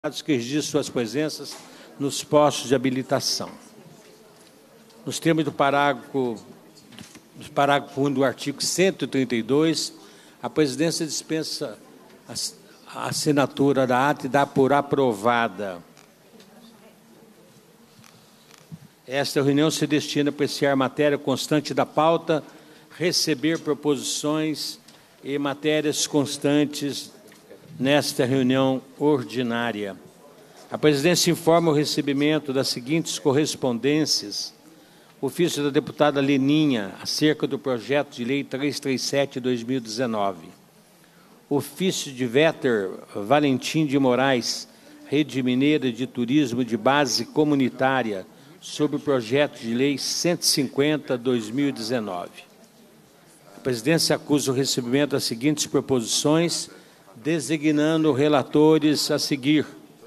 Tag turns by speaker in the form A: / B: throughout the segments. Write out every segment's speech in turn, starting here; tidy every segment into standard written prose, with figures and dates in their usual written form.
A: que registram suas presenças nos postos de habilitação. Nos termos do parágrafo 1 do artigo 132, a presidência dispensa a assinatura da ata e dá por aprovada. Esta reunião se destina a apreciar matéria constante da pauta, receber proposições e matérias constantes nesta reunião ordinária. A presidência informa o recebimento das seguintes correspondências. Ofício da deputada Leninha, acerca do projeto de lei 337/2019. Ofício de Véter Valentim de Moraes, Rede Mineira de Turismo de Base Comunitária, sobre o projeto de lei 150/2019. A presidência acusa o recebimento das seguintes proposições, designando relatores a seguir.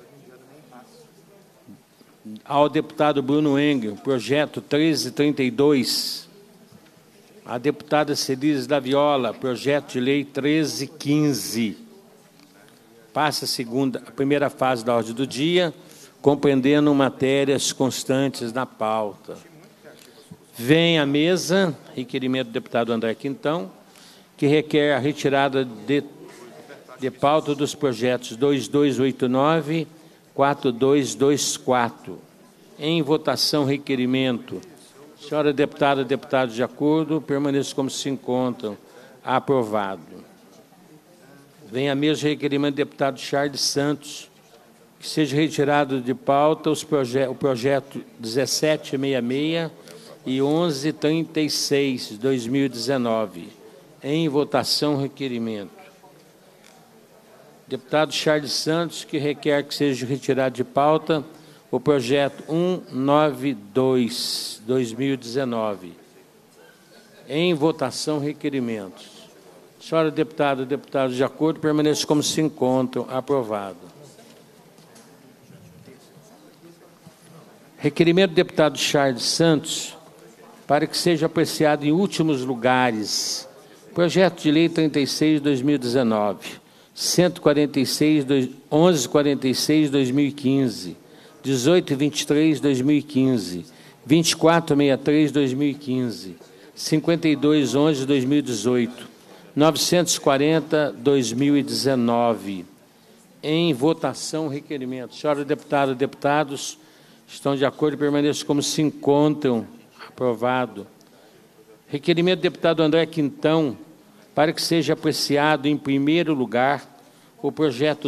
A: Ao deputado Bruno Engel, projeto 1332. A deputada Celise da Viola, projeto de lei 1315. Passa a primeira fase da ordem do dia, compreendendo matérias constantes na pauta. Vem à mesa, requerimento do deputado André Quintão, que requer a retirada de pauta dos projetos 2289 e 4224. Em votação, requerimento. Senhora deputada, deputados, de acordo, permaneçam como se encontram. Aprovado. Vem à mesa o requerimento do deputado Charles Santos, que seja retirado de pauta o projeto 1766 e 1136/2019. Em votação, requerimento. Deputado Charles Santos, que requer que seja retirado de pauta o projeto 192/2019. Em votação, requerimentos. Senhora deputada, deputados, de acordo, permaneçam como se encontram. Aprovado. Requerimento do deputado Charles Santos, para que seja apreciado em últimos lugares, projeto de lei 36/2019. 1146/2015, 1823/2015, 2463/2015, 5211/2018, 940/2019. Em votação, requerimento. Senhora deputada, deputados, estão de acordo e permaneçam como se encontram. Aprovado. Requerimento do deputado André Quintão, para que seja apreciado, em primeiro lugar, o projeto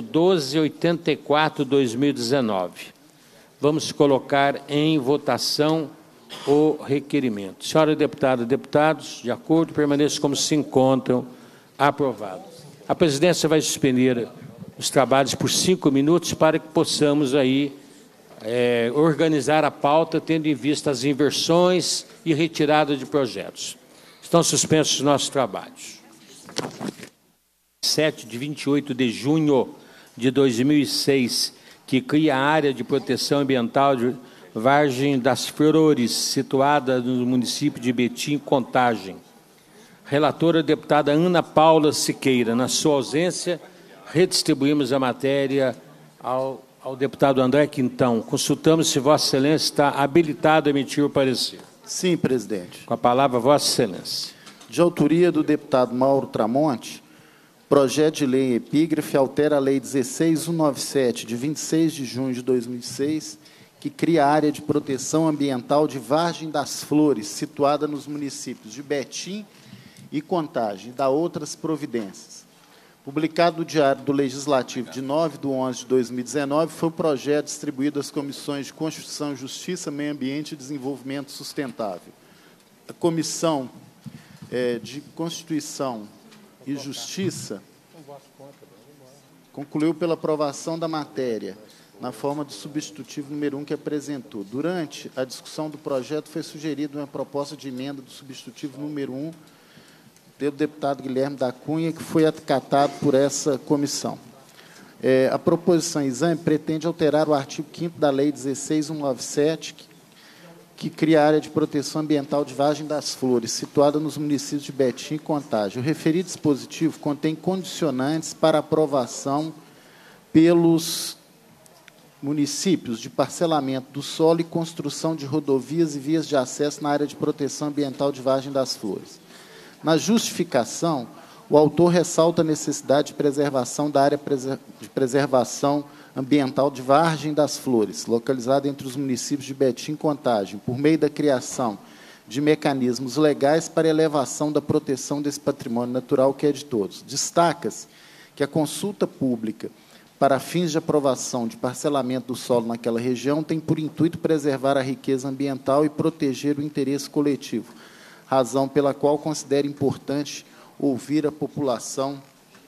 A: 1284/2019. Vamos colocar em votação o requerimento. Senhora deputada, deputados, de acordo, permaneçam como se encontram. Aprovado. A presidência vai suspender os trabalhos por 5 minutos para que possamos aí organizar a pauta, tendo em vista as inversões e retirada de projetos. Estão suspensos os nossos trabalhos. 7 de 28 de junho de 2006, que cria a área de proteção ambiental de Vargem das Flores, situada no município de Betim, Contagem. Relatora, a deputada Ana Paula Siqueira. Na sua ausência, redistribuímos a matéria ao deputado André Quintão. Consultamos se Vossa Excelência está habilitado a emitir o parecer.
B: Sim, presidente.
A: Com a palavra, Vossa Excelência.
B: De autoria do deputado Mauro Tramonte, projeto de lei em epígrafe altera a Lei 16.197, de 26 de junho de 2006, que cria a área de proteção ambiental de Vargem das Flores, situada nos municípios de Betim e Contagem, e dá outras providências. Publicado no Diário do Legislativo de 9/11/2019, foi o projeto distribuído às comissões de Constituição, Justiça, Meio Ambiente e Desenvolvimento Sustentável. A Comissão de Constituição e Justiça concluiu pela aprovação da matéria, na forma do substitutivo número 1 que apresentou. Durante a discussão do projeto, foi sugerida uma proposta de emenda do substitutivo número 1 pelo deputado Guilherme da Cunha, que foi acatado por essa comissão. A proposição em exame pretende alterar o artigo 5º da Lei 16.197, que cria a área de proteção ambiental de Vargem das Flores, situada nos municípios de Betim e Contagem. O referido dispositivo contém condicionantes para aprovação pelos municípios de parcelamento do solo e construção de rodovias e vias de acesso na área de proteção ambiental de Vargem das Flores. Na justificação, o autor ressalta a necessidade de preservação da área de preservação ambiental de Vargem das Flores, localizada entre os municípios de Betim e Contagem, por meio da criação de mecanismos legais para elevação da proteção desse patrimônio natural que é de todos. Destaca-se que a consulta pública para fins de aprovação de parcelamento do solo naquela região tem por intuito preservar a riqueza ambiental e proteger o interesse coletivo, razão pela qual considero importante ouvir a população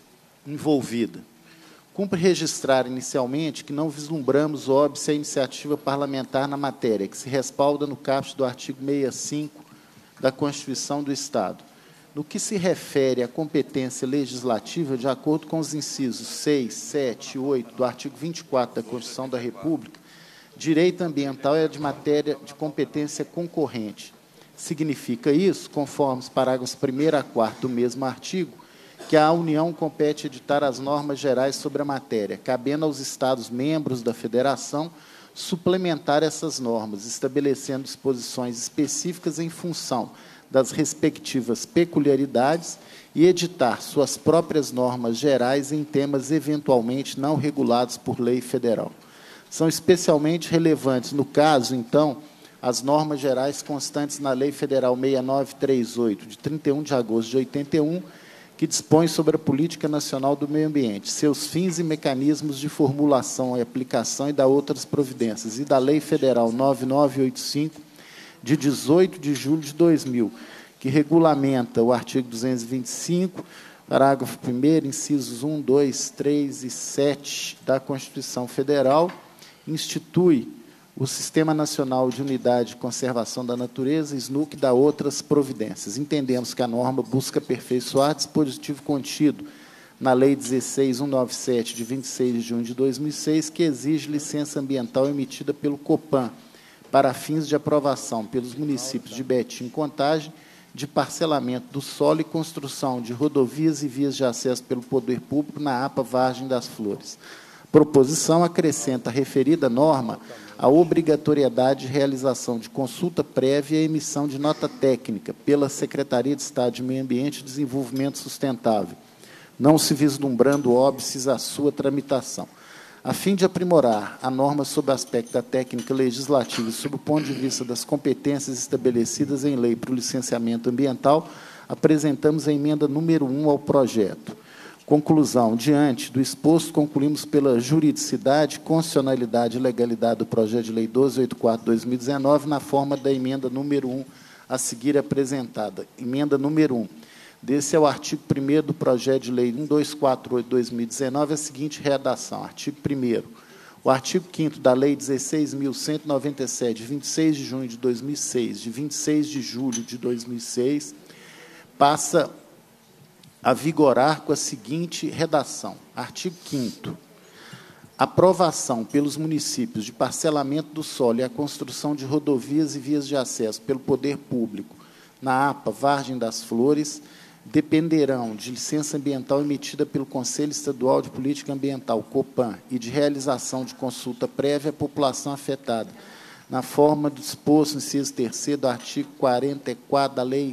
B: envolvida. Cumpre registrar inicialmente que não vislumbramos óbice a iniciativa parlamentar na matéria, que se respalda no caput do artigo 65 da Constituição do Estado. No que se refere à competência legislativa, de acordo com os incisos 6, 7 e 8 do artigo 24 da Constituição da República, direito ambiental é de matéria de competência concorrente. Significa isso, conforme os parágrafos 1º a 4º do mesmo artigo, que a União compete editar as normas gerais sobre a matéria, cabendo aos Estados-membros da Federação suplementar essas normas, estabelecendo disposições específicas em função das respectivas peculiaridades e editar suas próprias normas gerais em temas eventualmente não regulados por lei federal. São especialmente relevantes, no caso, então, as normas gerais constantes na Lei Federal 6938, de 31 de agosto de 81, que dispõe sobre a Política Nacional do Meio Ambiente, seus fins e mecanismos de formulação e aplicação e da outras providências, e da Lei Federal 9985, de 18 de julho de 2000, que regulamenta o artigo 225, parágrafo 1º, incisos 1, 2, 3 e 7 da Constituição Federal, institui o Sistema Nacional de Unidade de Conservação da Natureza, SNUC, e dá outras providências. Entendemos que a norma busca aperfeiçoar dispositivo contido na Lei 16.197, de 26 de junho de 2006, que exige licença ambiental emitida pelo COPAN para fins de aprovação pelos municípios de Betim e Contagem de parcelamento do solo e construção de rodovias e vias de acesso pelo poder público na APA Vargem das Flores. Proposição acrescenta a referida norma a obrigatoriedade de realização de consulta prévia e emissão de nota técnica pela Secretaria de Estado de Meio Ambiente e Desenvolvimento Sustentável, não se vislumbrando óbices à sua tramitação. A fim de aprimorar a norma sob o aspecto da técnica legislativa e sob o ponto de vista das competências estabelecidas em lei para o licenciamento ambiental, apresentamos a emenda número 1 ao projeto. Conclusão. Diante do exposto, concluímos pela juridicidade, constitucionalidade e legalidade do projeto de lei 1284/2019, na forma da emenda número 1 a seguir apresentada. Emenda número 1. Desse é o artigo 1º do projeto de lei 1248/2019, a seguinte redação. Artigo 1º. O artigo 5º da Lei 16.197, de 26 de junho de 2006, de 26 de julho de 2006, passa a vigorar com a seguinte redação. Artigo 5º. Aprovação pelos municípios de parcelamento do solo e a construção de rodovias e vias de acesso pelo poder público na APA Vargem das Flores dependerão de licença ambiental emitida pelo Conselho Estadual de Política Ambiental, COPAN, e de realização de consulta prévia à população afetada, na forma do disposto no inciso 3º do artigo 44 da Lei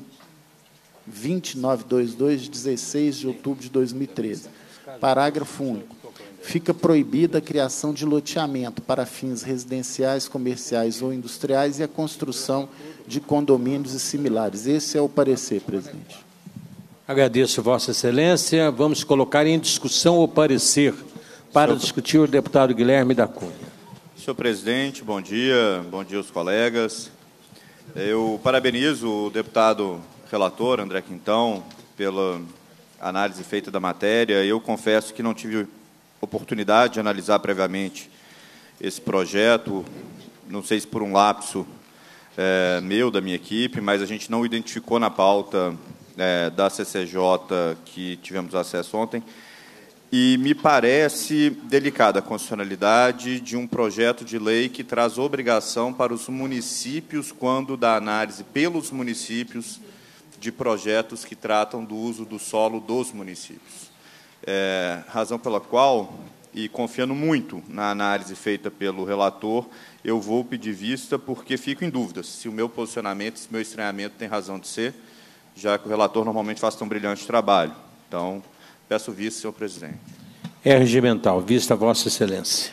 B: 2922, de 16 de outubro de 2013. Parágrafo único. Fica proibida a criação de loteamento para fins residenciais, comerciais ou industriais e a construção de condomínios e similares. Esse é o parecer, presidente.
A: Agradeço, Vossa Excelência. Vamos colocar em discussão o parecer. Para discutir, o deputado Guilherme da Cunha.
C: Senhor presidente, bom dia aos colegas. Eu parabenizo o deputado relator, André Quintão, pela análise feita da matéria. Eu confesso que não tive oportunidade de analisar previamente esse projeto, não sei se por um lapso meu, da minha equipe, mas a gente não identificou na pauta da CCJ que tivemos acesso ontem, e me parece delicada a constitucionalidade de um projeto de lei que traz obrigação para os municípios, quando da análise pelos municípios de projetos que tratam do uso do solo dos municípios. Razão pela qual e confiando muito na análise feita pelo relator, eu vou pedir vista, porque fico em dúvida se o meu posicionamento, se o meu estranhamento tem razão de ser, já que o relator normalmente faz tão brilhante trabalho. Então, peço vista, senhor presidente.
A: É regimental. Vista, Vossa Excelência.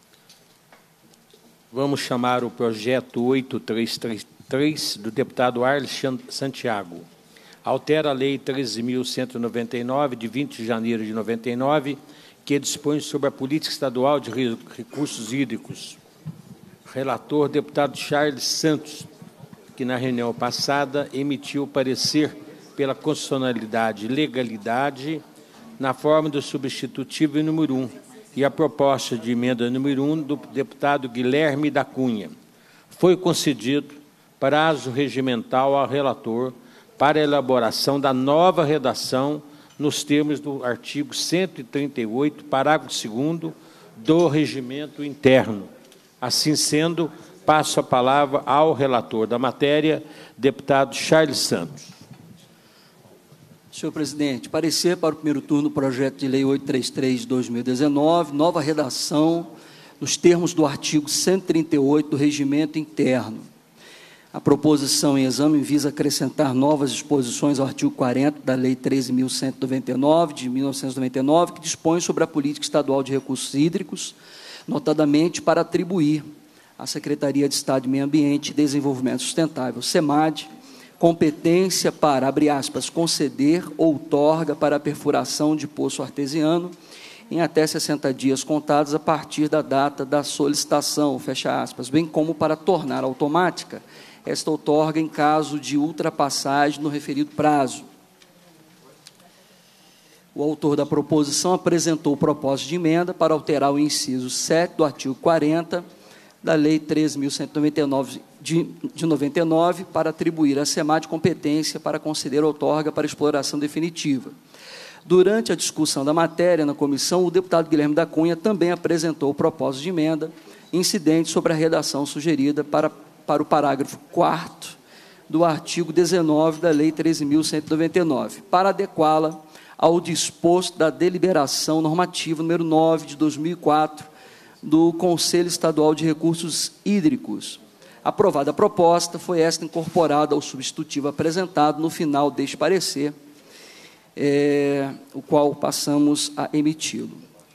A: Vamos chamar o projeto 8333 do deputado Arles Santiago. Altera a Lei 13.199, de 20 de janeiro de 99, que dispõe sobre a política estadual de recursos hídricos. Relator, deputado Charles Santos, que na reunião passada emitiu parecer pela constitucionalidade e legalidade na forma do substitutivo número 1 e a proposta de emenda número 1 do deputado Guilherme da Cunha. Foi concedido prazo regimental ao relator para a elaboração da nova redação nos termos do artigo 138, parágrafo 2º do Regimento Interno. Assim sendo, passo a palavra ao relator da matéria, deputado Charles Santos.
D: Senhor presidente, parecer para o primeiro turno do projeto de lei 833 de 2019, nova redação nos termos do artigo 138 do Regimento Interno. A proposição em exame visa acrescentar novas disposições ao artigo 40 da Lei 13.199, de 1999, que dispõe sobre a política estadual de recursos hídricos, notadamente para atribuir à Secretaria de Estado de Meio Ambiente e Desenvolvimento Sustentável, SEMAD, competência para, abre aspas, conceder outorga para a perfuração de poço artesiano em até 60 dias contados a partir da data da solicitação, fecha aspas, bem como para tornar automática esta outorga em caso de ultrapassagem no referido prazo. O autor da proposição apresentou o propósito de emenda para alterar o inciso 7 do artigo 40 da Lei 13.199 de 99, para atribuir à SEMAD competência para conceder outorga para exploração definitiva. Durante a discussão da matéria na comissão, o deputado Guilherme da Cunha também apresentou o propósito de emenda incidente sobre a redação sugerida para o parágrafo 4º do artigo 19 da Lei 13.199, para adequá-la ao disposto da deliberação normativa número 9 de 2004 do Conselho Estadual de Recursos Hídricos. Aprovada a proposta, foi esta incorporada ao substitutivo apresentado no final deste parecer, o qual passamos a emiti-lo.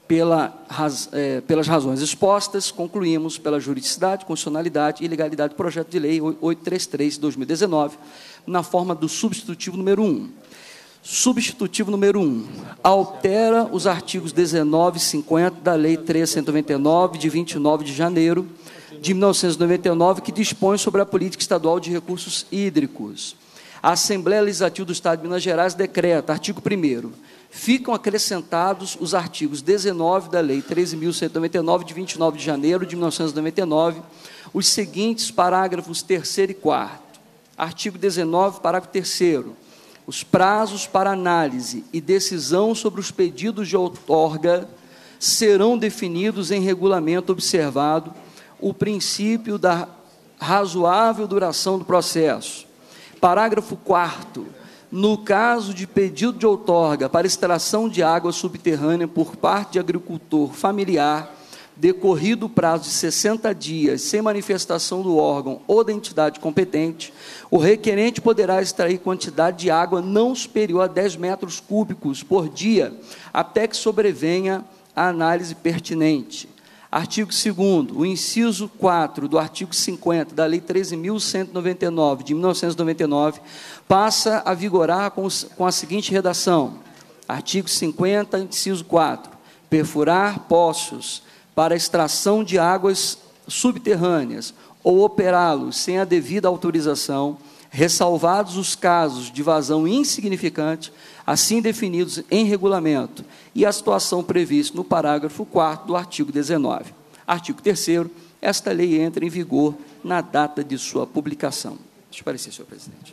D: Pelas razões expostas, concluímos pela juridicidade, constitucionalidade e legalidade do projeto de lei 833 de 2019, na forma do substitutivo número 1. Substitutivo número 1. Altera os artigos 19 e 50 da Lei 399, de 29 de janeiro de 1999, que dispõe sobre a política estadual de recursos hídricos. A Assembleia Legislativa do Estado de Minas Gerais decreta, artigo 1º, ficam acrescentados os artigos 19 da Lei 13.199, de 29 de janeiro de 1999, os seguintes parágrafos 3º e 4º. Artigo 19, parágrafo 3º. Os prazos para análise e decisão sobre os pedidos de outorga serão definidos em regulamento, observado o princípio da razoável duração do processo. Parágrafo 4º. No caso de pedido de outorga para extração de água subterrânea por parte de agricultor familiar, decorrido o prazo de 60 dias, sem manifestação do órgão ou da entidade competente, o requerente poderá extrair quantidade de água não superior a 10 metros cúbicos por dia, até que sobrevenha a análise pertinente. Artigo 2º, o inciso 4 do artigo 50 da Lei 13.199, de 1999, passa a vigorar com a seguinte redação. Artigo 50, inciso 4. Perfurar poços para extração de águas subterrâneas ou operá-los sem a devida autorização, ressalvados os casos de vazão insignificante, assim definidos em regulamento, e a situação prevista no parágrafo 4º do artigo 19. Artigo 3º, esta lei entra em vigor na data de sua publicação. Deixa eu parecer, senhor presidente.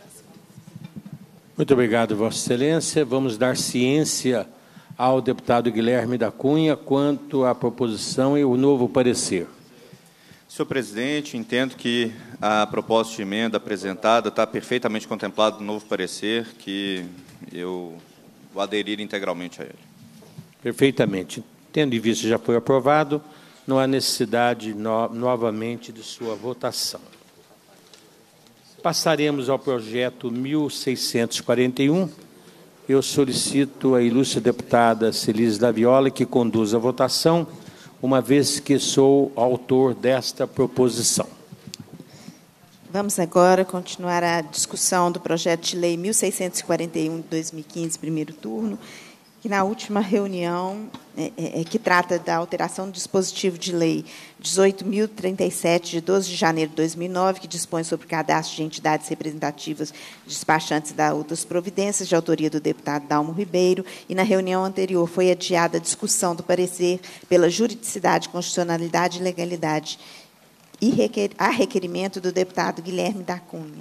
A: Muito obrigado, Vossa Excelência. Vamos dar ciência ao deputado Guilherme da Cunha quanto à proposição e o novo parecer.
C: Senhor presidente, entendo que a proposta de emenda apresentada está perfeitamente contemplada no novo parecer, que eu vou aderir integralmente a ele.
A: Perfeitamente. Tendo em vista já foi aprovado, não há necessidade novamente de sua votação. Passaremos ao projeto 1641. Eu solicito a ilustre deputada Celise da Viola que conduza a votação, uma vez que sou autor desta proposição.
E: Vamos agora continuar a discussão do projeto de lei 1641 de 2015, primeiro turno, que na última reunião, que trata da alteração do dispositivo de lei 18.037, de 12 de janeiro de 2009, que dispõe sobre o cadastro de entidades representativas despachantes e outras providências, de autoria do deputado Dalmo Ribeiro, e na reunião anterior foi adiada a discussão do parecer pela juridicidade, constitucionalidade e legalidade, e a requerimento do deputado Guilherme da Cunha.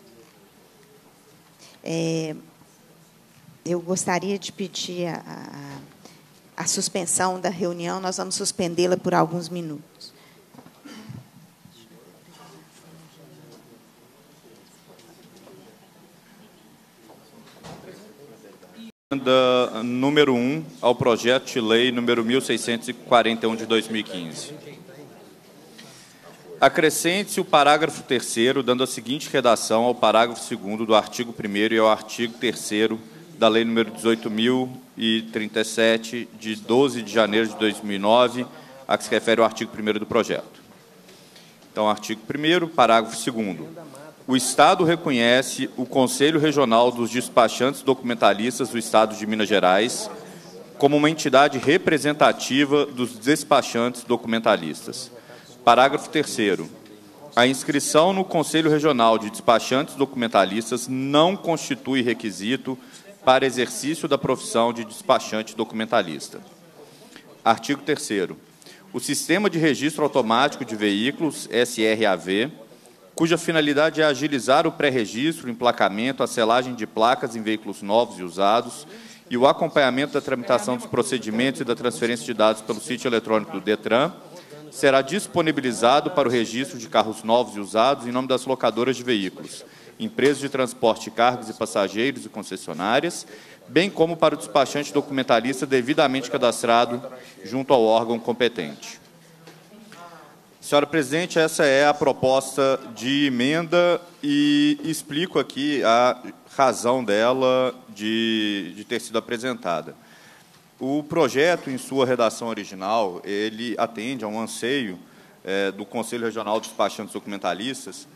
E: Eu gostaria de pedir a suspensão da reunião. Nós vamos suspendê-la por alguns minutos.
C: Emenda número 1 ao projeto de lei número 1641 de 2015. Acrescente-se o parágrafo 3º, dando a seguinte redação ao parágrafo 2º do artigo 1º e ao artigo 3º da Lei nº 18.037, de 12 de janeiro de 2009, a que se refere ao artigo 1º do projeto. Então, artigo 1º, parágrafo 2º. O Estado reconhece o Conselho Regional dos Despachantes Documentalistas do Estado de Minas Gerais como uma entidade representativa dos despachantes documentalistas. Parágrafo 3º. A inscrição no Conselho Regional de Despachantes Documentalistas não constitui requisito para exercício da profissão de despachante documentalista. Artigo 3º. O Sistema de Registro Automático de Veículos, SRAV, cuja finalidade é agilizar o pré-registro, o emplacamento, a selagem de placas em veículos novos e usados e o acompanhamento da tramitação dos procedimentos e da transferência de dados pelo sítio eletrônico do DETRAN, será disponibilizado para o registro de carros novos e usados em nome das locadoras de veículos, empresas de transporte de cargas e passageiros e concessionárias, bem como para o despachante documentalista devidamente cadastrado junto ao órgão competente. Senhora presidente, essa é a proposta de emenda e explico aqui a razão dela de ter sido apresentada. O projeto, em sua redação original, ele atende a um anseio do Conselho Regional de Despachantes Documentalistas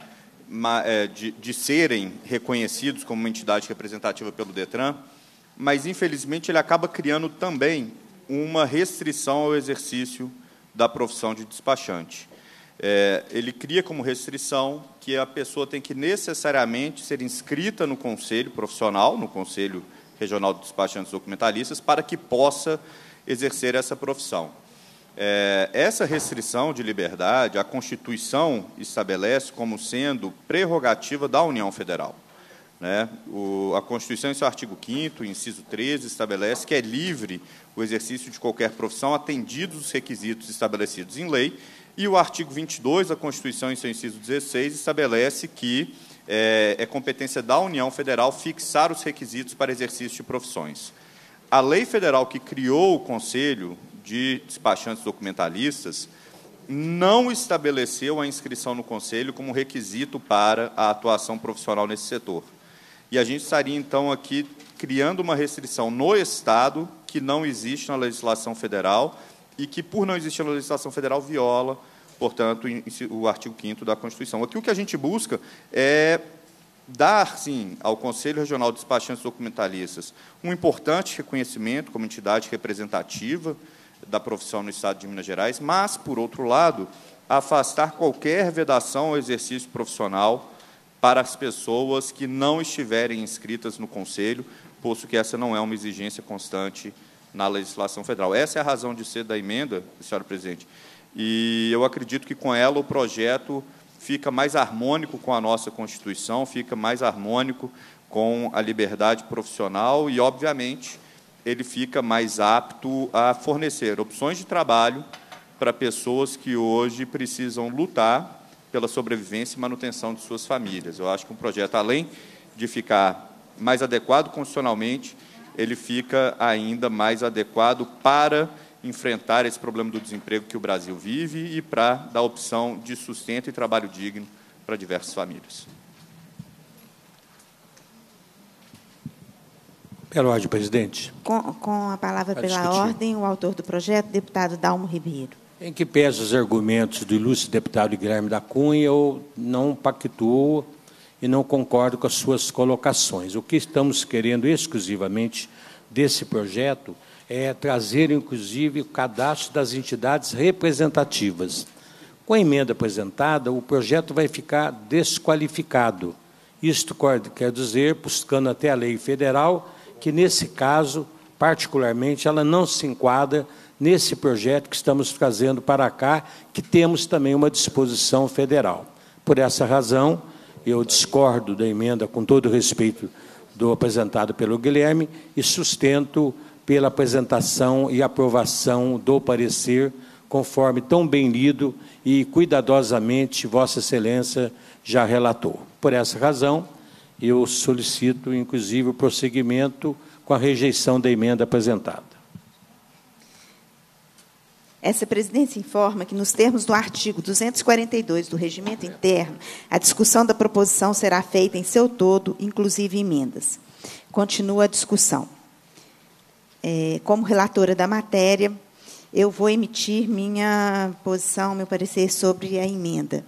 C: de serem reconhecidos como uma entidade representativa pelo DETRAN, mas, infelizmente, ele acaba criando também uma restrição ao exercício da profissão de despachante. Ele cria como restrição que a pessoa tem que necessariamente ser inscrita no conselho profissional, no Conselho Regional de Despachantes Documentalistas, para que possa exercer essa profissão. Essa restrição de liberdade, a Constituição estabelece como sendo prerrogativa da União Federal. A Constituição, em seu artigo 5º, inciso 13, estabelece que é livre o exercício de qualquer profissão, atendidos os requisitos estabelecidos em lei, e o artigo 22 da Constituição, em seu inciso 16, estabelece que é competência da União Federal fixar os requisitos para exercício de profissões. A lei federal que criou o Conselho de Despachantes Documentalistas não estabeleceu a inscrição no Conselho como requisito para a atuação profissional nesse setor. E a gente estaria, então, aqui criando uma restrição no Estado que não existe na legislação federal e que, por não existir na legislação federal, viola, portanto, o artigo 5º da Constituição. Aqui o que a gente busca é dar, sim, ao Conselho Regional de Despachantes Documentalistas um importante reconhecimento como entidade representativa da profissão no Estado de Minas Gerais, mas, por outro lado, afastar qualquer vedação ao exercício profissional para as pessoas que não estiverem inscritas no Conselho, posto que essa não é uma exigência constante na legislação federal. Essa é a razão de ser da emenda, senhora presidente, e eu acredito que, com ela, o projeto fica mais harmônico com a nossa Constituição, fica mais harmônico com a liberdade profissional e, obviamente, ele fica mais apto a fornecer opções de trabalho para pessoas que hoje precisam lutar pela sobrevivência e manutenção de suas famílias. Eu acho que um projeto, além de ficar mais adequado constitucionalmente, ele fica ainda mais adequado para enfrentar esse problema do desemprego que o Brasil vive e para dar opção de sustento e trabalho digno para diversas famílias.
A: Pela ordem, presidente.
E: Com a palavra
A: Para
E: pela
A: discutir.
E: ordem, o autor do projeto, deputado Dalmo Ribeiro.
A: Em que pese os argumentos do ilustre deputado Guilherme da Cunha, eu não pactuo e não concordo com as suas colocações. O que estamos querendo exclusivamente desse projeto é trazer, inclusive, o cadastro das entidades representativas. Com a emenda apresentada, o projeto vai ficar desqualificado. Isto quer dizer, buscando até a lei federal, que, nesse caso, particularmente, ela não se enquadra nesse projeto que estamos trazendo para cá, que temos também uma disposição federal. Por essa razão, eu discordo da emenda, com todo o respeito do apresentado pelo Guilherme, e sustento pela apresentação e aprovação do parecer, conforme tão bem lido e cuidadosamente Vossa Excelência já relatou. Por essa razão, eu solicito, inclusive, o prosseguimento com a rejeição da emenda apresentada.
E: Essa presidência informa que, nos termos do artigo 242 do Regimento Interno, a discussão da proposição será feita em seu todo, inclusive emendas. Continua a discussão. Como relatora da matéria, eu vou emitir minha posição, meu parecer sobre a emenda.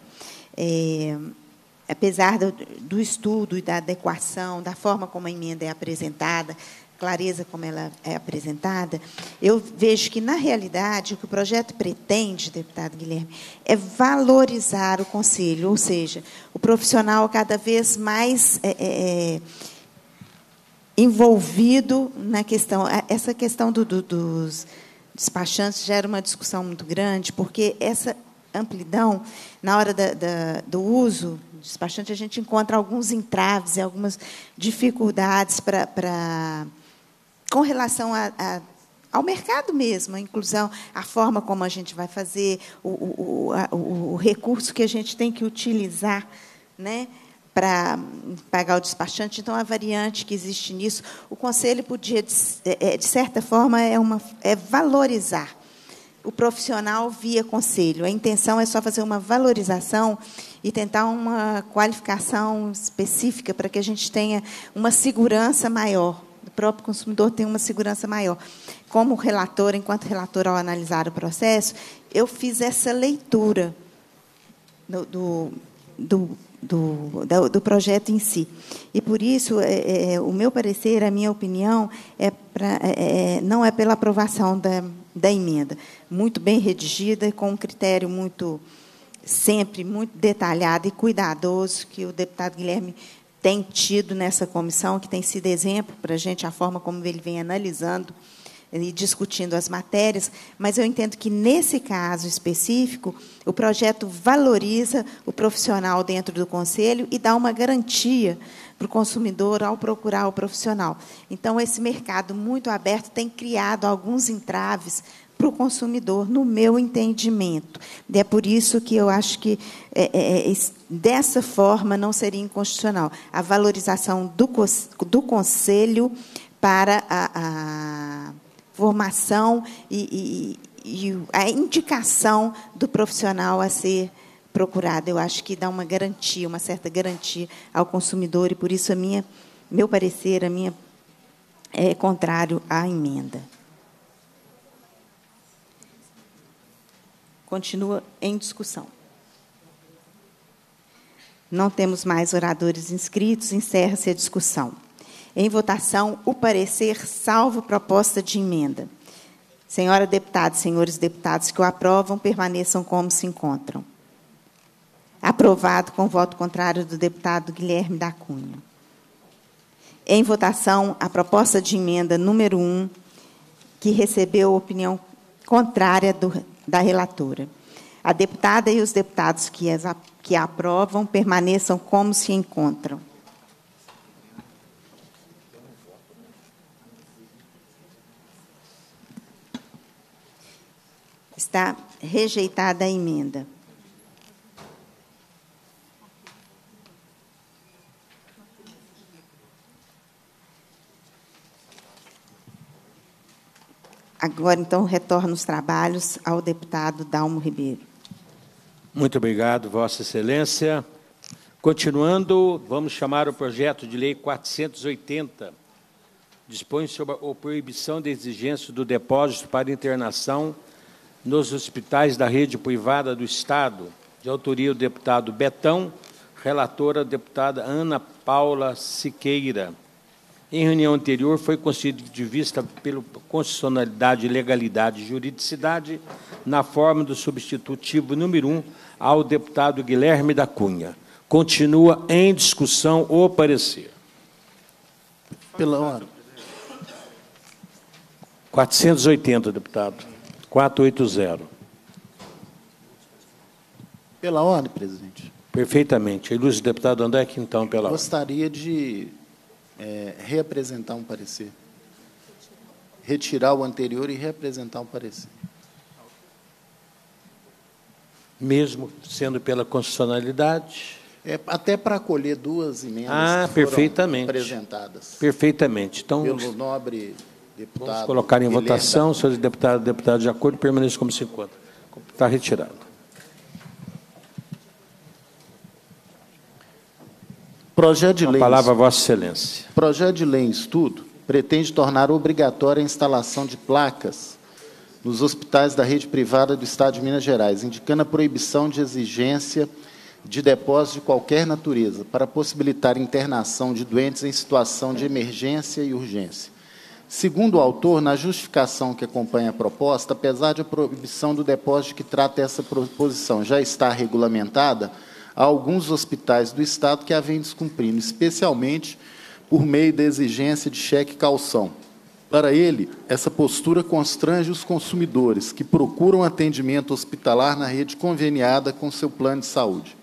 E: Apesar do estudo e da adequação, da forma como a emenda é apresentada, clareza como ela é apresentada, eu vejo que, na realidade, o que o projeto pretende, deputado Guilherme, é valorizar o Conselho, ou seja, o profissional cada vez mais envolvido na questão. Essa questão dos despachantes gera uma discussão muito grande, porque essa amplidão, na hora do uso do despachante, a gente encontra alguns entraves e algumas dificuldades com relação ao mercado mesmo, a inclusão, a forma como a gente vai fazer, o recurso que a gente tem que utilizar, né, para pagar o despachante. Então, a variante que existe nisso, o Conselho podia, de certa forma, valorizar o profissional via Conselho. A intenção é só fazer uma valorização e tentar uma qualificação específica para que a gente tenha uma segurança maior. O próprio consumidor tem uma segurança maior. Como relator, enquanto relator, ao analisar o processo, eu fiz essa leitura do projeto em si. E, por isso, o meu parecer, a minha opinião, não é pela aprovação da emenda. Muito bem redigida e com um critério sempre muito detalhado e cuidadoso que o deputado Guilherme tem tido nessa comissão, que tem sido exemplo para a gente, a forma como ele vem analisando e discutindo as matérias, mas eu entendo que, nesse caso específico, o projeto valoriza o profissional dentro do Conselho e dá uma garantia para o consumidor ao procurar o profissional. Então, esse mercado muito aberto tem criado alguns entraves para o consumidor, no meu entendimento. E é por isso que eu acho que, dessa forma, não seria inconstitucional. A valorização do Conselho para a formação e a indicação do profissional a ser procurado. Eu acho que dá uma garantia, uma certa garantia ao consumidor, e, por isso, meu parecer é contrário à emenda. Continua em discussão. Não temos mais oradores inscritos, encerra-se a discussão. Em votação, o parecer, salvo proposta de emenda. Senhora deputada, senhores deputados que o aprovam, permaneçam como se encontram. Aprovado com voto contrário do deputado Guilherme da Cunha. Em votação, a proposta de emenda número 1, que recebeu opinião contrária da relatora. A deputada e os deputados que a aprovam permaneçam como se encontram. Está rejeitada a emenda. Agora, então, retorno os trabalhos ao deputado Dalmo Ribeiro.
A: Muito obrigado, Vossa Excelência. Continuando, vamos chamar o projeto de lei 480, dispõe sobre a proibição da exigência do depósito para internação nos hospitais da rede privada do Estado, de autoria do deputado Betão, relatora a deputada Ana Paula Siqueira. Em reunião anterior, foi concedido de vista pela constitucionalidade, legalidade e juridicidade, na forma do substitutivo número 1, ao deputado Guilherme da Cunha. Continua em discussão o parecer.
B: Pela ordem.
A: 480, deputado. 480.
B: Pela ordem, presidente.
A: Perfeitamente. Ilustre deputado André Quintão, pela ordem.
B: Gostaria de reapresentar um parecer. Retirar o anterior e reapresentar um parecer.
A: Mesmo sendo pela constitucionalidade?
B: Até para acolher duas emendas que
A: perfeitamente.
B: Foram apresentadas.
A: Perfeitamente. Então,
B: pelo nobre deputado.
A: Vamos colocar em
B: Guilherme
A: votação. Senhores deputados, de acordo, permaneçam como se encontra. Está retirado.
B: Projeto de lei.
A: A palavra a Vossa Excelência.
B: Projeto de lei em estudo pretende tornar obrigatória a instalação de placas nos hospitais da rede privada do Estado de Minas Gerais, indicando a proibição de exigência de depósito de qualquer natureza, para possibilitar internação de doentes em situação de emergência e urgência. Segundo o autor, na justificação que acompanha a proposta, apesar de a proibição do depósito que trata essa proposição já estar regulamentada, há alguns hospitais do Estado que a vêm descumprindo, especialmente por meio da exigência de cheque-calção. Para ele, essa postura constrange os consumidores que procuram atendimento hospitalar na rede conveniada com seu plano de saúde.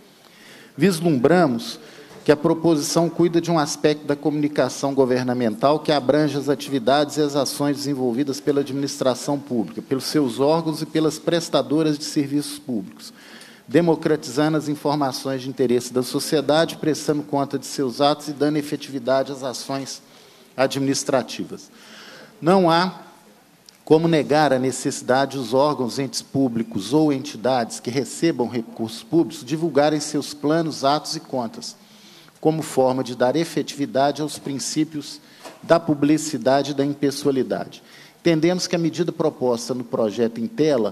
B: Vislumbramos que a proposição cuida de um aspecto da comunicação governamental que abrange as atividades e as ações desenvolvidas pela administração pública, pelos seus órgãos e pelas prestadoras de serviços públicos, democratizando as informações de interesse da sociedade, prestando conta de seus atos e dando efetividade às ações administrativas. Não há como negar a necessidade dos órgãos, entes públicos ou entidades que recebam recursos públicos divulgarem seus planos, atos e contas, como forma de dar efetividade aos princípios da publicidade e da impessoalidade. Entendemos que a medida proposta no projeto em tela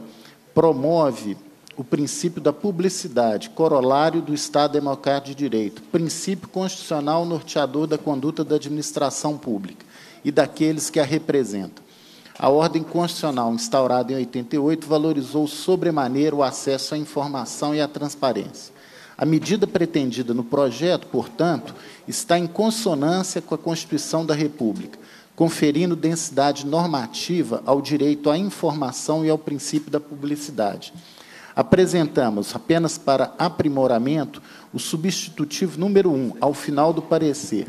B: promove o princípio da publicidade, corolário do Estado Democrático de Direito, princípio constitucional norteador da conduta da administração pública e daqueles que a representam. A ordem constitucional instaurada em 88 valorizou sobremaneira o acesso à informação e à transparência. A medida pretendida no projeto, portanto, está em consonância com a Constituição da República, conferindo densidade normativa ao direito à informação e ao princípio da publicidade. Apresentamos, apenas para aprimoramento, o substitutivo número 1, ao final do parecer,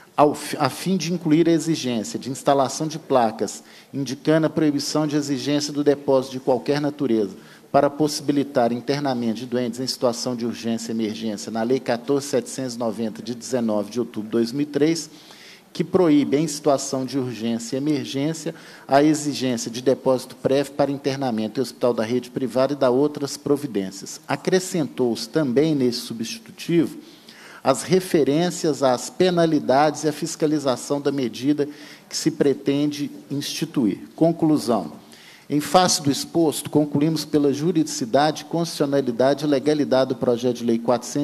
B: a fim de incluir a exigência de instalação de placas, indicando a proibição de exigência do depósito de qualquer natureza, para possibilitar internamento de doentes em situação de urgência e emergência, na Lei 14.790, de 19 de outubro de 2003, que proíbe, em situação de urgência e emergência, a exigência de depósito prévio para internamento em hospital da rede privada e da outras providências. Acrescentou-se também, nesse substitutivo, as referências às penalidades e à fiscalização da medida que se pretende instituir. Conclusão. Em face do exposto, concluímos pela juridicidade, constitucionalidade e legalidade do projeto de lei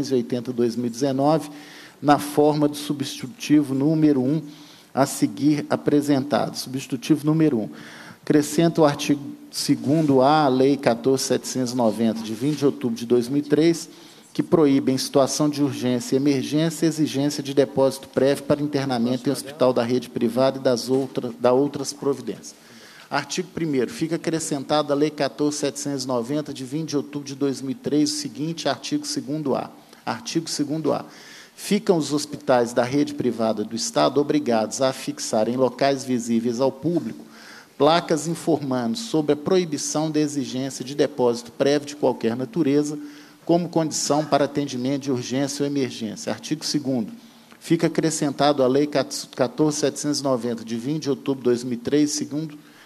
B: 480/2019, na forma do substitutivo número 1 a seguir apresentado. Substitutivo número 1. Acrescenta o artigo 2º-A, a Lei 14.790, de 20 de outubro de 2003, que proíbe, em situação de urgência e emergência, a exigência de depósito prévio para internamento em hospital da rede privada e das outras providências. Artigo 1º. Fica acrescentado a Lei 14.790, de 20 de outubro de 2003, o seguinte artigo 2º-A. Artigo 2º-A. Ficam os hospitais da rede privada do Estado obrigados a afixar em locais visíveis ao público placas informando sobre a proibição da exigência de depósito prévio de qualquer natureza, como condição para atendimento de urgência ou emergência. Artigo 2º. Fica acrescentado a Lei 14.790, de 20 de outubro de 2003,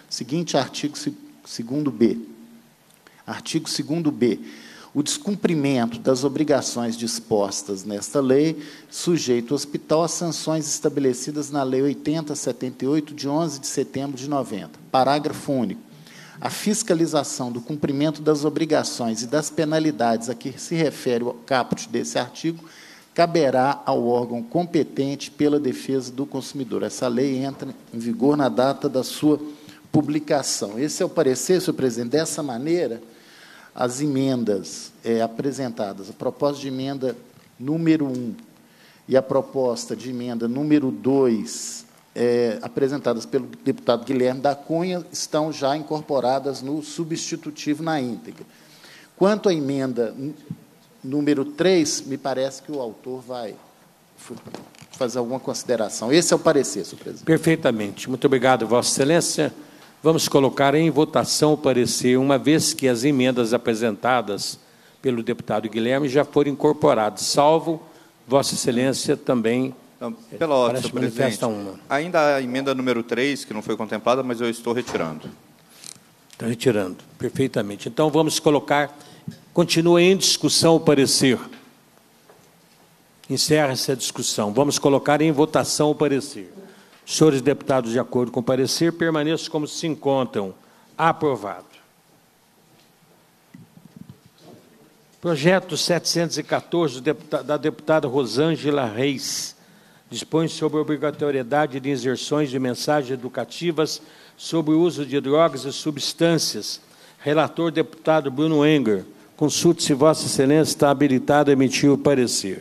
B: Seguinte artigo 2º-B. Artigo 2º-B. O descumprimento das obrigações dispostas nesta lei sujeita o hospital às sanções estabelecidas na Lei 80/78, de 11 de setembro de 90. Parágrafo único. A fiscalização do cumprimento das obrigações e das penalidades a que se refere o caput desse artigo caberá ao órgão competente pela defesa do consumidor. Essa lei entra em vigor na data da sua publicação. Esse é o parecer, senhor presidente. Dessa maneira, as emendas apresentadas, a proposta de emenda número 1 e a proposta de emenda número 2, apresentadas pelo deputado Guilherme da Cunha, estão já incorporadas no substitutivo na íntegra. Quanto à emenda número 3, me parece que o autor vai fazer alguma consideração. Esse é o parecer, senhor presidente.
A: Perfeitamente. Muito obrigado, Vossa Excelência. Vamos colocar em votação o parecer, uma vez que as emendas apresentadas pelo deputado Guilherme já foram incorporadas, salvo Vossa Excelência também.
C: Não, pela ordem, senhor presidente, ainda a emenda número 3, que não foi contemplada, mas eu estou retirando.
A: Está retirando, perfeitamente. Então, vamos colocar, continua em discussão o parecer. Encerra-se a discussão. Vamos colocar em votação o parecer. Senhores deputados, de acordo com o parecer, permaneçam como se encontram. Aprovado. Projeto 714, da deputada Rosângela Reis, dispõe sobre a obrigatoriedade de inserções de mensagens educativas sobre o uso de drogas e substâncias. Relator, deputado Bruno Enger. Consulte se Vossa Excelência está habilitado a emitir o parecer.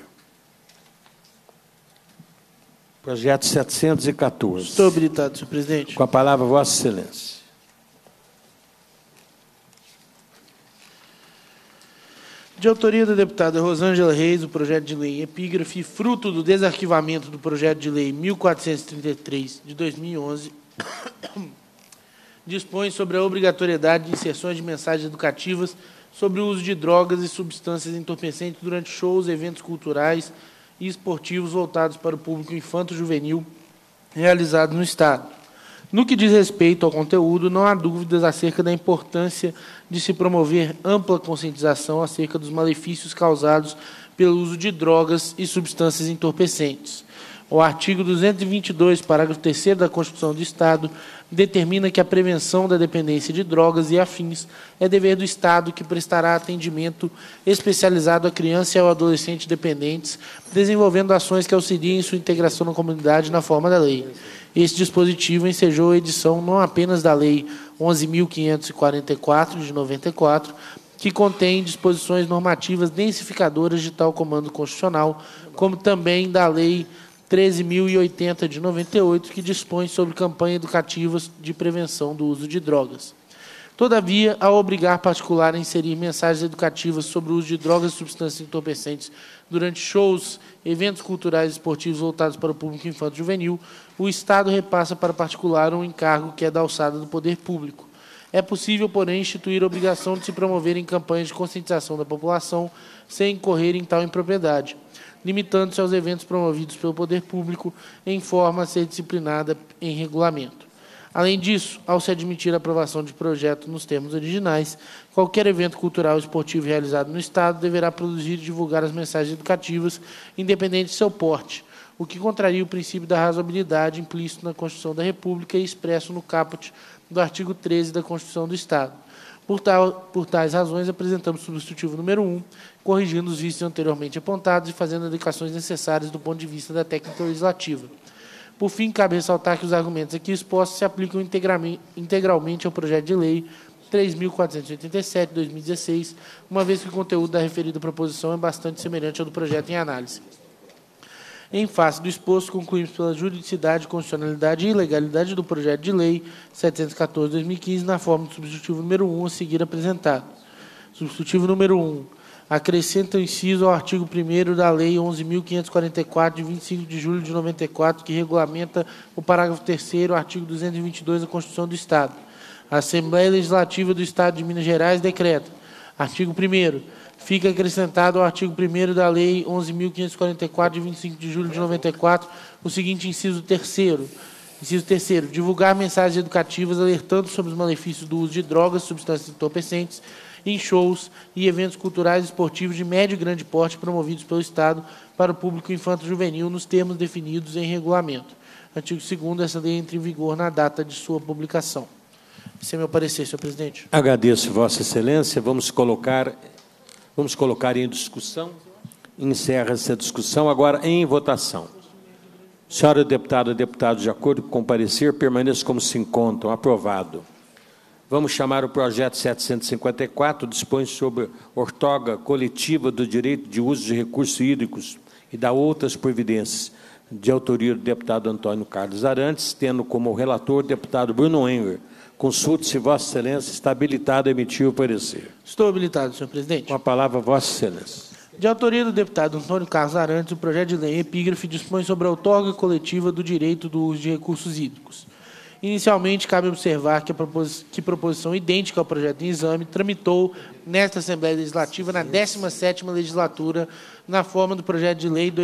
A: Projeto 714.
F: Estou habilitado, senhor presidente.
A: Com a palavra, Vossa Excelência.
F: De autoria da deputada Rosângela Reis, o projeto de lei epígrafe, fruto do desarquivamento do projeto de lei 1433, de 2011, dispõe sobre a obrigatoriedade de inserções de mensagens educativas sobre o uso de drogas e substâncias entorpecentes durante shows, eventos culturais e esportivos voltados para o público infanto-juvenil realizados no Estado. No que diz respeito ao conteúdo, não há dúvidas acerca da importância de se promover ampla conscientização acerca dos malefícios causados pelo uso de drogas e substâncias entorpecentes. O artigo 222, parágrafo 3º da Constituição do Estado, determina que a prevenção da dependência de drogas e afins é dever do Estado, que prestará atendimento especializado à criança e ao adolescente dependentes, desenvolvendo ações que auxiliem sua integração na comunidade na forma da lei. Este dispositivo ensejou a edição não apenas da Lei 11.544, de 94, que contém disposições normativas densificadoras de tal comando constitucional, como também da Lei 13.080, de 98, que dispõe sobre campanhas educativas de prevenção do uso de drogas. Todavia, ao obrigar particular a inserir mensagens educativas sobre o uso de drogas e substâncias entorpecentes durante shows, eventos culturais e esportivos voltados para o público infanto-juvenil, o Estado repassa para particular um encargo que é da alçada do poder público. É possível, porém, instituir a obrigação de se promoverem campanhas de conscientização da população sem incorrer em tal impropriedade, limitando-se aos eventos promovidos pelo poder público em forma a ser disciplinada em regulamento. Além disso, ao se admitir a aprovação de projeto nos termos originais, qualquer evento cultural ou esportivo realizado no Estado deverá produzir e divulgar as mensagens educativas, independente de seu porte, o que contraria o princípio da razoabilidade implícito na Constituição da República e expresso no caput do artigo 13 da Constituição do Estado. Por tais razões, apresentamos o substitutivo número 1, corrigindo os vícios anteriormente apontados e fazendo adequações necessárias do ponto de vista da técnica legislativa. Por fim, cabe ressaltar que os argumentos aqui expostos se aplicam integralmente ao projeto de lei 3.487, de 2016, uma vez que o conteúdo da referida proposição é bastante semelhante ao do projeto em análise. Em face do exposto, concluímos pela juridicidade, constitucionalidade e ilegalidade do projeto de lei 714 de 2015, na forma do substitutivo número 1 a seguir apresentado. Substitutivo número 1. Acrescenta o inciso ao artigo 1º da Lei 11.544, de 25 de julho de 94, que regulamenta o parágrafo 3º, artigo 222 da Constituição do Estado. A Assembleia Legislativa do Estado de Minas Gerais decreta. Artigo 1º. Fica acrescentado ao artigo 1º da Lei 11.544, de 25 de julho de 94, o seguinte inciso 3º. Inciso 3º, divulgar mensagens educativas alertando sobre os malefícios do uso de drogas, substâncias entorpecentes em shows e eventos culturais e esportivos de médio e grande porte promovidos pelo Estado para o público infanto-juvenil nos termos definidos em regulamento. Artigo 2º, essa lei entra em vigor na data de sua publicação. Esse é meu parecer, senhor presidente.
A: Agradeço, Vossa Excelência. Vamos colocar em discussão. Encerra essa discussão. Agora, em votação. Senhora deputada, deputados, de acordo com o parecer, permaneçam como se encontram. Aprovado. Vamos chamar o projeto 754, dispõe sobre outorga coletiva do direito de uso de recursos hídricos e da outras providências, de autoria do deputado Antônio Carlos Arantes, tendo como relator o deputado Bruno Engler. Consulte se Vossa Excelência está habilitado a emitir o parecer.
F: Estou habilitado, senhor presidente.
A: Com a palavra, Vossa Excelência.
F: De autoria do deputado Antônio Carlos Arantes, o projeto de lei epígrafe dispõe sobre a outorga coletiva do direito do uso de recursos hídricos. Inicialmente, cabe observar que proposição idêntica ao projeto em exame tramitou nesta Assembleia Legislativa na 17ª legislatura, na forma do projeto de lei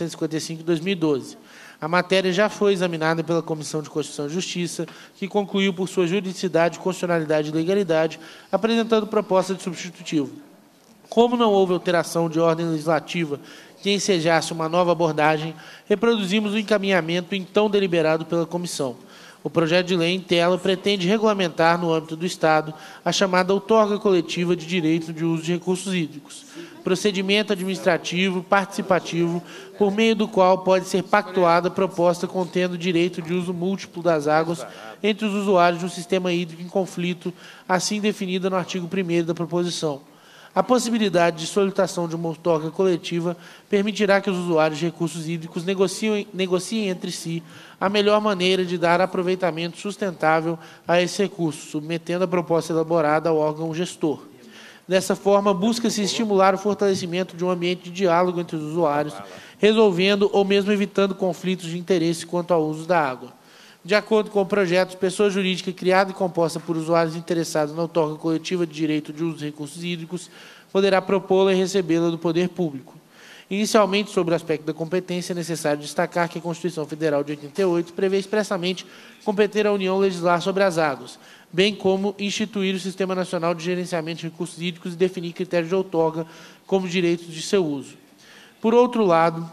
F: 2.955/2012. A matéria já foi examinada pela Comissão de Constituição e Justiça, que concluiu por sua juridicidade, constitucionalidade e legalidade, apresentando proposta de substitutivo. Como não houve alteração de ordem legislativa que ensejasse uma nova abordagem, reproduzimos o encaminhamento então deliberado pela comissão. O projeto de lei em tela pretende regulamentar, no âmbito do Estado, a chamada outorga coletiva de direito de uso de recursos hídricos, procedimento administrativo participativo por meio do qual pode ser pactuada proposta contendo direito de uso múltiplo das águas entre os usuários de um sistema hídrico em conflito, assim definida no artigo 1º da proposição. A possibilidade de solicitação de uma outorga coletiva permitirá que os usuários de recursos hídricos negociem entre si a melhor maneira de dar aproveitamento sustentável a esse recurso, submetendo a proposta elaborada ao órgão gestor. Dessa forma, busca-se estimular o fortalecimento de um ambiente de diálogo entre os usuários, resolvendo ou mesmo evitando conflitos de interesse quanto ao uso da água. De acordo com o projeto, pessoa jurídica criada e composta por usuários interessados na outorga coletiva de direito de uso de recursos hídricos poderá propô-la e recebê-la do poder público. Inicialmente, sobre o aspecto da competência, é necessário destacar que a Constituição Federal de 88 prevê expressamente competir à União legislar sobre as águas, bem como instituir o Sistema Nacional de Gerenciamento de Recursos Hídricos e definir critérios de outorga como direitos de seu uso. Por outro lado,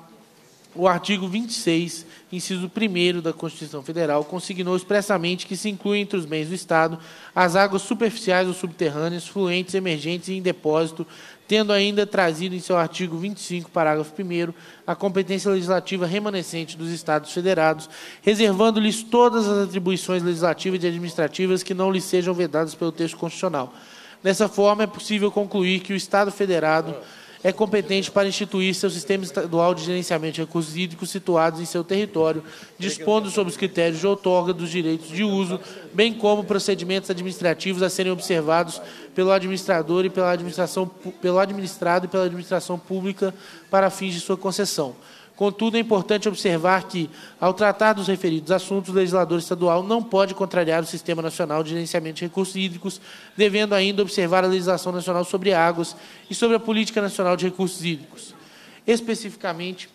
F: o artigo 26, inciso 1º da Constituição Federal, consignou expressamente que se inclui entre os bens do Estado as águas superficiais ou subterrâneas, fluentes, emergentes e em depósito, tendo ainda trazido em seu artigo 25, parágrafo 1º, a competência legislativa remanescente dos Estados federados, reservando-lhes todas as atribuições legislativas e administrativas que não lhes sejam vedadas pelo texto constitucional. Dessa forma, é possível concluir que o Estado federado é competente para instituir seu sistema estadual de gerenciamento de recursos hídricos situados em seu território, dispondo sobre os critérios de outorga dos direitos de uso, bem como procedimentos administrativos a serem observados pelo administrador e pelo administrado e pela administração pública para fins de sua concessão. Contudo, é importante observar que, ao tratar dos referidos assuntos, o legislador estadual não pode contrariar o Sistema Nacional de Gerenciamento de Recursos Hídricos, devendo ainda observar a legislação nacional sobre águas e sobre a Política Nacional de Recursos Hídricos. Especificamente,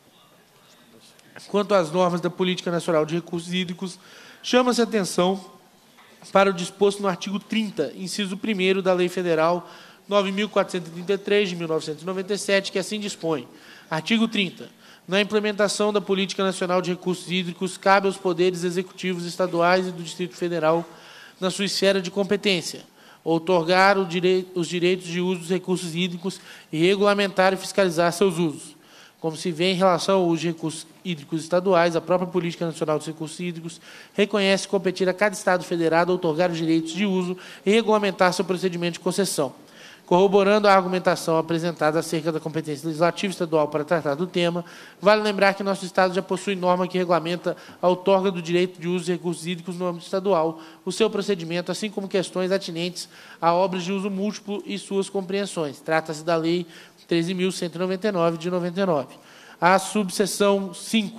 F: quanto às normas da Política Nacional de Recursos Hídricos, chama-se atenção para o disposto no artigo 30, inciso 1º da Lei Federal 9.433, de 1997, que assim dispõe. Artigo 30. Na implementação da Política Nacional de Recursos Hídricos, cabe aos poderes executivos estaduais e do Distrito Federal, na sua esfera de competência, outorgar os direitos de uso dos recursos hídricos e regulamentar e fiscalizar seus usos. Como se vê em relação ao uso de recursos hídricos estaduais, a própria Política Nacional dos Recursos Hídricos reconhece competir a cada Estado federado outorgar os direitos de uso e regulamentar seu procedimento de concessão. Corroborando a argumentação apresentada acerca da competência legislativa estadual para tratar do tema, vale lembrar que nosso Estado já possui norma que regulamenta a outorga do direito de uso de recursos hídricos no âmbito estadual, o seu procedimento, assim como questões atinentes a obras de uso múltiplo e suas compreensões. Trata-se da Lei 13.199, de 99. A subseção 5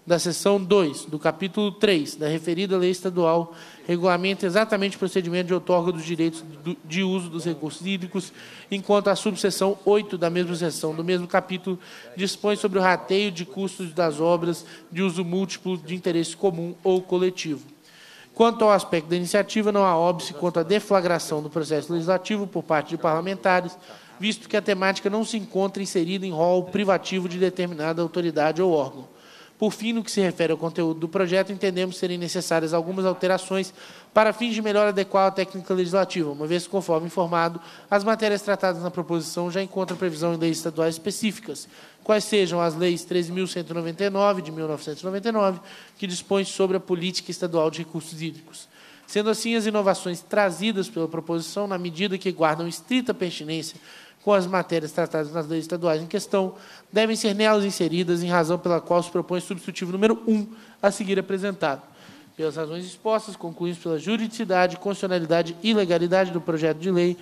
F: da seção 2, do capítulo 3, da referida lei estadual, regulamenta exatamente o procedimento de outorga dos direitos de uso dos recursos hídricos, enquanto a subseção 8 da mesma seção do mesmo capítulo dispõe sobre o rateio de custos das obras de uso múltiplo de interesse comum ou coletivo. Quanto ao aspecto da iniciativa, não há óbice quanto à deflagração do processo legislativo por parte de parlamentares, visto que a temática não se encontra inserida em rol privativo de determinada autoridade ou órgão. Por fim, no que se refere ao conteúdo do projeto, entendemos serem necessárias algumas alterações para fins de melhor adequar a técnica legislativa, uma vez que, conforme informado, as matérias tratadas na proposição já encontram previsão em leis estaduais específicas, quais sejam as leis 13.199, de 1999, que dispõem sobre a política estadual de recursos hídricos. Sendo assim, as inovações trazidas pela proposição, na medida que guardam estrita pertinência com as matérias tratadas nas leis estaduais em questão, devem ser nelas inseridas, em razão pela qual se propõe o substitutivo número 1 a seguir apresentado. Pelas razões expostas, concluímos pela juridicidade, constitucionalidade e legalidade do projeto de lei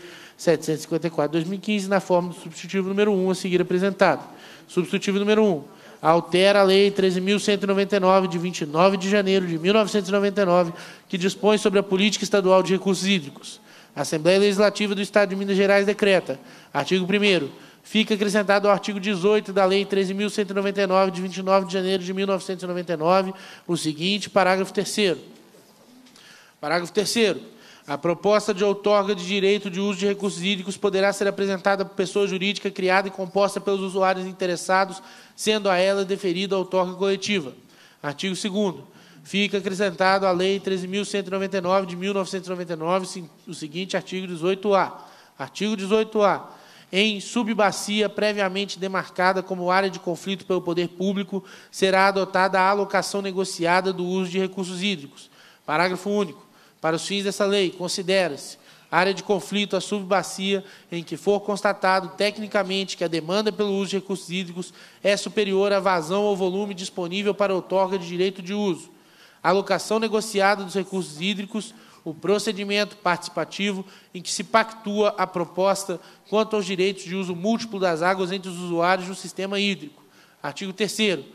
F: 754/2015, na forma do substitutivo número 1 a seguir apresentado. Substitutivo número 1. Altera a Lei 13.199, de 29 de janeiro de 1999, que dispõe sobre a política estadual de recursos hídricos. A Assembleia Legislativa do Estado de Minas Gerais decreta, artigo 1º, fica acrescentado ao artigo 18 da Lei 13.199, de 29 de janeiro de 1999, o seguinte, parágrafo 3º. Parágrafo 3º. A proposta de outorga de direito de uso de recursos hídricos poderá ser apresentada por pessoa jurídica criada e composta pelos usuários interessados, sendo a ela deferida a outorga coletiva. Artigo 2º. Fica acrescentado à Lei 13.199, de 1999, o seguinte artigo 18A. Artigo 18A. Em subbacia previamente demarcada como área de conflito pelo poder público, será adotada a alocação negociada do uso de recursos hídricos. Parágrafo único. Para os fins dessa lei, considera-se área de conflito a subbacia em que for constatado tecnicamente que a demanda pelo uso de recursos hídricos é superior à vazão ou volume disponível para outorga de direito de uso. A alocação negociada dos recursos hídricos, o procedimento participativo em que se pactua a proposta quanto aos direitos de uso múltiplo das águas entre os usuários do sistema hídrico. Artigo 3º.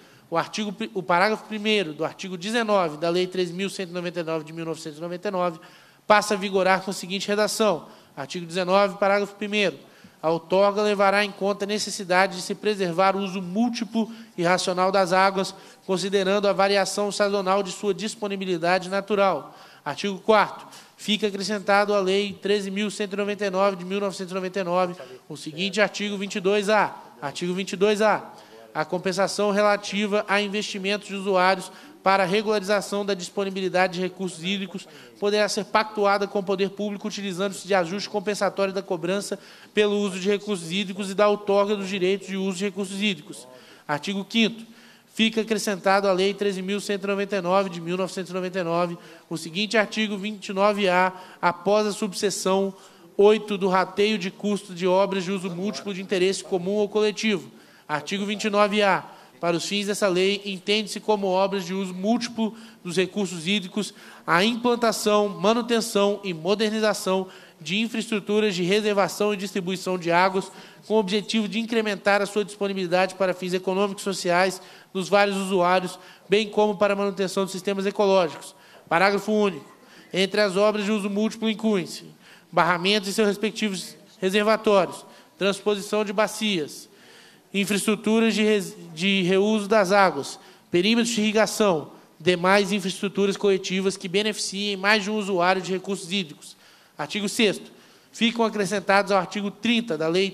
F: O parágrafo 1º do artigo 19 da Lei 13.199, de 1999, passa a vigorar com a seguinte redação. Artigo 19, parágrafo 1º. A outorga levará em conta a necessidade de se preservar o uso múltiplo e racional das águas, considerando a variação sazonal de sua disponibilidade natural. Artigo 4º. Fica acrescentado à Lei 13.199, de 1999, o seguinte artigo 22A. Artigo 22A. A compensação relativa a investimentos de usuários para a regularização da disponibilidade de recursos hídricos poderá ser pactuada com o poder público utilizando-se de ajuste compensatório da cobrança pelo uso de recursos hídricos e da outorga dos direitos de uso de recursos hídricos. Artigo 5º. Fica acrescentado à Lei 13.199, de 1999, o seguinte artigo 29A, após a subseção 8 do rateio de custos de obras de uso múltiplo de interesse comum ou coletivo. Artigo 29A. Para os fins dessa lei, entende-se como obras de uso múltiplo dos recursos hídricos a implantação, manutenção e modernização de infraestruturas de reservação e distribuição de águas, com o objetivo de incrementar a sua disponibilidade para fins econômicos e sociais dos vários usuários, bem como para a manutenção de sistemas ecológicos. Parágrafo único. Entre as obras de uso múltiplo incluem-se barramentos e seus respectivos reservatórios, transposição de bacias, infraestruturas de reuso das águas, perímetros de irrigação, demais infraestruturas coletivas que beneficiem mais de um usuário de recursos hídricos. Artigo 6º. Ficam acrescentados ao artigo 30 da Lei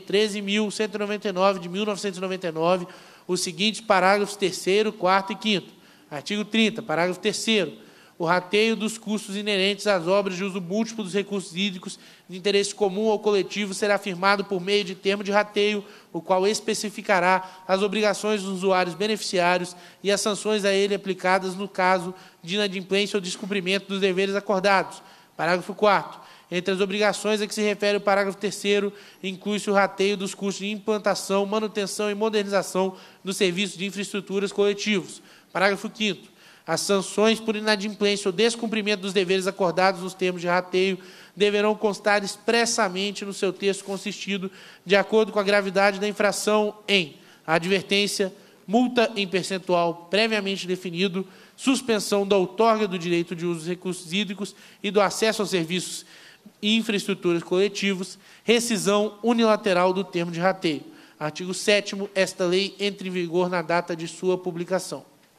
F: 13.199, de 1999, os seguintes parágrafos 3º, 4º e 5º. Artigo 30, parágrafo 3º. O rateio dos custos inerentes às obras de uso múltiplo dos recursos hídricos de interesse comum ou coletivo será firmado por meio de termo de rateio, o qual especificará as obrigações dos usuários beneficiários e as sanções a ele aplicadas no caso de inadimplência ou descumprimento dos deveres acordados. Parágrafo 4º. Entre as obrigações a que se refere o parágrafo 3º, inclui-se o rateio dos custos de implantação, manutenção e modernização dos serviços de infraestruturas coletivos. Parágrafo 5º. As sanções por inadimplência ou descumprimento dos deveres acordados nos termos de rateio deverão constar expressamente no seu texto consistido, de acordo com a gravidade da infração, em advertência, multa em percentual previamente definido, suspensão da outorga do direito de uso dos recursos hídricos e do acesso aos serviços e infraestruturas coletivos, rescisão unilateral do termo de rateio. Artigo 7º, esta lei entra em vigor na data de sua publicação.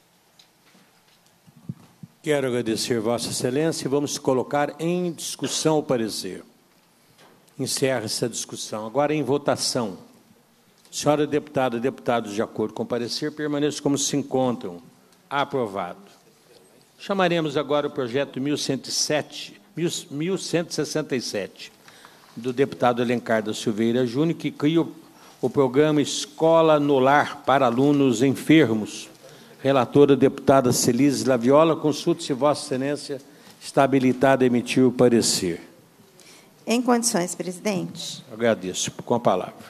A: Quero agradecer Vossa Excelência e vamos colocar em discussão o parecer. Encerra essa discussão. Agora em votação. Senhora deputada, deputados, de acordo com o parecer, permaneçam como se encontram. Aprovado. Chamaremos agora o projeto 1167, do deputado Alencar da Silveira Júnior, que cria o programa Escola no Lar para Alunos Enfermos. Relatora, deputada Celise Laviola. Consulte se Vossa Excelência está habilitada a emitir o parecer.
E: Em condições, presidente.
A: Agradeço. Com a palavra.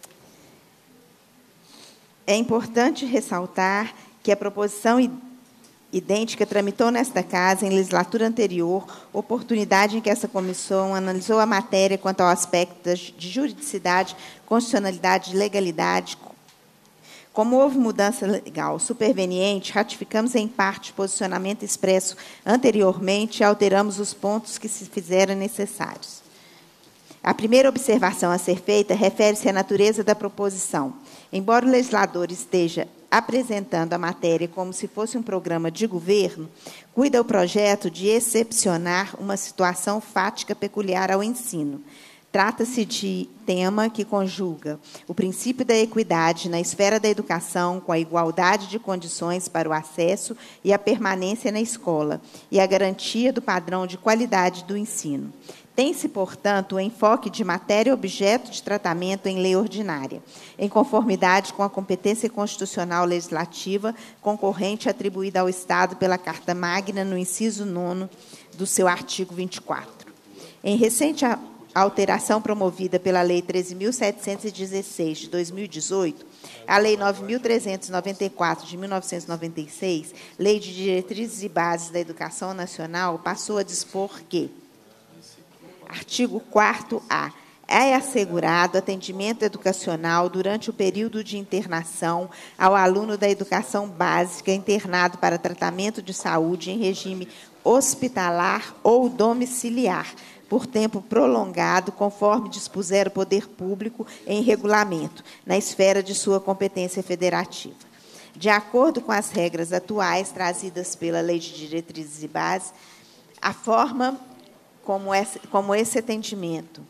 E: É importante ressaltar que a proposição idêntica tramitou nesta Casa, em legislatura anterior, oportunidade em que essa comissão analisou a matéria quanto ao aspecto de juridicidade, constitucionalidade e legalidade. Como houve mudança legal superveniente, ratificamos em parte o posicionamento expresso anteriormente e alteramos os pontos que se fizeram necessários. A primeira observação a ser feita refere-se à natureza da proposição. Embora o legislador esteja apresentando a matéria como se fosse um programa de governo, cuida o projeto de excepcionar uma situação fática peculiar ao ensino. Trata-se de tema que conjuga o princípio da equidade na esfera da educação com a igualdade de condições para o acesso e a permanência na escola e a garantia do padrão de qualidade do ensino. Tem-se, portanto, o enfoque de matéria objeto de tratamento em lei ordinária, em conformidade com a competência constitucional legislativa concorrente atribuída ao Estado pela Carta Magna, no inciso 9 do seu artigo 24. Em recente alteração promovida pela Lei 13.716, de 2018, a Lei 9.394, de 1996, Lei de Diretrizes e Bases da Educação Nacional, passou a dispor que, artigo 4º-A, é assegurado atendimento educacional durante o período de internação ao aluno da educação básica internado para tratamento de saúde em regime hospitalar ou domiciliar, por tempo prolongado, conforme dispuser o poder público em regulamento, na esfera de sua competência federativa. De acordo com as regras atuais trazidas pela Lei de Diretrizes e Bases, a forma como esse atendimento,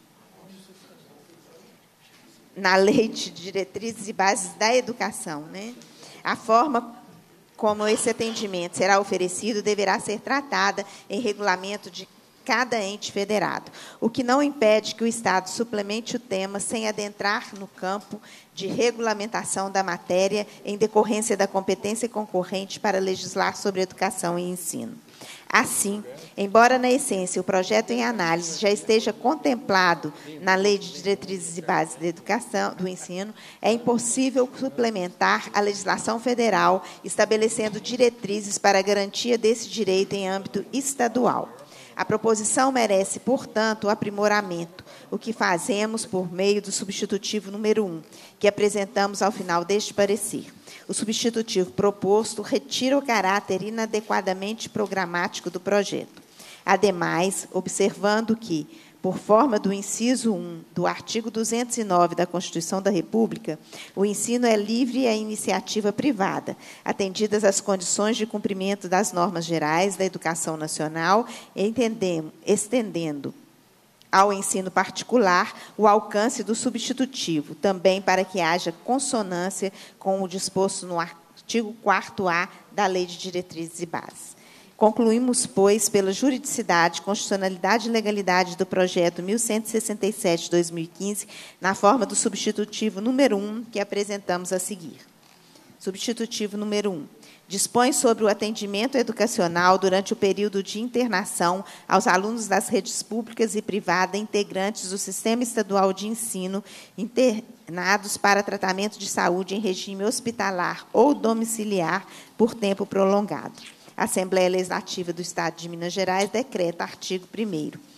E: na Lei de Diretrizes e Bases da Educação, a forma como esse atendimento será oferecido deverá ser tratada em regulamento de cada ente federado, o que não impede que o Estado suplemente o tema sem adentrar no campo de regulamentação da matéria em decorrência da competência concorrente para legislar sobre educação e ensino. Assim, embora na essência o projeto em análise já esteja contemplado na Lei de Diretrizes e Bases da Educação, do Ensino, é impossível suplementar a legislação federal estabelecendo diretrizes para a garantia desse direito em âmbito estadual. A proposição merece, portanto, o aprimoramento, o que fazemos por meio do substitutivo número 1, que apresentamos ao final deste parecer. O substitutivo proposto retira o caráter inadequadamente programático do projeto. Ademais, observando que, por forma do inciso 1 do artigo 209 da Constituição da República, o ensino é livre à iniciativa privada, atendidas as condições de cumprimento das normas gerais da educação nacional, estendendo ao ensino particular o alcance do substitutivo, também para que haja consonância com o disposto no artigo 4º-A da Lei de Diretrizes e Bases. Concluímos, pois, pela juridicidade, constitucionalidade e legalidade do projeto 1167/2015, na forma do substitutivo número 1, que apresentamos a seguir. Substitutivo número 1. Dispõe sobre o atendimento educacional durante o período de internação aos alunos das redes públicas e privadas integrantes do Sistema Estadual de Ensino, internados para tratamento de saúde em regime hospitalar ou domiciliar por tempo prolongado. A Assembleia Legislativa do Estado de Minas Gerais decreta artigo 1º.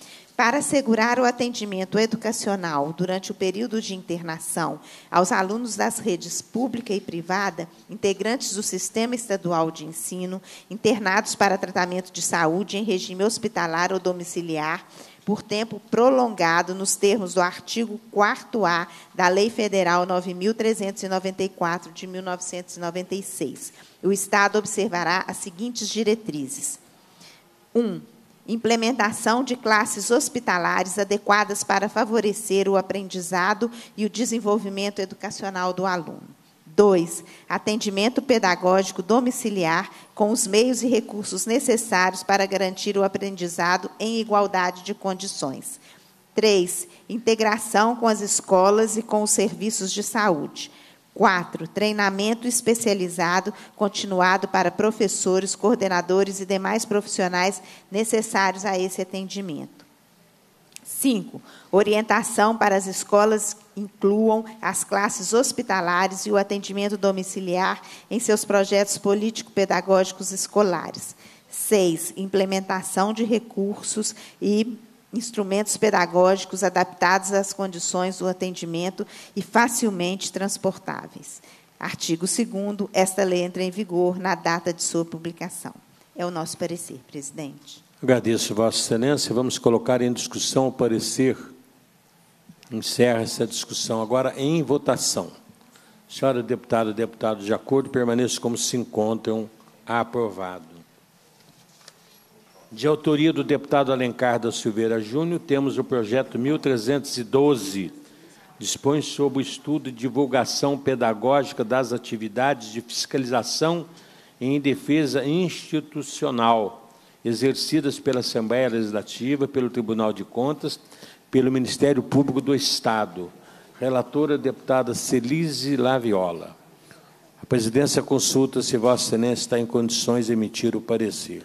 E: Para assegurar o atendimento educacional durante o período de internação aos alunos das redes pública e privada, integrantes do Sistema Estadual de Ensino, internados para tratamento de saúde em regime hospitalar ou domiciliar, por tempo prolongado, nos termos do artigo 4º da Lei Federal 9.394, de 1996. O Estado observará as seguintes diretrizes. 1. Implementação de classes hospitalares adequadas para favorecer o aprendizado e o desenvolvimento educacional do aluno. 2. Atendimento pedagógico domiciliar com os meios e recursos necessários para garantir o aprendizado em igualdade de condições. 3. Integração com as escolas e com os serviços de saúde. 4. Treinamento especializado continuado para professores, coordenadores e demais profissionais necessários a esse atendimento. 5. Orientação para as escolas incluam as classes hospitalares e o atendimento domiciliar em seus projetos político-pedagógicos escolares. 6. Implementação de recursos e instrumentos pedagógicos adaptados às condições do atendimento e facilmente transportáveis. Artigo 2º, esta lei entra em vigor na data de sua publicação. É o nosso parecer, presidente.
A: Agradeço, Vossa Excelência. Vamos colocar em discussão o parecer. Encerra essa discussão agora em votação. Senhora deputada, deputado, de acordo, permaneçam como se encontram. Aprovado. De autoria do deputado Alencar da Silveira Júnior, temos o projeto 1312, dispõe sobre o estudo e divulgação pedagógica das atividades de fiscalização em defesa institucional, exercidas pela Assembleia Legislativa, pelo Tribunal de Contas, pelo Ministério Público do Estado. Relatora, deputada Celise Laviola. A presidência consulta se Vossa Excelência está em condições de emitir o parecer.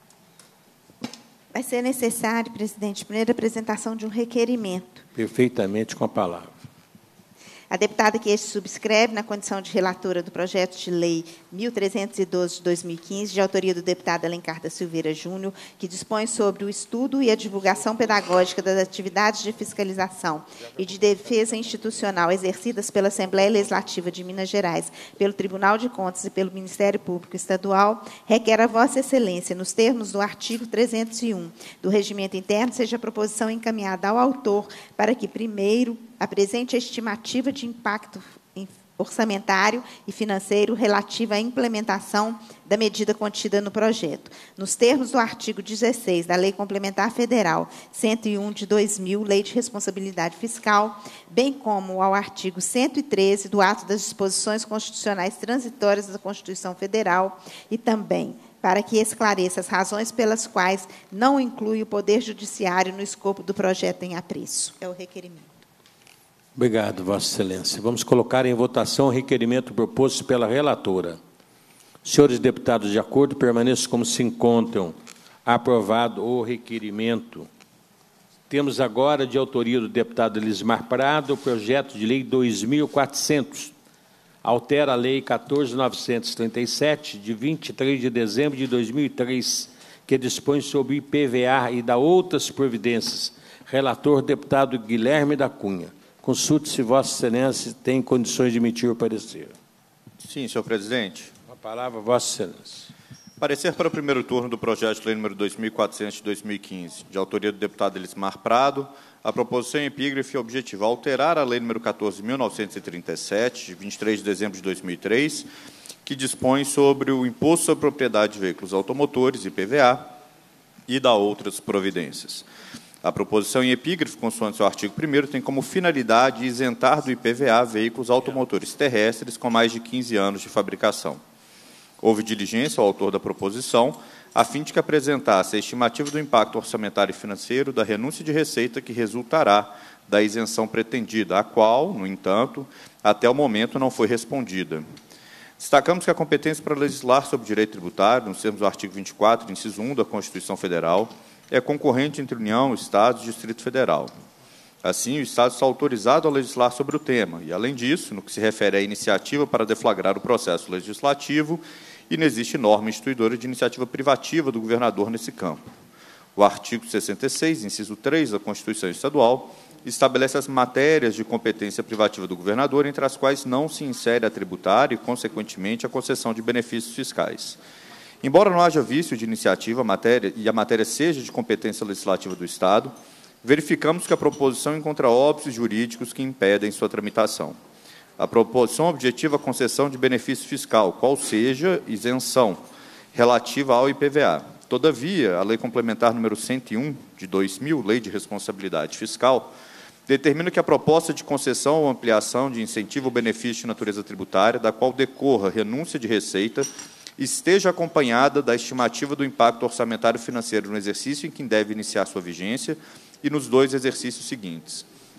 E: Vai ser necessário, presidente, primeiro a apresentação de um requerimento.
A: Perfeitamente, com a palavra.
E: A deputada que este subscreve, na condição de relatora do projeto de lei 1312 de 2015, de autoria do deputado Alencar da Silveira Júnior, que dispõe sobre o estudo e a divulgação pedagógica das atividades de fiscalização e de defesa institucional exercidas pela Assembleia Legislativa de Minas Gerais, pelo Tribunal de Contas e pelo Ministério Público Estadual, requer a Vossa Excelência, nos termos do artigo 301 do Regimento Interno, seja a proposição encaminhada ao autor para que, primeiro, apresente a estimativa de impacto orçamentário e financeiro relativa à implementação da medida contida no projeto, nos termos do artigo 16 da Lei Complementar Federal 101 de 2000, Lei de Responsabilidade Fiscal, bem como ao artigo 113 do Ato das Disposições Constitucionais Transitórias da Constituição Federal e também para que esclareça as razões pelas quais não inclui o Poder Judiciário no escopo do projeto em apreço. É o requerimento.
A: Obrigado, Vossa Excelência. Vamos colocar em votação o requerimento proposto pela relatora. Senhores deputados, de acordo, permaneçam como se encontram. Aprovado o requerimento. Temos agora, de autoria do deputado Elismar Prado, o projeto de lei 2400. Altera a lei 14.937, de 23 de dezembro de 2003, que dispõe sobre o IPVA e dá outras providências. Relator, deputado Guilherme da Cunha. Consulte se Vossa Excelência tem condições de emitir o parecer.
C: Sim, senhor presidente.
A: A palavra, Vossa Excelência.
C: Parecer para o primeiro turno do projeto de lei número 2400 de 2015, de autoria do deputado Elismar Prado. A proposição em epígrafe objetiva alterar a lei número 14.937, de 23 de dezembro de 2003, que dispõe sobre o imposto sobre propriedade de veículos automotores, IPVA, e dá outras providências. A proposição em epígrafe, consoante seu artigo 1º, tem como finalidade isentar do IPVA veículos automotores terrestres com mais de 15 anos de fabricação. Houve diligência ao autor da proposição, a fim de que apresentasse a estimativa do impacto orçamentário e financeiro da renúncia de receita que resultará da isenção pretendida, a qual, no entanto, até o momento não foi respondida. Destacamos que a competência para legislar sobre direito tributário, nos termos do artigo 24, inciso 1 da Constituição Federal, é concorrente entre União, Estados e Distrito Federal. Assim, o Estado está autorizado a legislar sobre o tema e, além disso, no que se refere à iniciativa para deflagrar o processo legislativo, inexiste norma instituidora de iniciativa privativa do governador nesse campo. O artigo 66, inciso 3 da Constituição Estadual, estabelece as matérias de competência privativa do governador, entre as quais não se insere a tributária e, consequentemente, a concessão de benefícios fiscais. Embora não haja vício de iniciativa a matéria seja de competência legislativa do Estado, verificamos que a proposição encontra óbices jurídicos que impedem sua tramitação. A proposição objetiva a concessão de benefício fiscal, qual seja isenção relativa ao IPVA. Todavia, a Lei Complementar número 101, de 2000, Lei de Responsabilidade Fiscal, determina que a proposta de concessão ou ampliação de incentivo ou benefício de natureza tributária, da qual decorra renúncia de receita, esteja acompanhada da estimativa do impacto orçamentário financeiro no exercício em que deve iniciar sua vigência e nos 2 exercícios seguintes.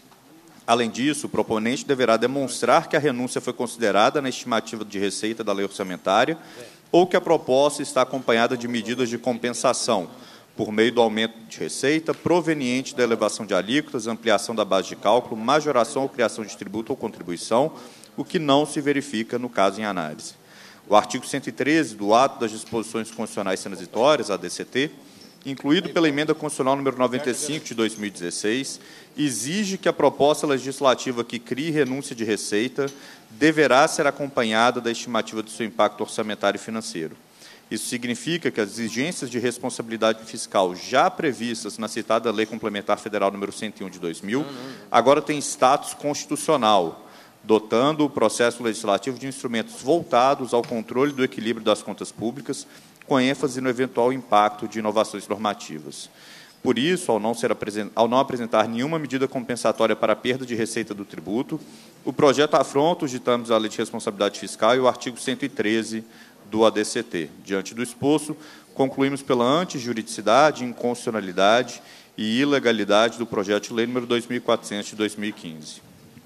C: Além disso, o proponente deverá demonstrar que a renúncia foi considerada na estimativa de receita da lei orçamentária ou que a proposta está acompanhada de medidas de compensação, por meio do aumento de receita, proveniente da elevação de alíquotas, ampliação da base de cálculo, majoração ou criação de tributo ou contribuição, o que não se verifica no caso em análise. O artigo 113 do Ato das Disposições Constitucionais Transitórias, ADCT, incluído pela Emenda Constitucional número 95, de 2016, exige que a proposta legislativa que crie renúncia de receita deverá ser acompanhada da estimativa do seu impacto orçamentário e financeiro. Isso significa que as exigências de responsabilidade fiscal já previstas na citada Lei Complementar Federal número 101, de 2000, agora têm status constitucional, dotando o processo legislativo de instrumentos voltados ao controle do equilíbrio das contas públicas, com ênfase no eventual impacto de inovações normativas. Por isso, ao não apresentar nenhuma medida compensatória para a perda de receita do tributo, o projeto afronta os ditames da Lei de Responsabilidade Fiscal e o artigo 113 do ADCT. Diante do exposto, concluímos pela antijuridicidade, inconstitucionalidade e ilegalidade do projeto de lei número 2400 de 2015.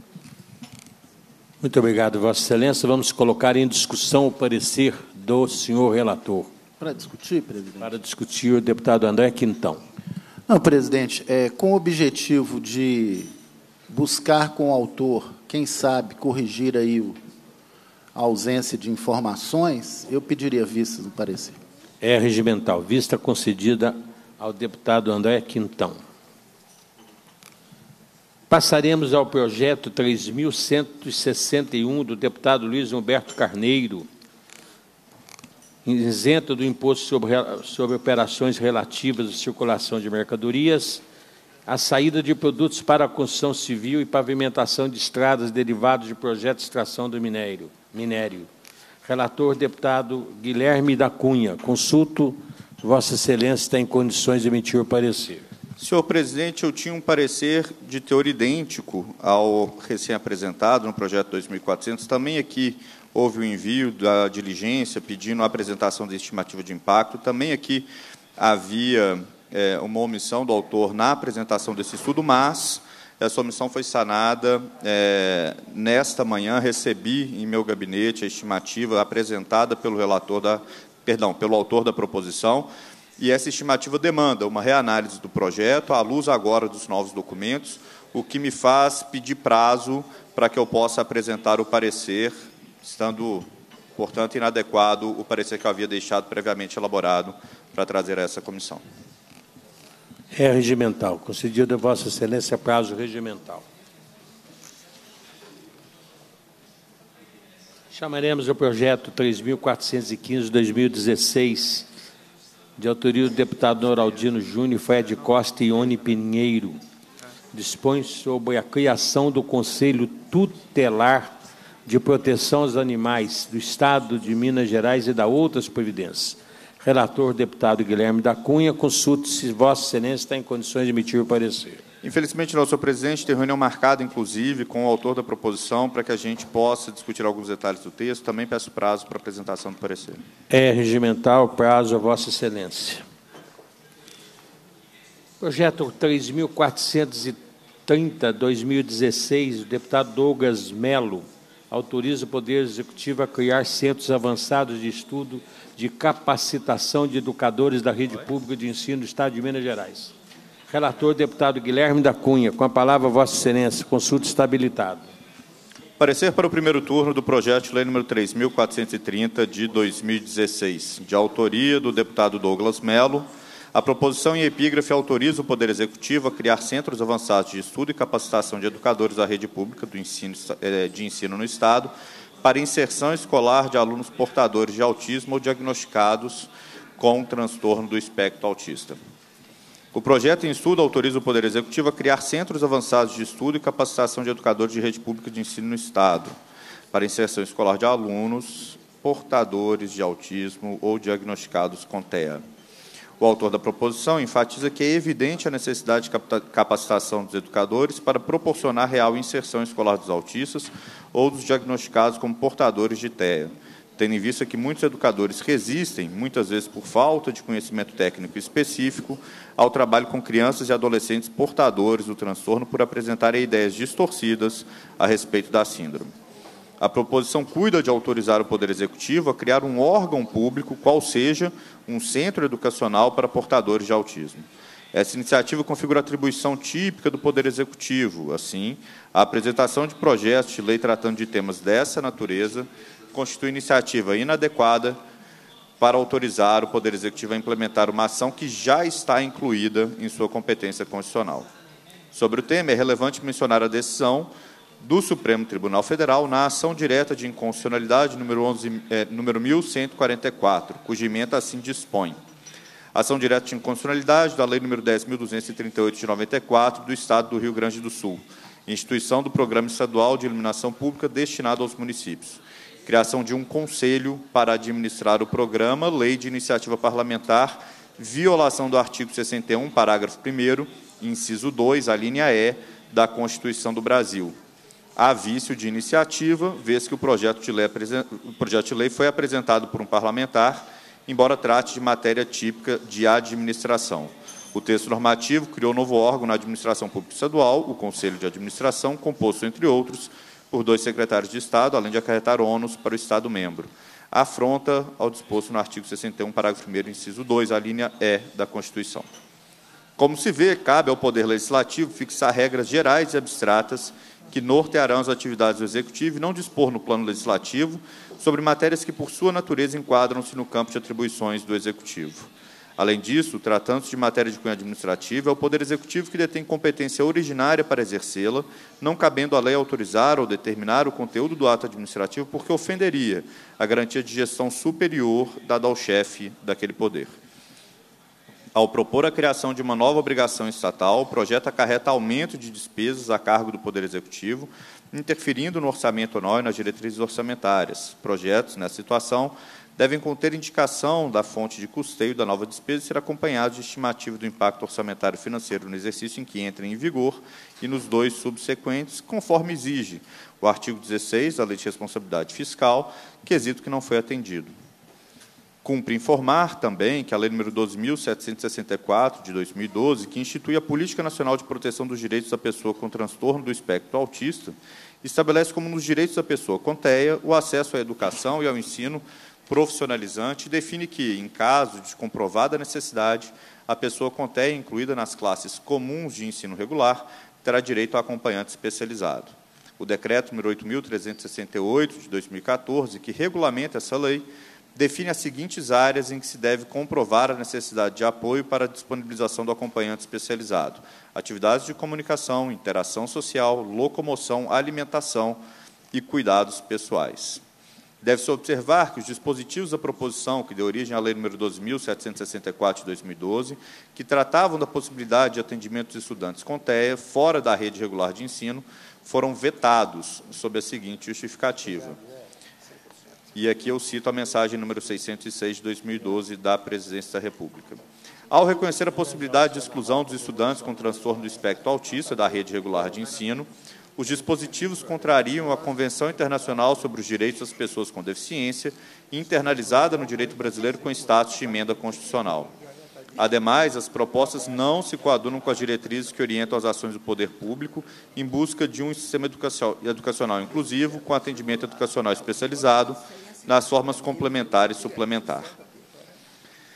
A: Muito obrigado, Vossa Excelência. Vamos colocar em discussão o parecer do senhor relator.
B: Para discutir, presidente?
A: Para discutir, o deputado André Quintão.
B: Não, presidente, com o objetivo de buscar com o autor, quem sabe, corrigir aí a ausência de informações, eu pediria vistas no parecer.
A: É regimental. Vista concedida ao deputado André Quintão. Passaremos ao projeto 3.161 do deputado Luiz Humberto Carneiro, isento do imposto sobre operações relativas à circulação de mercadorias, a saída de produtos para a construção civil e pavimentação de estradas derivados de projetos de extração do minério. Relator, deputado Guilherme da Cunha. Consulto, Vossa Excelência está em condições de emitir o parecer.
C: Senhor presidente, eu tinha um parecer de teor idêntico ao recém-apresentado no projeto 2400. Também aqui houve o envio da diligência pedindo a apresentação da estimativa de impacto. Também aqui havia uma omissão do autor na apresentação desse estudo, mas essa omissão foi sanada. Nesta manhã, recebi em meu gabinete a estimativa apresentada pelo pelo autor da proposição, e essa estimativa demanda uma reanálise do projeto, à luz agora dos novos documentos, o que me faz pedir prazo para que eu possa apresentar o parecer, estando, portanto, inadequado o parecer que eu havia deixado previamente elaborado para trazer a essa comissão.
A: É regimental. Concedido a Vossa Excelência prazo regimental. Chamaremos o projeto 3.415/2016, de autoria do deputado Noraldino Júnior, Fred Costa e Ione Pinheiro. Dispõe sobre a criação do Conselho Tutelar de Proteção aos Animais do Estado de Minas Gerais e da outras providências. Relator, deputado Guilherme da Cunha. Consulte se Vossa Excelência está em condições de emitir o parecer.
C: Infelizmente, não, senhor presidente, tem reunião marcada, inclusive, com o autor da proposição, para que a gente possa discutir alguns detalhes do texto. Também peço prazo para a apresentação do parecer. É
A: regimental, prazo a Vossa Excelência. Projeto 3.430/2016, do deputado Douglas Melo, autoriza o Poder Executivo a criar centros avançados de estudo de capacitação de educadores da rede pública de ensino do Estado de Minas Gerais. Relator, deputado Guilherme da Cunha. Com a palavra, Vossa Excelência. Consulta está habilitado.
C: Parecer para o primeiro turno do projeto de lei número 3.430, de 2016, de autoria do deputado Douglas Melo, A proposição em epígrafe autoriza o Poder Executivo a criar centros avançados de estudo e capacitação de educadores da rede pública de ensino no Estado para inserção escolar de alunos portadores de autismo ou diagnosticados com transtorno do espectro autista. O projeto em estudo autoriza o Poder Executivo a criar centros avançados de estudo e capacitação de educadores de rede pública de ensino no Estado para inserção escolar de alunos portadores de autismo ou diagnosticados com TEA. O autor da proposição enfatiza que é evidente a necessidade de capacitação dos educadores para proporcionar real inserção escolar dos autistas ou dos diagnosticados como portadores de TEA, tendo em vista que muitos educadores resistem, muitas vezes por falta de conhecimento técnico específico, ao trabalho com crianças e adolescentes portadores do transtorno por apresentarem ideias distorcidas a respeito da síndrome. A proposição cuida de autorizar o Poder Executivo a criar um órgão público, qual seja um centro educacional para portadores de autismo. Essa iniciativa configura a atribuição típica do Poder Executivo. Assim, a apresentação de projetos de lei tratando de temas dessa natureza constitui iniciativa inadequada para autorizar o Poder Executivo a implementar uma ação que já está incluída em sua competência constitucional. Sobre o tema, é relevante mencionar a decisão do Supremo Tribunal Federal na ação direta de inconstitucionalidade número 1144, cuja ementa assim dispõe. Ação direta de inconstitucionalidade da Lei nº 10.238, de 94, do Estado do Rio Grande do Sul, instituição do Programa Estadual de Iluminação Pública destinado aos municípios. Criação de um conselho para administrar o programa, lei de iniciativa parlamentar, violação do artigo 61, parágrafo 1º, inciso 2, a linha E, da Constituição do Brasil. Há vício de iniciativa, vez que o projeto de lei foi apresentado por um parlamentar, embora trate de matéria típica de administração. O texto normativo criou novo órgão na administração pública estadual, o Conselho de Administração, composto, entre outros, por 2 secretários de Estado, além de acarretar ônus para o Estado-membro. Afronta ao disposto no artigo 61, parágrafo 1º, inciso 2, a linha E da Constituição. Como se vê, cabe ao Poder Legislativo fixar regras gerais e abstratas que nortearão as atividades do Executivo e não dispor no plano legislativo sobre matérias que, por sua natureza, enquadram-se no campo de atribuições do Executivo. Além disso, tratando-se de matéria de cunho administrativo, é o Poder Executivo que detém competência originária para exercê-la, não cabendo à lei autorizar ou determinar o conteúdo do ato administrativo, porque ofenderia a garantia de gestão superior dada ao chefe daquele poder. Ao propor a criação de uma nova obrigação estatal, o projeto acarreta aumento de despesas a cargo do Poder Executivo, interferindo no orçamento anual e nas diretrizes orçamentárias. Projetos, nessa situação, devem conter indicação da fonte de custeio da nova despesa e ser acompanhados de estimativa do impacto orçamentário e financeiro no exercício em que entrem em vigor e nos 2 subsequentes, conforme exige o artigo 16 da Lei de Responsabilidade Fiscal, quesito que não foi atendido. Cumpre informar também que a Lei nº 12.764, de 2012, que institui a Política Nacional de Proteção dos Direitos da Pessoa com Transtorno do Espectro Autista, estabelece como nos direitos da pessoa com TEA o acesso à educação e ao ensino profissionalizante e define que, em caso de comprovada necessidade, a pessoa com TEA, incluída nas classes comuns de ensino regular, terá direito a acompanhante especializado. O Decreto nº 8.368, de 2014, que regulamenta essa lei, define as seguintes áreas em que se deve comprovar a necessidade de apoio para a disponibilização do acompanhante especializado: atividades de comunicação, interação social, locomoção, alimentação e cuidados pessoais. Deve-se observar que os dispositivos da proposição, que deu origem à Lei nº 12.764, de 2012, que tratavam da possibilidade de atendimento dos estudantes com TEA fora da rede regular de ensino, foram vetados sob a seguinte justificativa. E aqui eu cito a mensagem número 606, de 2012, da Presidência da República. Ao reconhecer a possibilidade de exclusão dos estudantes com transtorno do espectro autista da rede regular de ensino, os dispositivos contrariam a Convenção Internacional sobre os Direitos das Pessoas com Deficiência, internalizada no direito brasileiro com status de emenda constitucional. Ademais, as propostas não se coadunam com as diretrizes que orientam as ações do poder público em busca de um sistema educacional inclusivo, com atendimento educacional especializado, nas formas complementar e suplementar.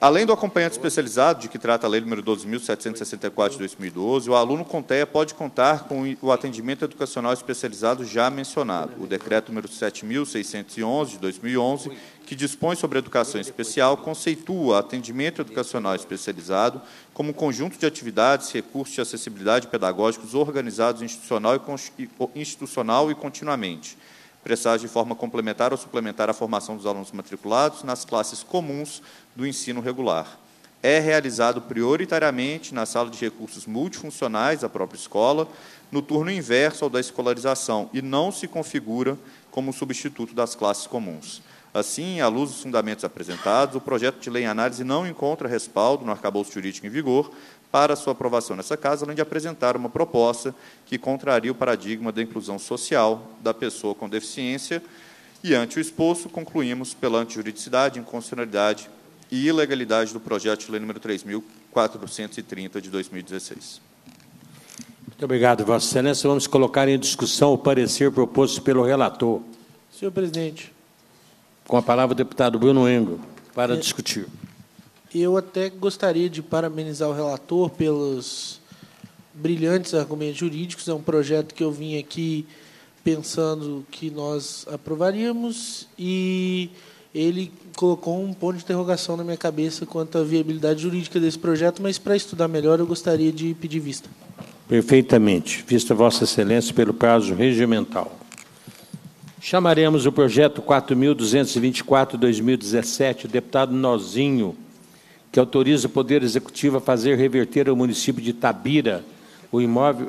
C: Além do acompanhante especializado, de que trata a Lei nº 12.764, de 2012, o aluno com TEA pode contar com o atendimento educacional especializado já mencionado, o Decreto nº 7.611, de 2011, que dispõe sobre a educação especial, conceitua atendimento educacional especializado como um conjunto de atividades, recursos de acessibilidade pedagógicos organizados institucional e continuamente, prestados de forma complementar ou suplementar à formação dos alunos matriculados nas classes comuns do ensino regular. É realizado prioritariamente na sala de recursos multifuncionais da própria escola, no turno inverso ao da escolarização, e não se configura como substituto das classes comuns. Assim, à luz dos fundamentos apresentados, o projeto de lei em análise não encontra respaldo no arcabouço jurídico em vigor para sua aprovação nessa Casa, além de apresentar uma proposta que contraria o paradigma da inclusão social da pessoa com deficiência. E, ante o exposto, concluímos pela antijuridicidade, inconstitucionalidade e ilegalidade do projeto de lei número 3.430, de 2016.
A: Muito obrigado, Vossa Excelência. Vamos colocar em discussão o parecer proposto pelo relator.
F: Senhor presidente.
A: Com a palavra o deputado Bruno Engo, para discutir.
F: Eu até gostaria de parabenizar o relator pelos brilhantes argumentos jurídicos. É um projeto que eu vim aqui pensando que nós aprovaríamos e ele colocou um ponto de interrogação na minha cabeça quanto à viabilidade jurídica desse projeto, mas, para estudar melhor, eu gostaria de pedir vista.
A: Perfeitamente. Vista Vossa Excelência pelo prazo regimental. Chamaremos o projeto 4.224/2017, o deputado Nozinho, que autoriza o Poder Executivo a fazer reverter ao município de Itabira o imóvel...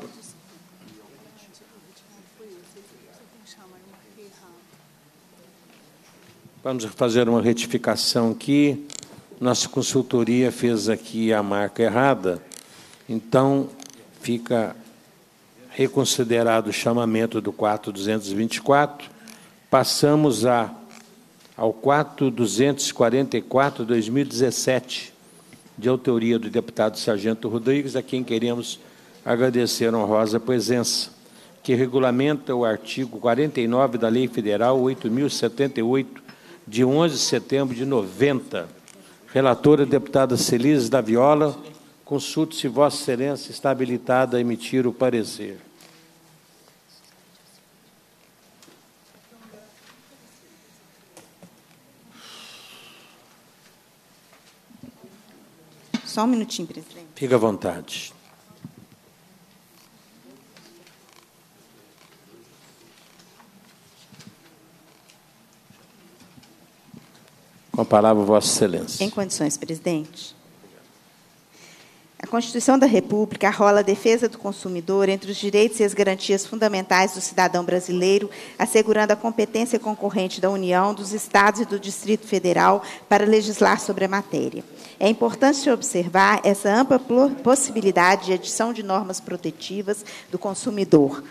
A: Vamos fazer uma retificação aqui. Nossa consultoria fez aqui a marca errada, então fica reconsiderado o chamamento do 4.224. Passamos ao 4.244/2017, de autoria do deputado Sargento Rodrigues, a quem queremos agradecer a honrosa presença, que regulamenta o artigo 49 da Lei Federal 8.078, de 11 de setembro de 90. Relatora, deputada Celise da Viola. Consulte se Vossa Excelência está habilitada a emitir o parecer.
E: Só um minutinho, presidente.
A: Fique à vontade. Com a palavra, Vossa Excelência.
E: Em condições, presidente. A Constituição da República arrola a defesa do consumidor entre os direitos e as garantias fundamentais do cidadão brasileiro, assegurando a competência concorrente da União, dos Estados e do Distrito Federal para legislar sobre a matéria. É importante observar essa ampla possibilidade de edição de normas protetivas do consumidor,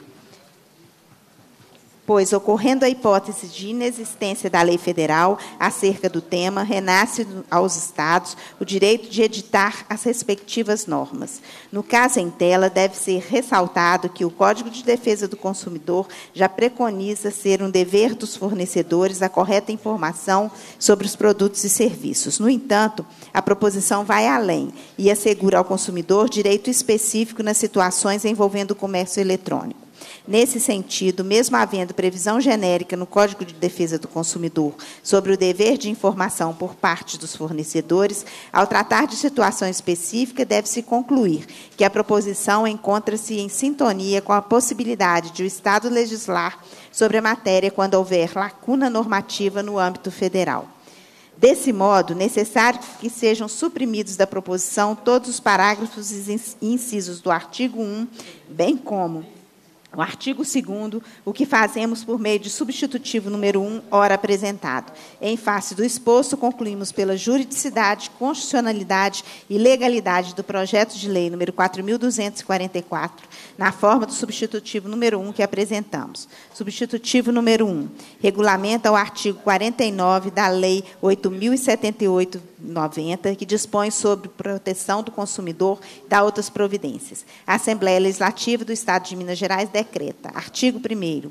E: pois, ocorrendo a hipótese de inexistência da lei federal acerca do tema, renasce aos Estados o direito de editar as respectivas normas. No caso em tela, deve ser ressaltado que o Código de Defesa do Consumidor já preconiza ser um dever dos fornecedores a correta informação sobre os produtos e serviços. No entanto, a proposição vai além e assegura ao consumidor direito específico nas situações envolvendo o comércio eletrônico. Nesse sentido, mesmo havendo previsão genérica no Código de Defesa do Consumidor sobre o dever de informação por parte dos fornecedores, ao tratar de situação específica, deve-se concluir que a proposição encontra-se em sintonia com a possibilidade de o Estado legislar sobre a matéria quando houver lacuna normativa no âmbito federal. Desse modo, necessário que sejam suprimidos da proposição todos os parágrafos e incisos do artigo 1, bem como o artigo 2º, o que fazemos por meio de substitutivo número 1, ora apresentado. Em face do exposto, concluímos pela juridicidade, constitucionalidade e legalidade do projeto de lei número 4.244, na forma do substitutivo número 1 que apresentamos. Substitutivo número 1, regulamenta o artigo 49 da Lei 8.078/90, que dispõe sobre proteção do consumidor e dá outras providências. A Assembleia Legislativa do Estado de Minas Gerais decreta. Artigo 1º.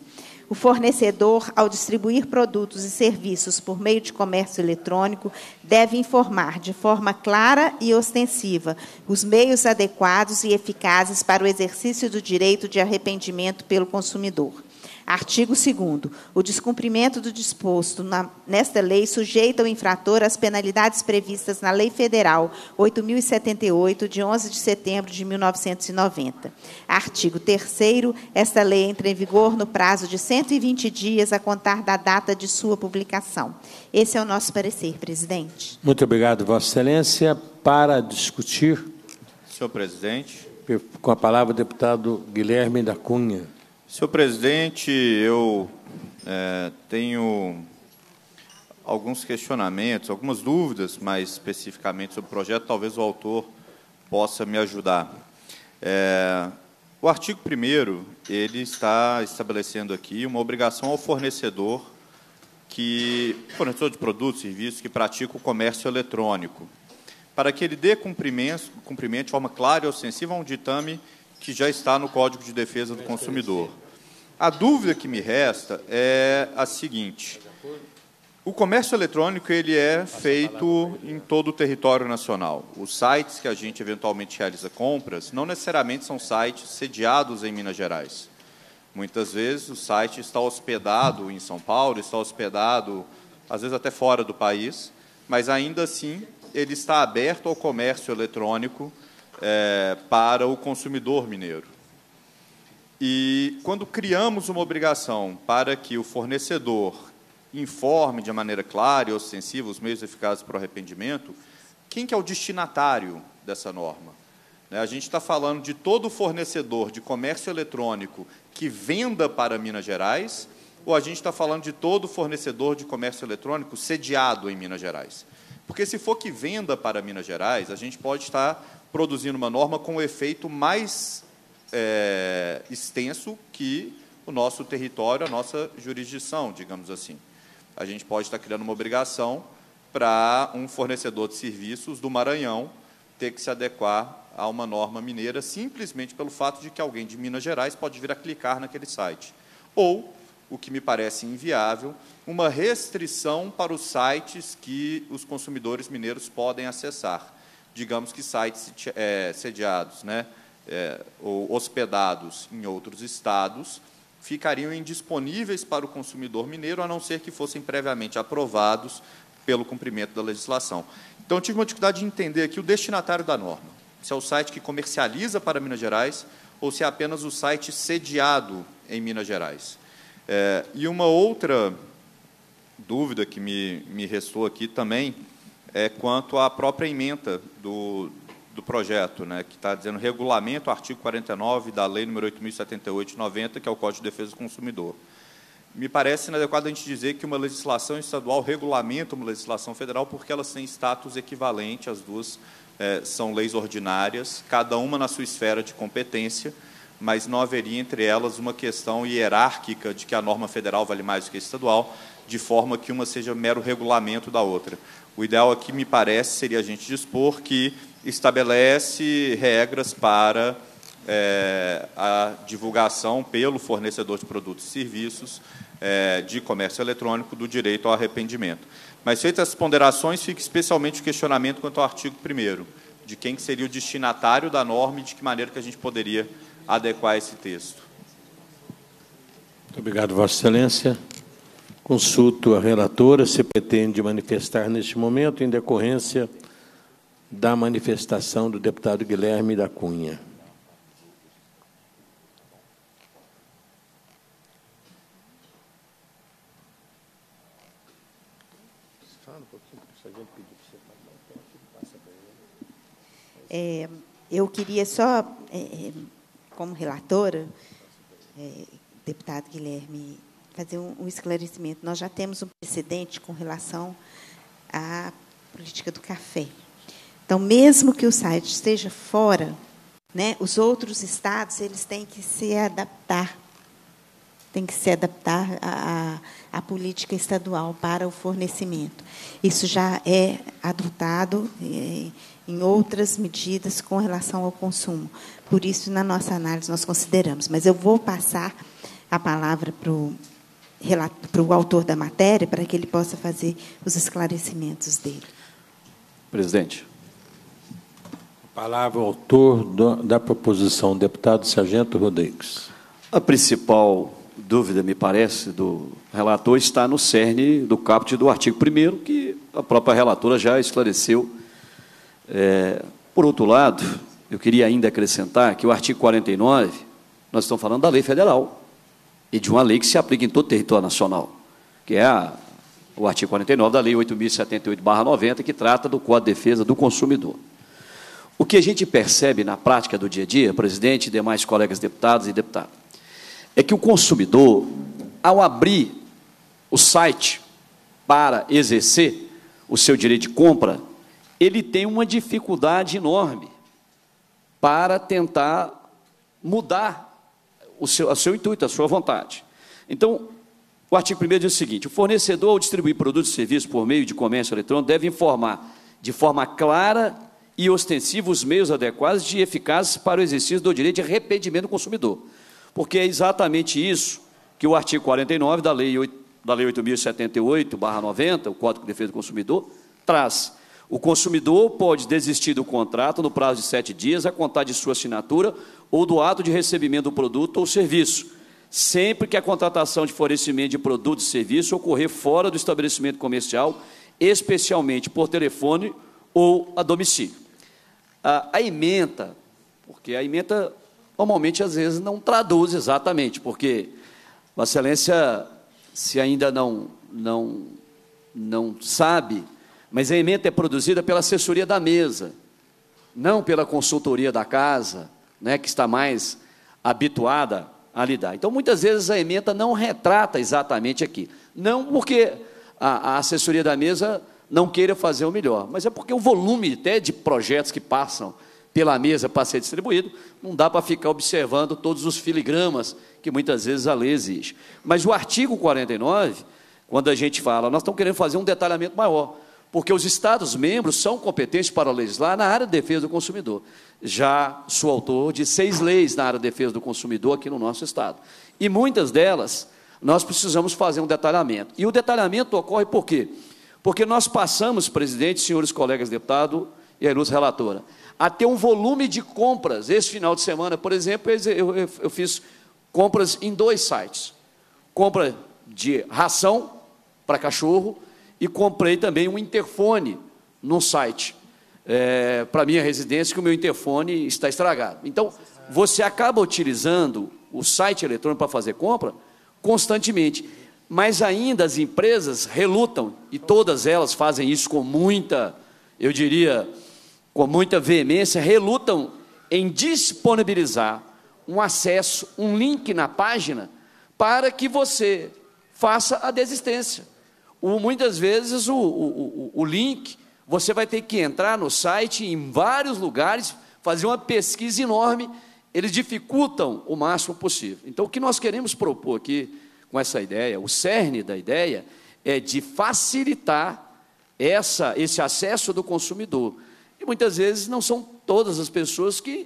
E: o fornecedor, ao distribuir produtos e serviços por meio de comércio eletrônico, deve informar de forma clara e ostensiva os meios adequados e eficazes para o exercício do direito de arrependimento pelo consumidor. Artigo 2º. O descumprimento do disposto nesta lei sujeita o infrator às penalidades previstas na Lei Federal 8.078, de 11 de setembro de 1990. Artigo 3º. Esta lei entra em vigor no prazo de 120 dias a contar da data de sua publicação. Esse é o nosso parecer, presidente.
A: Muito obrigado, Vossa Excelência. Para discutir,
C: Senhor presidente.
A: com a palavra o deputado Guilherme da Cunha.
C: Senhor presidente, eu tenho alguns questionamentos, algumas dúvidas, mais especificamente sobre o projeto, talvez o autor possa me ajudar. O artigo 1º, ele está estabelecendo aqui uma obrigação ao fornecedor de produtos e serviços que pratica o comércio eletrônico, para que ele dê cumprimento de forma clara e ostensiva a um ditame que já está no Código de Defesa do Consumidor. A dúvida que me resta é a seguinte: o comércio eletrônico ele é feito em todo o território nacional. Os sites que a gente eventualmente realiza compras não necessariamente são sites sediados em Minas Gerais. Muitas vezes o site está hospedado em São Paulo, está hospedado, às vezes, até fora do país, mas, ainda assim, ele está aberto ao comércio eletrônico para o consumidor mineiro. E, quando criamos uma obrigação para que o fornecedor informe de maneira clara e ostensiva os meios eficazes para o arrependimento, quem que é o destinatário dessa norma? A gente está falando de todo fornecedor de comércio eletrônico que venda para Minas Gerais, ou a gente está falando de todo fornecedor de comércio eletrônico sediado em Minas Gerais? Porque, se for que venda para Minas Gerais, a gente pode estar produzindo uma norma com um efeito mais extenso que o nosso território, a nossa jurisdição, digamos assim. A gente pode estar criando uma obrigação para um fornecedor de serviços do Maranhão ter que se adequar a uma norma mineira, simplesmente pelo fato de que alguém de Minas Gerais pode vir a clicar naquele site. Ou, o que me parece inviável, uma restrição para os sites que os consumidores mineiros podem acessar. Digamos que sites sediados, ou hospedados em outros estados, ficariam indisponíveis para o consumidor mineiro, a não ser que fossem previamente aprovados pelo cumprimento da legislação. Então, eu tive uma dificuldade de entender aqui o destinatário da norma, se é o site que comercializa para Minas Gerais ou se é apenas o site sediado em Minas Gerais. E uma outra dúvida que me restou aqui também é quanto à própria ementa do projeto, que está dizendo regulamento, artigo 49 da Lei nº 8.078 de 90, que é o Código de Defesa do Consumidor. Me parece inadequado a gente dizer que uma legislação estadual regulamenta uma legislação federal, porque elas têm status equivalente, as duas são leis ordinárias, cada uma na sua esfera de competência, mas não haveria entre elas uma questão hierárquica de que a norma federal vale mais do que a estadual, de forma que uma seja mero regulamento da outra. O ideal aqui, me parece, seria a gente dispor que estabelece regras para a divulgação pelo fornecedor de produtos e serviços de comércio eletrônico do direito ao arrependimento. Mas, feitas as ponderações, fica especialmente o questionamento quanto ao artigo 1º, de quem que seria o destinatário da norma e de que maneira que a gente poderia adequar esse texto.
A: Muito obrigado, Vossa Excelência. Consulto a relatora se pretende manifestar neste momento, em decorrência da manifestação do deputado Guilherme da Cunha.
E: Eu queria só, como relatora, deputado Guilherme, fazer um esclarecimento. Nós já temos um precedente com relação à política do café. Então, mesmo que o site esteja fora, os outros estados eles têm que se adaptar, à política estadual para o fornecimento. Isso já é adotado em outras medidas com relação ao consumo. Por isso, na nossa análise, nós consideramos. Mas eu vou passar a palavra para o para o autor da matéria, para que ele possa fazer os esclarecimentos dele.
G: Presidente.
A: Palavra ao autor da proposição, deputado Sargento Rodrigues.
G: A principal dúvida, me parece, do relator está no cerne do caput do artigo 1º, que a própria relatora já esclareceu. Por outro lado, eu queria ainda acrescentar que o artigo 49, nós estamos falando da lei federal e de uma lei que se aplica em todo o território nacional, que é o artigo 49 da Lei 8.078/90, que trata do Código de Defesa do Consumidor. O que a gente percebe na prática do dia a dia, presidente e demais colegas deputados e deputadas, é que o consumidor, ao abrir o site para exercer o seu direito de compra, ele tem uma dificuldade enorme para tentar mudar o seu intuito, a sua vontade. Então, o artigo 1º diz o seguinte: o fornecedor, ao distribuir produtos e serviços por meio de comércio eletrônico, deve informar de forma clara e ostensiva os meios adequados e eficazes para o exercício do direito de arrependimento do consumidor. Porque é exatamente isso que o artigo 49 da Lei 8.078/90, o Código de Defesa do Consumidor, traz. O consumidor pode desistir do contrato no prazo de 7 dias, a contar de sua assinatura ou do ato de recebimento do produto ou serviço, sempre que a contratação de fornecimento de produto e serviço ocorrer fora do estabelecimento comercial, especialmente por telefone ou a domicílio. A ementa, porque a ementa normalmente às vezes não traduz exatamente, porque Vossa Excelência, se ainda não sabe, mas a ementa é produzida pela assessoria da mesa, não pela consultoria da casa, né, que está mais habituada a lidar. Então, muitas vezes a ementa não retrata exatamente aqui. Não porque a assessoria da mesa não queira fazer o melhor, mas é porque o volume até de projetos que passam pela mesa para ser distribuído, não dá para ficar observando todos os filigramas que muitas vezes a lei exige. Mas o artigo 49, quando a gente fala, nós estamos querendo fazer um detalhamento maior, porque os Estados-membros são competentes para legislar na área de defesa do consumidor. Já sou autor de 6 leis na área de defesa do consumidor aqui no nosso Estado. E muitas delas, nós precisamos fazer um detalhamento. E o detalhamento ocorre por quê? Porque nós passamos, presidente, senhores colegas deputados e a ilustre relatora, a ter um volume de compras. Esse final de semana, por exemplo, eu fiz compras em 2 sites. Compra de ração para cachorro e comprei também um interfone num site para a minha residência, que o meu interfone está estragado. Então, você acaba utilizando o site eletrônico para fazer compra constantemente, mas ainda as empresas relutam, e todas elas fazem isso com muita, eu diria, com muita veemência, relutam em disponibilizar um acesso, um link na página, para que você faça a desistência. Muitas vezes o link, você vai ter que entrar no site em vários lugares, fazer uma pesquisa enorme, eles dificultam o máximo possível. Então, o que nós queremos propor aqui com essa ideia, o cerne da ideia, é de facilitar esse acesso do consumidor. E muitas vezes não são todas as pessoas que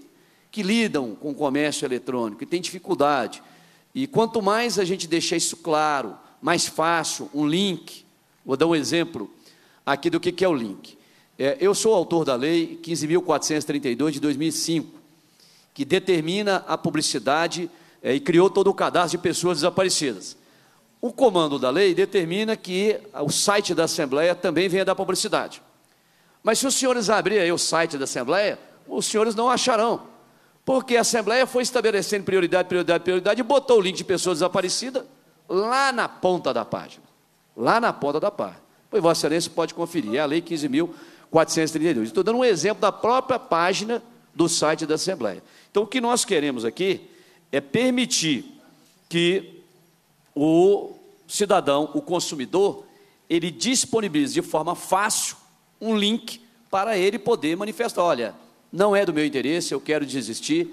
G: lidam com o comércio eletrônico, que têm dificuldade. E quanto mais a gente deixar isso claro, mais fácil, um link. Vou dar um exemplo aqui do que é o link. Eu sou autor da Lei 15.432, de 2005, que determina a publicidade e criou todo o cadastro de pessoas desaparecidas. O comando da lei determina que o site da Assembleia também venha da publicidade. Mas se os senhores abrirem aí o site da Assembleia, os senhores não acharão, porque a Assembleia foi estabelecendo prioridade e botou o link de pessoas desaparecidas lá na ponta da página. Lá na ponta da página. Pois Vossa Excelência pode conferir, é a Lei 15.432. Estou dando um exemplo da própria página do site da Assembleia. Então, o que nós queremos aqui é permitir que o cidadão, o consumidor, ele disponibilize de forma fácil um link para ele poder manifestar, olha, não é do meu interesse, eu quero desistir,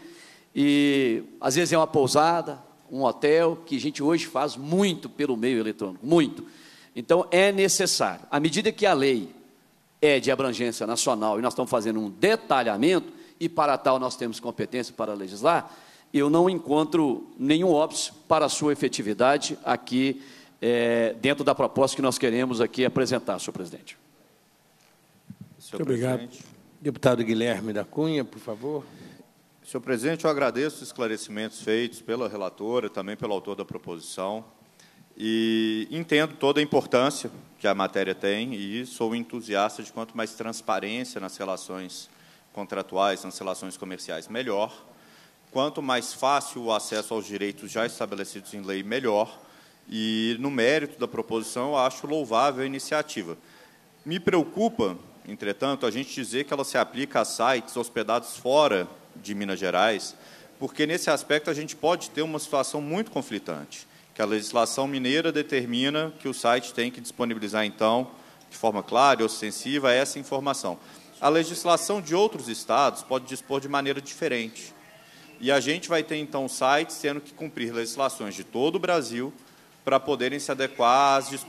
G: e às vezes é uma pousada, um hotel, que a gente hoje faz muito pelo meio eletrônico, muito. Então, é necessário, à medida que a lei é de abrangência nacional e nós estamos fazendo um detalhamento, e para tal nós temos competência para legislar, eu não encontro nenhum óbice para a sua efetividade aqui dentro da proposta que nós queremos aqui apresentar, senhor presidente.
A: Muito obrigado. Deputado Guilherme da Cunha, por favor.
C: Senhor presidente, eu agradeço os esclarecimentos feitos pela relatora, também pelo autor da proposição, e entendo toda a importância que a matéria tem e sou entusiasta de quanto mais transparência nas relações contratuais, nas relações comerciais, melhor. Quanto mais fácil o acesso aos direitos já estabelecidos em lei, melhor. E, no mérito da proposição, eu acho louvável a iniciativa. Me preocupa, entretanto, a gente dizer que ela se aplica a sites hospedados fora de Minas Gerais, porque, nesse aspecto, a gente pode ter uma situação muito conflitante, que a legislação mineira determina que o site tem que disponibilizar, então, de forma clara e ostensiva, essa informação. A legislação de outros estados pode dispor de maneira diferente. E a gente vai ter, então, sites tendo que cumprir legislações de todo o Brasil para poderem se adequar às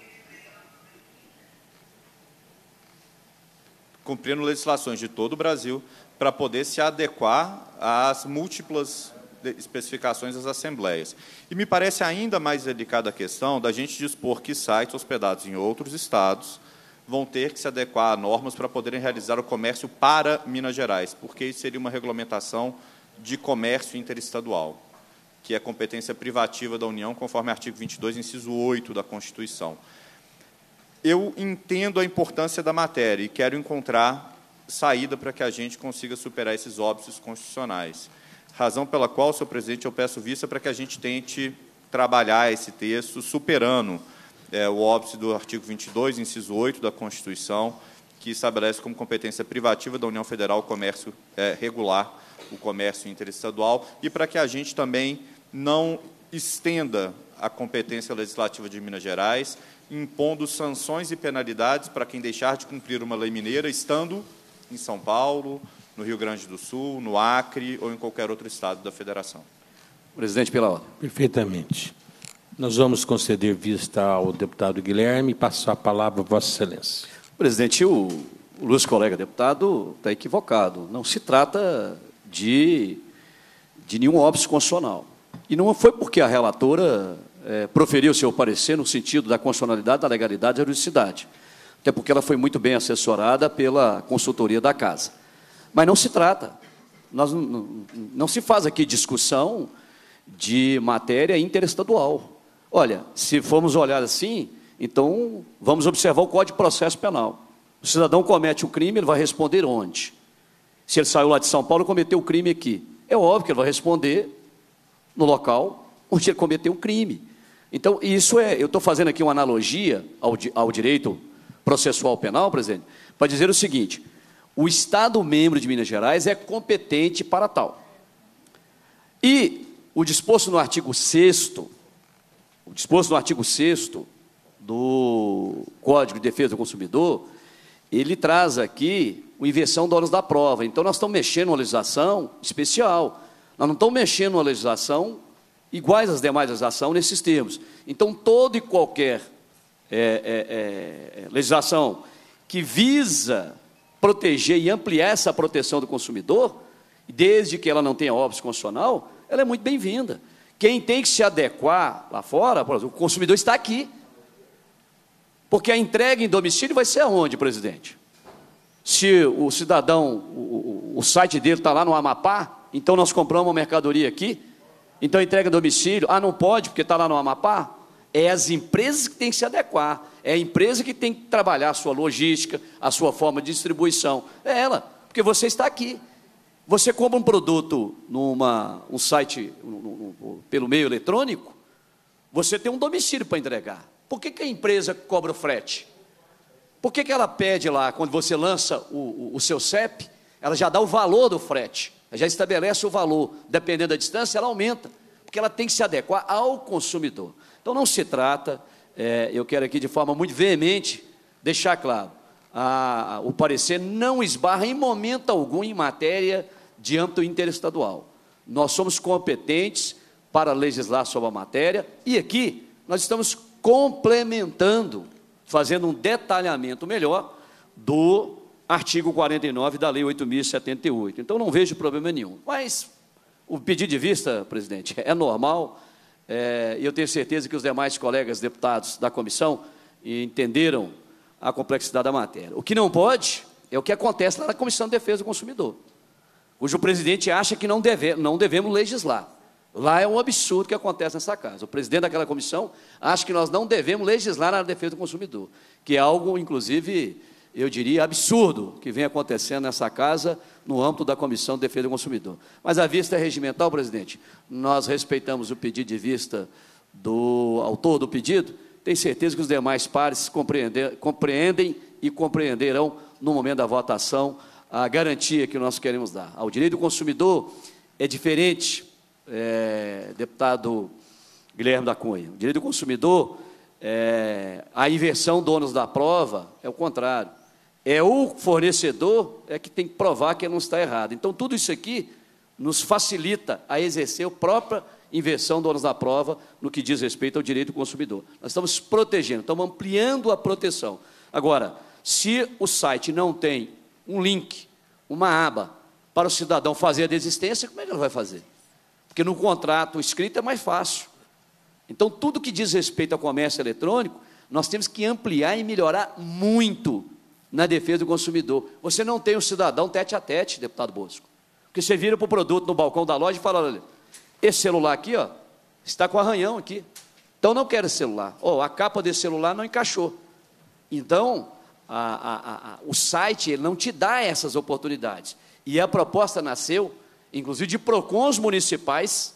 C: cumprindo legislações de todo o Brasil para poder se adequar às múltiplas especificações das assembleias. E me parece ainda mais delicada a questão da gente dispor que sites hospedados em outros estados vão ter que se adequar a normas para poderem realizar o comércio para Minas Gerais, porque isso seria uma regulamentação de comércio interestadual, que é competência privativa da União, conforme artigo 22, inciso 8 da Constituição. Eu entendo a importância da matéria e quero encontrar saída para que a gente consiga superar esses óbices constitucionais. Razão pela qual, senhor presidente, eu peço vista para que a gente tente trabalhar esse texto, superando o óbice do artigo 22, inciso 8 da Constituição, que estabelece como competência privativa da União Federal o comércio regular, o comércio interestadual, e para que a gente também não estenda a competência legislativa de Minas Gerais, impondo sanções e penalidades para quem deixar de cumprir uma lei mineira, estando em São Paulo, no Rio Grande do Sul, no Acre ou em qualquer outro estado da Federação.
G: Presidente, pela ordem.
A: Perfeitamente. Nós vamos conceder vista ao deputado Guilherme e passar a palavra a Vossa Excelência.
G: Presidente, o Luiz, colega deputado, está equivocado. Não se trata de nenhum óbice constitucional. E não foi porque a relatora proferiu seu parecer no sentido da constitucionalidade, da legalidade e da juridicidade. Até porque ela foi muito bem assessorada pela consultoria da Casa. Mas não se trata. Não se faz aqui discussão de matéria interestadual. Olha, se formos olhar assim, então vamos observar o Código de Processo Penal. O cidadão comete o crime, ele vai responder onde? Se ele saiu lá de São Paulo e cometeu o crime aqui, é óbvio que ele vai responder no local onde ele cometeu o crime. Então, isso eu estou fazendo aqui uma analogia ao direito processual penal, presidente, para dizer o seguinte: o Estado membro de Minas Gerais é competente para tal. E o disposto no artigo 6º, do Código de Defesa do Consumidor, ele traz aqui a inversão da ônus da prova. Então, nós estamos mexendo numa legislação especial. Nós não estamos mexendo numa legislação iguais às demais legislações nesses termos. Então, toda e qualquer legislação que visa proteger e ampliar essa proteção do consumidor, desde que ela não tenha óbice constitucional, ela é muito bem-vinda. Quem tem que se adequar lá fora, por exemplo, o consumidor está aqui. Porque a entrega em domicílio vai ser aonde, presidente? Se o cidadão, o site dele está lá no Amapá, então nós compramos uma mercadoria aqui, então entrega em domicílio, não pode porque está lá no Amapá? É as empresas que têm que se adequar, é a empresa que tem que trabalhar a sua logística, a sua forma de distribuição, é ela, porque você está aqui. Você compra um produto um site pelo meio eletrônico, você tem um domicílio para entregar. Por que a empresa cobra o frete? Por que ela pede lá, quando você lança o seu CEP, ela já dá o valor do frete, ela já estabelece o valor, dependendo da distância, ela aumenta, porque ela tem que se adequar ao consumidor. Então, não se trata, eu quero aqui de forma muito veemente deixar claro, o parecer não esbarra em momento algum em matéria de âmbito interestadual. Nós somos competentes para legislar sobre a matéria e aqui nós estamos complementando, fazendo um detalhamento melhor do artigo 49 da Lei 8.078. Então, não vejo problema nenhum. Mas o pedido de vista, presidente, é normal, E eu tenho certeza que os demais colegas deputados da comissão entenderam a complexidade da matéria. O que não pode é o que acontece lá na Comissão de Defesa do Consumidor, cujo presidente acha que não devemos legislar. Lá é um absurdo que acontece nessa casa. O presidente daquela comissão acha que nós não devemos legislar na defesa do consumidor, que é algo, inclusive, eu diria, absurdo que vem acontecendo nessa casa no âmbito da Comissão de Defesa do Consumidor. Mas a vista é regimental, presidente. Nós respeitamos o pedido de vista do autor do pedido. Tenho certeza que os demais pares compreendem e compreenderão, no momento da votação, a garantia que nós queremos dar. Ao direito do consumidor é diferente, deputado Guilherme da Cunha. O direito do consumidor, a inversão do ônus da prova é o contrário. É o fornecedor que tem que provar que não está errado. Então, tudo isso aqui nos facilita a exercer a própria inversão do ônus da prova no que diz respeito ao direito do consumidor. Nós estamos protegendo, estamos ampliando a proteção. Agora, se o site não tem um link, uma aba, para o cidadão fazer a desistência, como é que ele vai fazer? Porque no contrato escrito é mais fácil. Então, tudo que diz respeito ao comércio eletrônico, nós temos que ampliar e melhorar muito na defesa do consumidor. Você não tem um cidadão tete a tete, deputado Bosco. Porque você vira para o produto no balcão da loja e fala, olha, esse celular aqui, ó, está com arranhão aqui. Então, não quero esse celular. A capa desse celular não encaixou. Então, o site ele não te dá essas oportunidades. E a proposta nasceu, inclusive, de PROCONs municipais,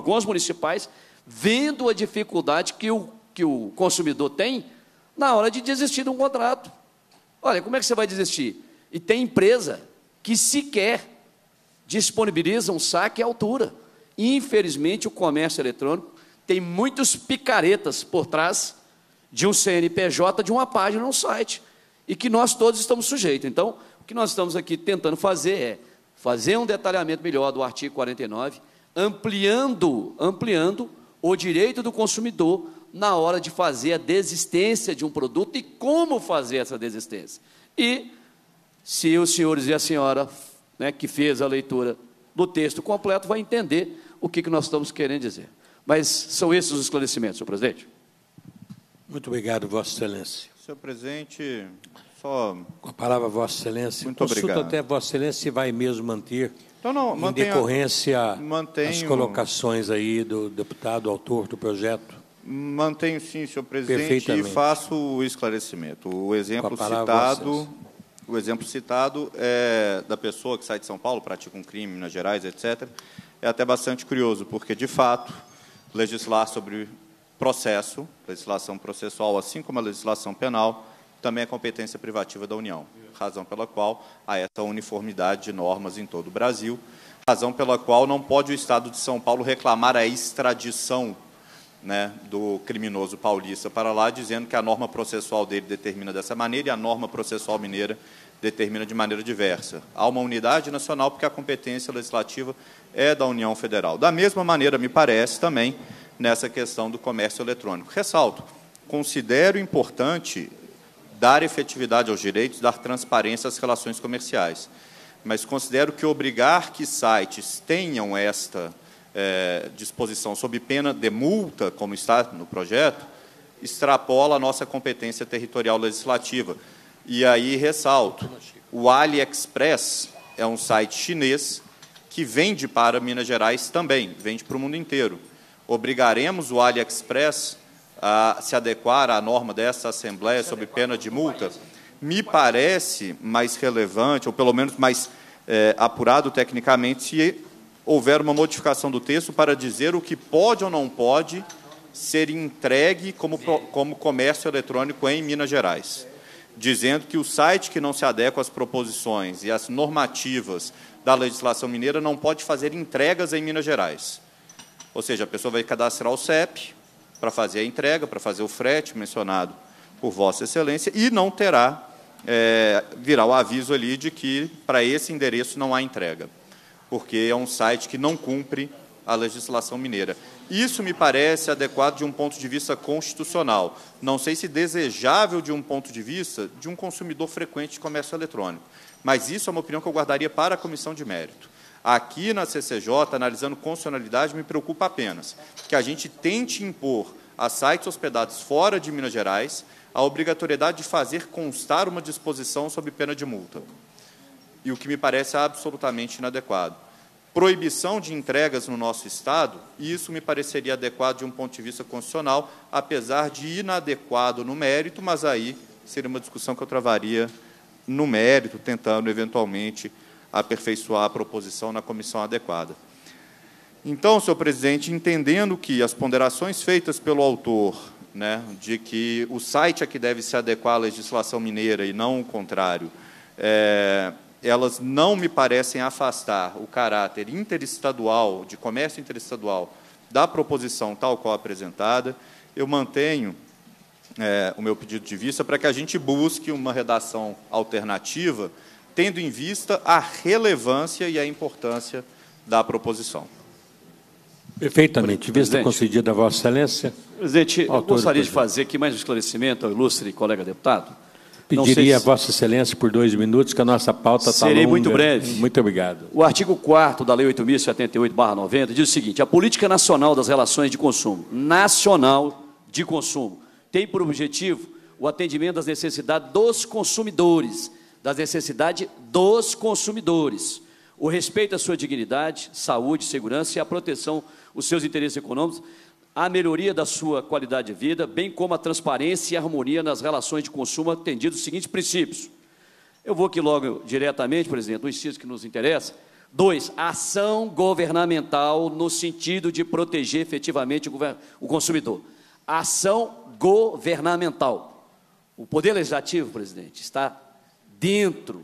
G: vendo a dificuldade que o consumidor tem na hora de desistir de um contrato. Olha, como é que você vai desistir? E tem empresa que sequer disponibiliza um saque à altura. Infelizmente, o comércio eletrônico tem muitos picaretas por trás de um CNPJ, de uma página, um site, e que nós todos estamos sujeitos. Então, o que nós estamos aqui tentando fazer é fazer um detalhamento melhor do artigo 49, ampliando o direito do consumidor na hora de fazer a desistência de um produto e como fazer essa desistência. E, se os senhores e a senhora, que fez a leitura do texto completo, vai entender o que nós estamos querendo dizer. Mas são esses os esclarecimentos, senhor presidente.
A: Muito obrigado, Vossa Excelência.
C: Senhor presidente, só...
A: Com a palavra, Vossa Excelência.
C: Muito
A: Consulta
C: obrigado.
A: até Vossa Excelência se vai mesmo manter,
C: então, não,
A: em decorrência
C: mantenho,
A: as colocações aí do deputado autor do projeto.
C: Mantenho sim, senhor presidente, e faço o esclarecimento. O exemplo citado é da pessoa que sai de São Paulo, pratica um crime em Minas Gerais, etc. É até bastante curioso, porque, de fato, legislar sobre processo, legislação processual, assim como a legislação penal, também é competência privativa da União, razão pela qual há essa uniformidade de normas em todo o Brasil, razão pela qual não pode o Estado de São Paulo reclamar a extradição, do criminoso paulista para lá, dizendo que a norma processual dele determina dessa maneira e a norma processual mineira determina de maneira diversa. Há uma unidade nacional porque a competência legislativa é da União Federal. Da mesma maneira, me parece, também, nessa questão do comércio eletrônico. Ressalto, considero importante dar efetividade aos direitos, dar transparência às relações comerciais, mas considero que obrigar que sites tenham esta disposição sob pena de multa, como está no projeto, extrapola a nossa competência territorial legislativa. E aí ressalto, o AliExpress é um site chinês que vende para Minas Gerais também, vende para o mundo inteiro. Obrigaremos o AliExpress a se adequar à norma dessa Assembleia sob pena de multa? Me parece mais relevante, ou pelo menos mais apurado tecnicamente, se houver uma modificação do texto para dizer o que pode ou não pode ser entregue como comércio eletrônico em Minas Gerais, dizendo que o site que não se adequa às proposições e às normativas da legislação mineira não pode fazer entregas em Minas Gerais. Ou seja, a pessoa vai cadastrar o CEP para fazer a entrega, para fazer o frete mencionado por Vossa Excelência, e não terá, virá o aviso ali de que para esse endereço não há entrega, porque é um site que não cumpre a legislação mineira. Isso me parece adequado de um ponto de vista constitucional. Não sei se desejável de um ponto de vista de um consumidor frequente de comércio eletrônico, mas isso é uma opinião que eu guardaria para a comissão de mérito. Aqui na CCJ, analisando constitucionalidade, me preocupa apenas que a gente tente impor a sites hospedados fora de Minas Gerais a obrigatoriedade de fazer constar uma disposição sob pena de multa, e o que me parece absolutamente inadequado. Proibição de entregas no nosso Estado, e isso me pareceria adequado de um ponto de vista constitucional, apesar de inadequado no mérito, mas aí seria uma discussão que eu travaria no mérito, tentando, eventualmente, aperfeiçoar a proposição na comissão adequada. Então, senhor presidente, entendendo que as ponderações feitas pelo autor, né, de que o site é que deve se adequar à legislação mineira e não o contrário, elas não me parecem afastar o caráter interestadual, de comércio interestadual, da proposição tal qual apresentada, eu mantenho o meu pedido de vista para que a gente busque uma redação alternativa, tendo em vista a relevância e a importância da proposição.
A: Perfeitamente. Vista concedida a Vossa Excelência.
G: Presidente, eu gostaria de fazer aqui mais um esclarecimento ao ilustre colega deputado.
A: Pediria a Vossa Excelência por 2 minutos, que a nossa pauta está longa.
G: Serei muito breve.
A: Muito obrigado.
G: O artigo 4º da Lei 8.078/90 diz o seguinte: a Política Nacional das Relações de Consumo, tem por objetivo o atendimento das necessidades dos consumidores, o respeito à sua dignidade, saúde, segurança e a proteção dos seus interesses econômicos, a melhoria da sua qualidade de vida, bem como a transparência e a harmonia nas relações de consumo, atendido os seguintes princípios. Eu vou aqui logo diretamente, presidente, no inciso que nos interessa. 2, ação governamental no sentido de proteger efetivamente o consumidor. Ação governamental. O Poder Legislativo, presidente, está dentro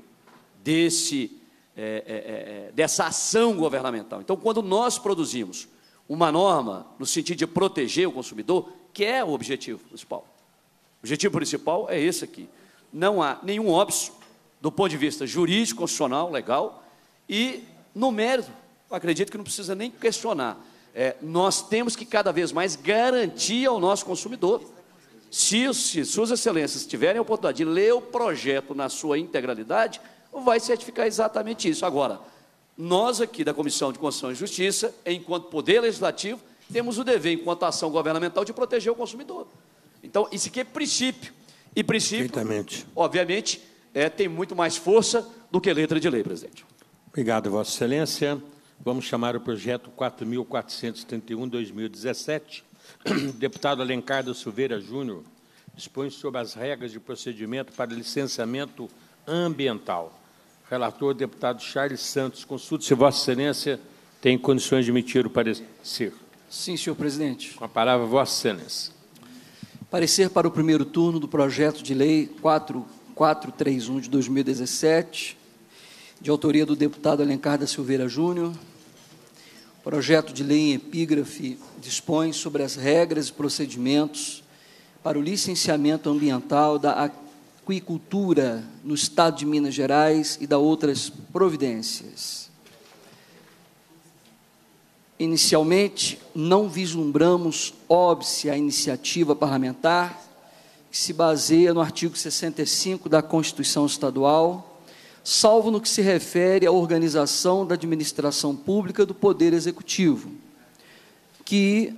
G: dessa ação governamental. Então, quando nós produzimos uma norma no sentido de proteger o consumidor, que é o objetivo principal. O objetivo principal é esse aqui. Não há nenhum óbice do ponto de vista jurídico, constitucional, legal, e no mérito, eu acredito que não precisa nem questionar. Nós temos que cada vez mais garantir ao nosso consumidor. Se suas excelências tiverem a oportunidade de ler o projeto na sua integralidade, vai certificar exatamente isso. Agora, nós aqui da Comissão de Constituição e Justiça, enquanto Poder Legislativo, temos o dever, enquanto ação governamental, de proteger o consumidor. Então, isso aqui é princípio. E princípio, obviamente, tem muito mais força do que letra de lei, presidente.
A: Obrigado, Vossa Excelência. Vamos chamar o projeto 4.431/2017. Deputado Alencar da Silveira Júnior dispõe sobre as regras de procedimento para licenciamento ambiental. Relator, deputado Charles Santos. Consulte se Vossa Excelência tem condições de emitir o parecer.
D: Sim, senhor presidente.
A: Com a palavra, Vossa Excelência.
D: Parecer para o primeiro turno do projeto de lei 4431 de 2017, de autoria do deputado Alencar da Silveira Júnior. O projeto de lei em epígrafe dispõe sobre as regras e procedimentos para o licenciamento ambiental da aquicultura no Estado de Minas Gerais e da outras providências. Inicialmente, não vislumbramos óbice à iniciativa parlamentar, que se baseia no artigo 65 da Constituição Estadual, salvo no que se refere à organização da administração pública do Poder Executivo, que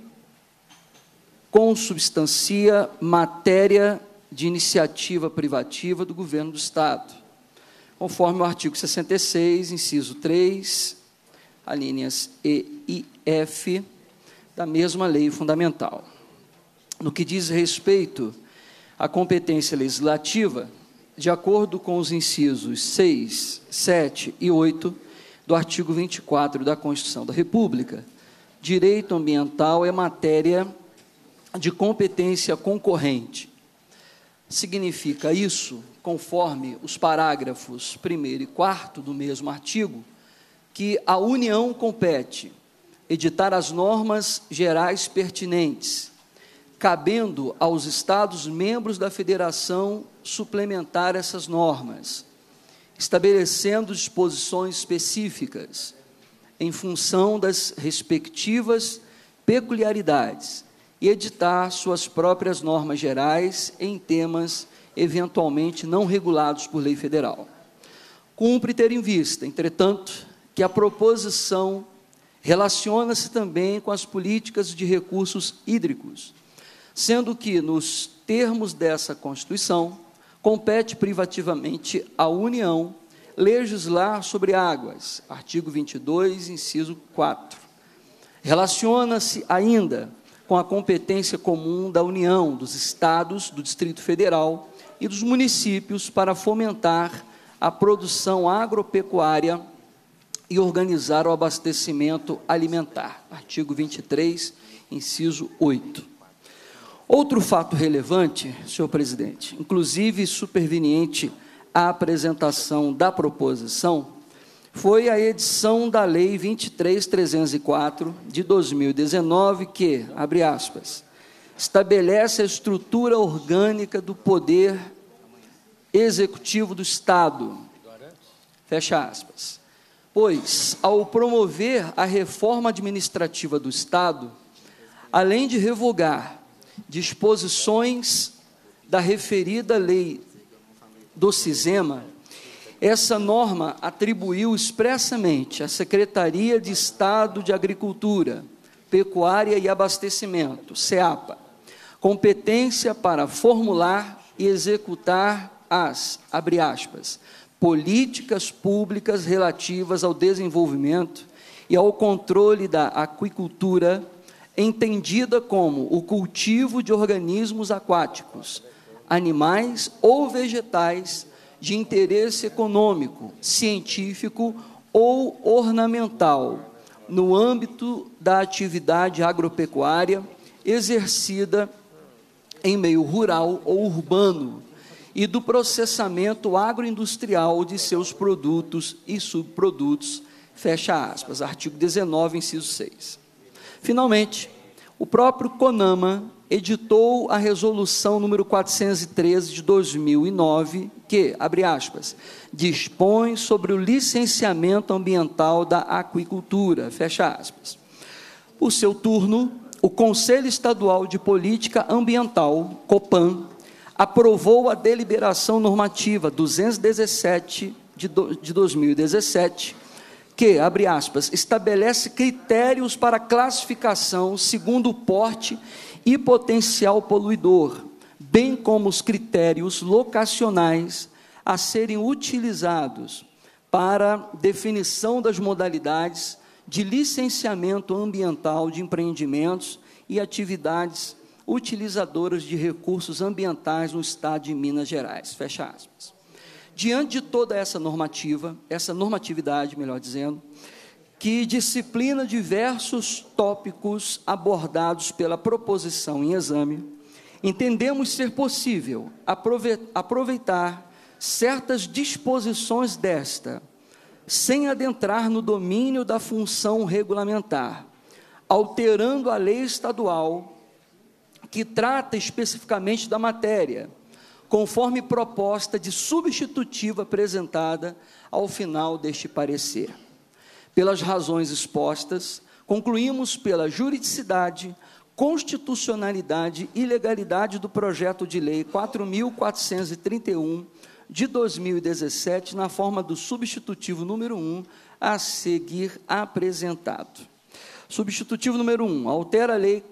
D: consubstancia matéria de iniciativa privativa do Governo do Estado, conforme o artigo 66, inciso 3, alíneas E e F, da mesma lei fundamental. No que diz respeito à competência legislativa, de acordo com os incisos 6, 7 e 8 do artigo 24 da Constituição da República, direito ambiental é matéria de competência concorrente. Significa isso, conforme os parágrafos 1º e 4º do mesmo artigo, que a União compete editar as normas gerais pertinentes, cabendo aos Estados membros da Federação suplementar essas normas, estabelecendo disposições específicas em função das respectivas peculiaridades e editar suas próprias normas gerais em temas eventualmente não regulados por lei federal. Cumpre ter em vista, entretanto, que a proposição relaciona-se também com as políticas de recursos hídricos, sendo que, nos termos dessa Constituição, compete privativamente à União legislar sobre águas, artigo 22, inciso 4. Relaciona-se ainda com a competência comum da União, dos Estados, do Distrito Federal e dos municípios para fomentar a produção agropecuária e organizar o abastecimento alimentar, artigo 23, inciso 8. Outro fato relevante, senhor presidente, inclusive superveniente à apresentação da proposição, foi a edição da Lei 23.304, de 2019, que, abre aspas, estabelece a estrutura orgânica do Poder Executivo do Estado, fecha aspas. Pois, ao promover a reforma administrativa do Estado, além de revogar disposições da referida lei do CISEMA, essa norma atribuiu expressamente à Secretaria de Estado de Agricultura, Pecuária e Abastecimento, SEAPA, competência para formular e executar as, abre aspas, políticas públicas relativas ao desenvolvimento e ao controle da aquicultura, entendida como o cultivo de organismos aquáticos, animais ou vegetais de interesse econômico, científico ou ornamental, no âmbito da atividade agropecuária exercida em meio rural ou urbano, e do processamento agroindustrial de seus produtos e subprodutos, fecha aspas, artigo 19, inciso 6. Finalmente, o próprio CONAMA editou a resolução número 413 de 2009, que, abre aspas, dispõe sobre o licenciamento ambiental da aquicultura, fecha aspas. Por seu turno, o Conselho Estadual de Política Ambiental, COPAM, aprovou a deliberação normativa 217 de 2017, que, abre aspas, estabelece critérios para classificação segundo o porte e potencial poluidor, bem como os critérios locacionais a serem utilizados para definição das modalidades de licenciamento ambiental de empreendimentos e atividades utilizadoras de recursos ambientais no Estado de Minas Gerais, fecha aspas. Diante de toda essa normatividade, melhor dizendo, que disciplina diversos tópicos abordados pela proposição em exame, entendemos ser possível aproveitar certas disposições desta, sem adentrar no domínio da função regulamentar, alterando a lei estadual que trata especificamente da matéria, conforme proposta de substitutiva apresentada ao final deste parecer. Pelas razões expostas, concluímos pela juridicidade, constitucionalidade e legalidade do projeto de lei 4.431, de 2017, na forma do substitutivo número 1, a seguir apresentado. Substitutivo número 1, altera a lei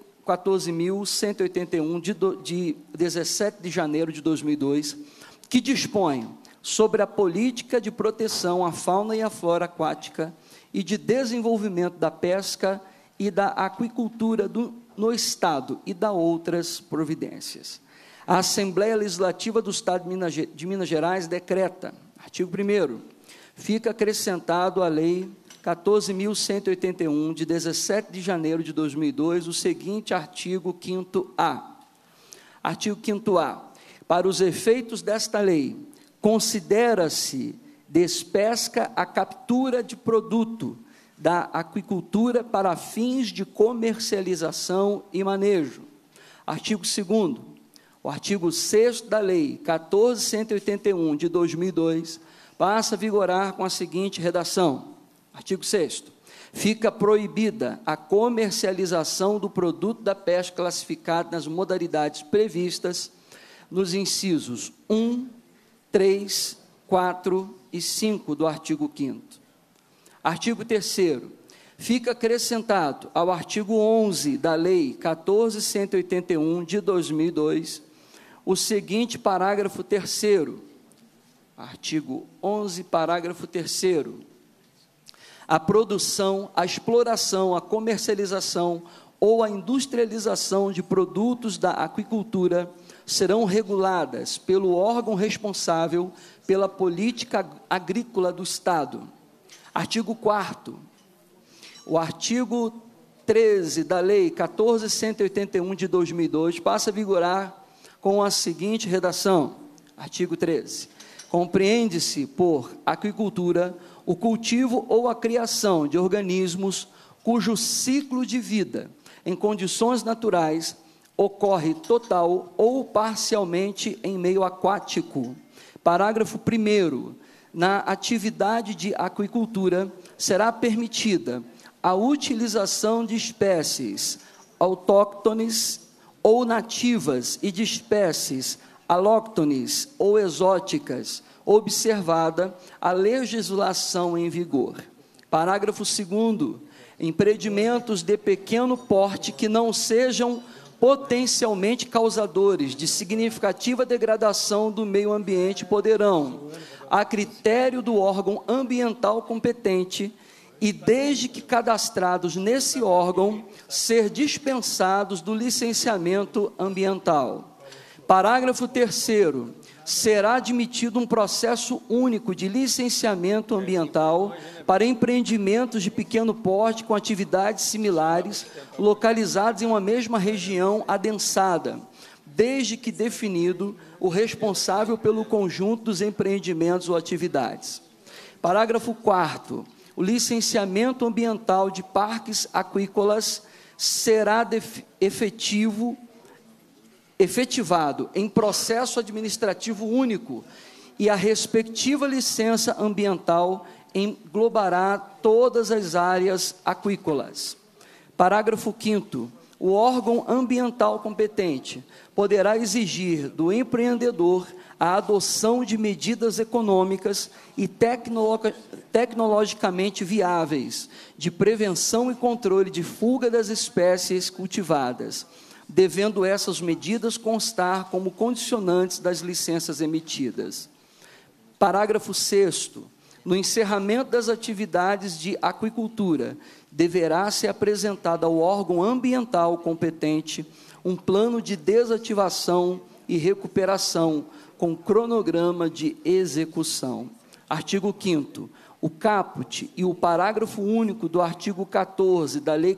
D: 14.181, de 17 de janeiro de 2002, que dispõe sobre a política de proteção à fauna e à flora aquática e de desenvolvimento da pesca e da aquicultura no Estado e da outras providências. A Assembleia Legislativa do Estado de Minas Gerais decreta, artigo 1º, fica acrescentado à Lei 14.181, de 17 de janeiro de 2002, o seguinte artigo 5º-A. Artigo 5º-A. Para os efeitos desta lei, considera-se despesca a captura de produto da aquicultura para fins de comercialização e manejo. Artigo 2º. O artigo 6º da Lei 14.181, de 2002, passa a vigorar com a seguinte redação. Artigo 6º. Fica proibida a comercialização do produto da pesca classificado nas modalidades previstas nos incisos 1, 3, 4 e 5 do artigo 5º. Artigo 3º. Fica acrescentado ao artigo 11 da Lei 14.181, de 2002, o seguinte parágrafo 3º. Artigo 11, parágrafo 3º. A produção, a exploração, a comercialização ou a industrialização de produtos da aquicultura serão reguladas pelo órgão responsável pela política agrícola do Estado. Artigo 4º. O artigo 13 da Lei 14.181, de 2002, passa a vigorar com a seguinte redação. Artigo 13. Compreende-se por aquicultura o cultivo ou a criação de organismos cujo ciclo de vida, em condições naturais, ocorre total ou parcialmente em meio aquático. Parágrafo 1º. Na atividade de aquicultura, será permitida a utilização de espécies autóctones ou nativas e de espécies alóctones ou exóticas, observada a legislação em vigor. Parágrafo 2º. Empreendimentos de pequeno porte que não sejam potencialmente causadores de significativa degradação do meio ambiente poderão, a critério do órgão ambiental competente, e desde que cadastrados nesse órgão, ser dispensados do licenciamento ambiental. Parágrafo 3º. Será admitido um processo único de licenciamento ambiental para empreendimentos de pequeno porte com atividades similares, localizados em uma mesma região adensada, desde que definido o responsável pelo conjunto dos empreendimentos ou atividades. Parágrafo 4º. O licenciamento ambiental de parques aquícolas será efetivado em processo administrativo único e a respectiva licença ambiental englobará todas as áreas aquícolas. Parágrafo 5º. O órgão ambiental competente poderá exigir do empreendedor a adoção de medidas econômicas e tecnologicamente viáveis de prevenção e controle de fuga das espécies cultivadas, devendo essas medidas constar como condicionantes das licenças emitidas. Parágrafo 6º. No encerramento das atividades de aquicultura, deverá ser apresentado ao órgão ambiental competente um plano de desativação e recuperação com cronograma de execução. Artigo 5º. O caput e o parágrafo único do artigo 14 da Lei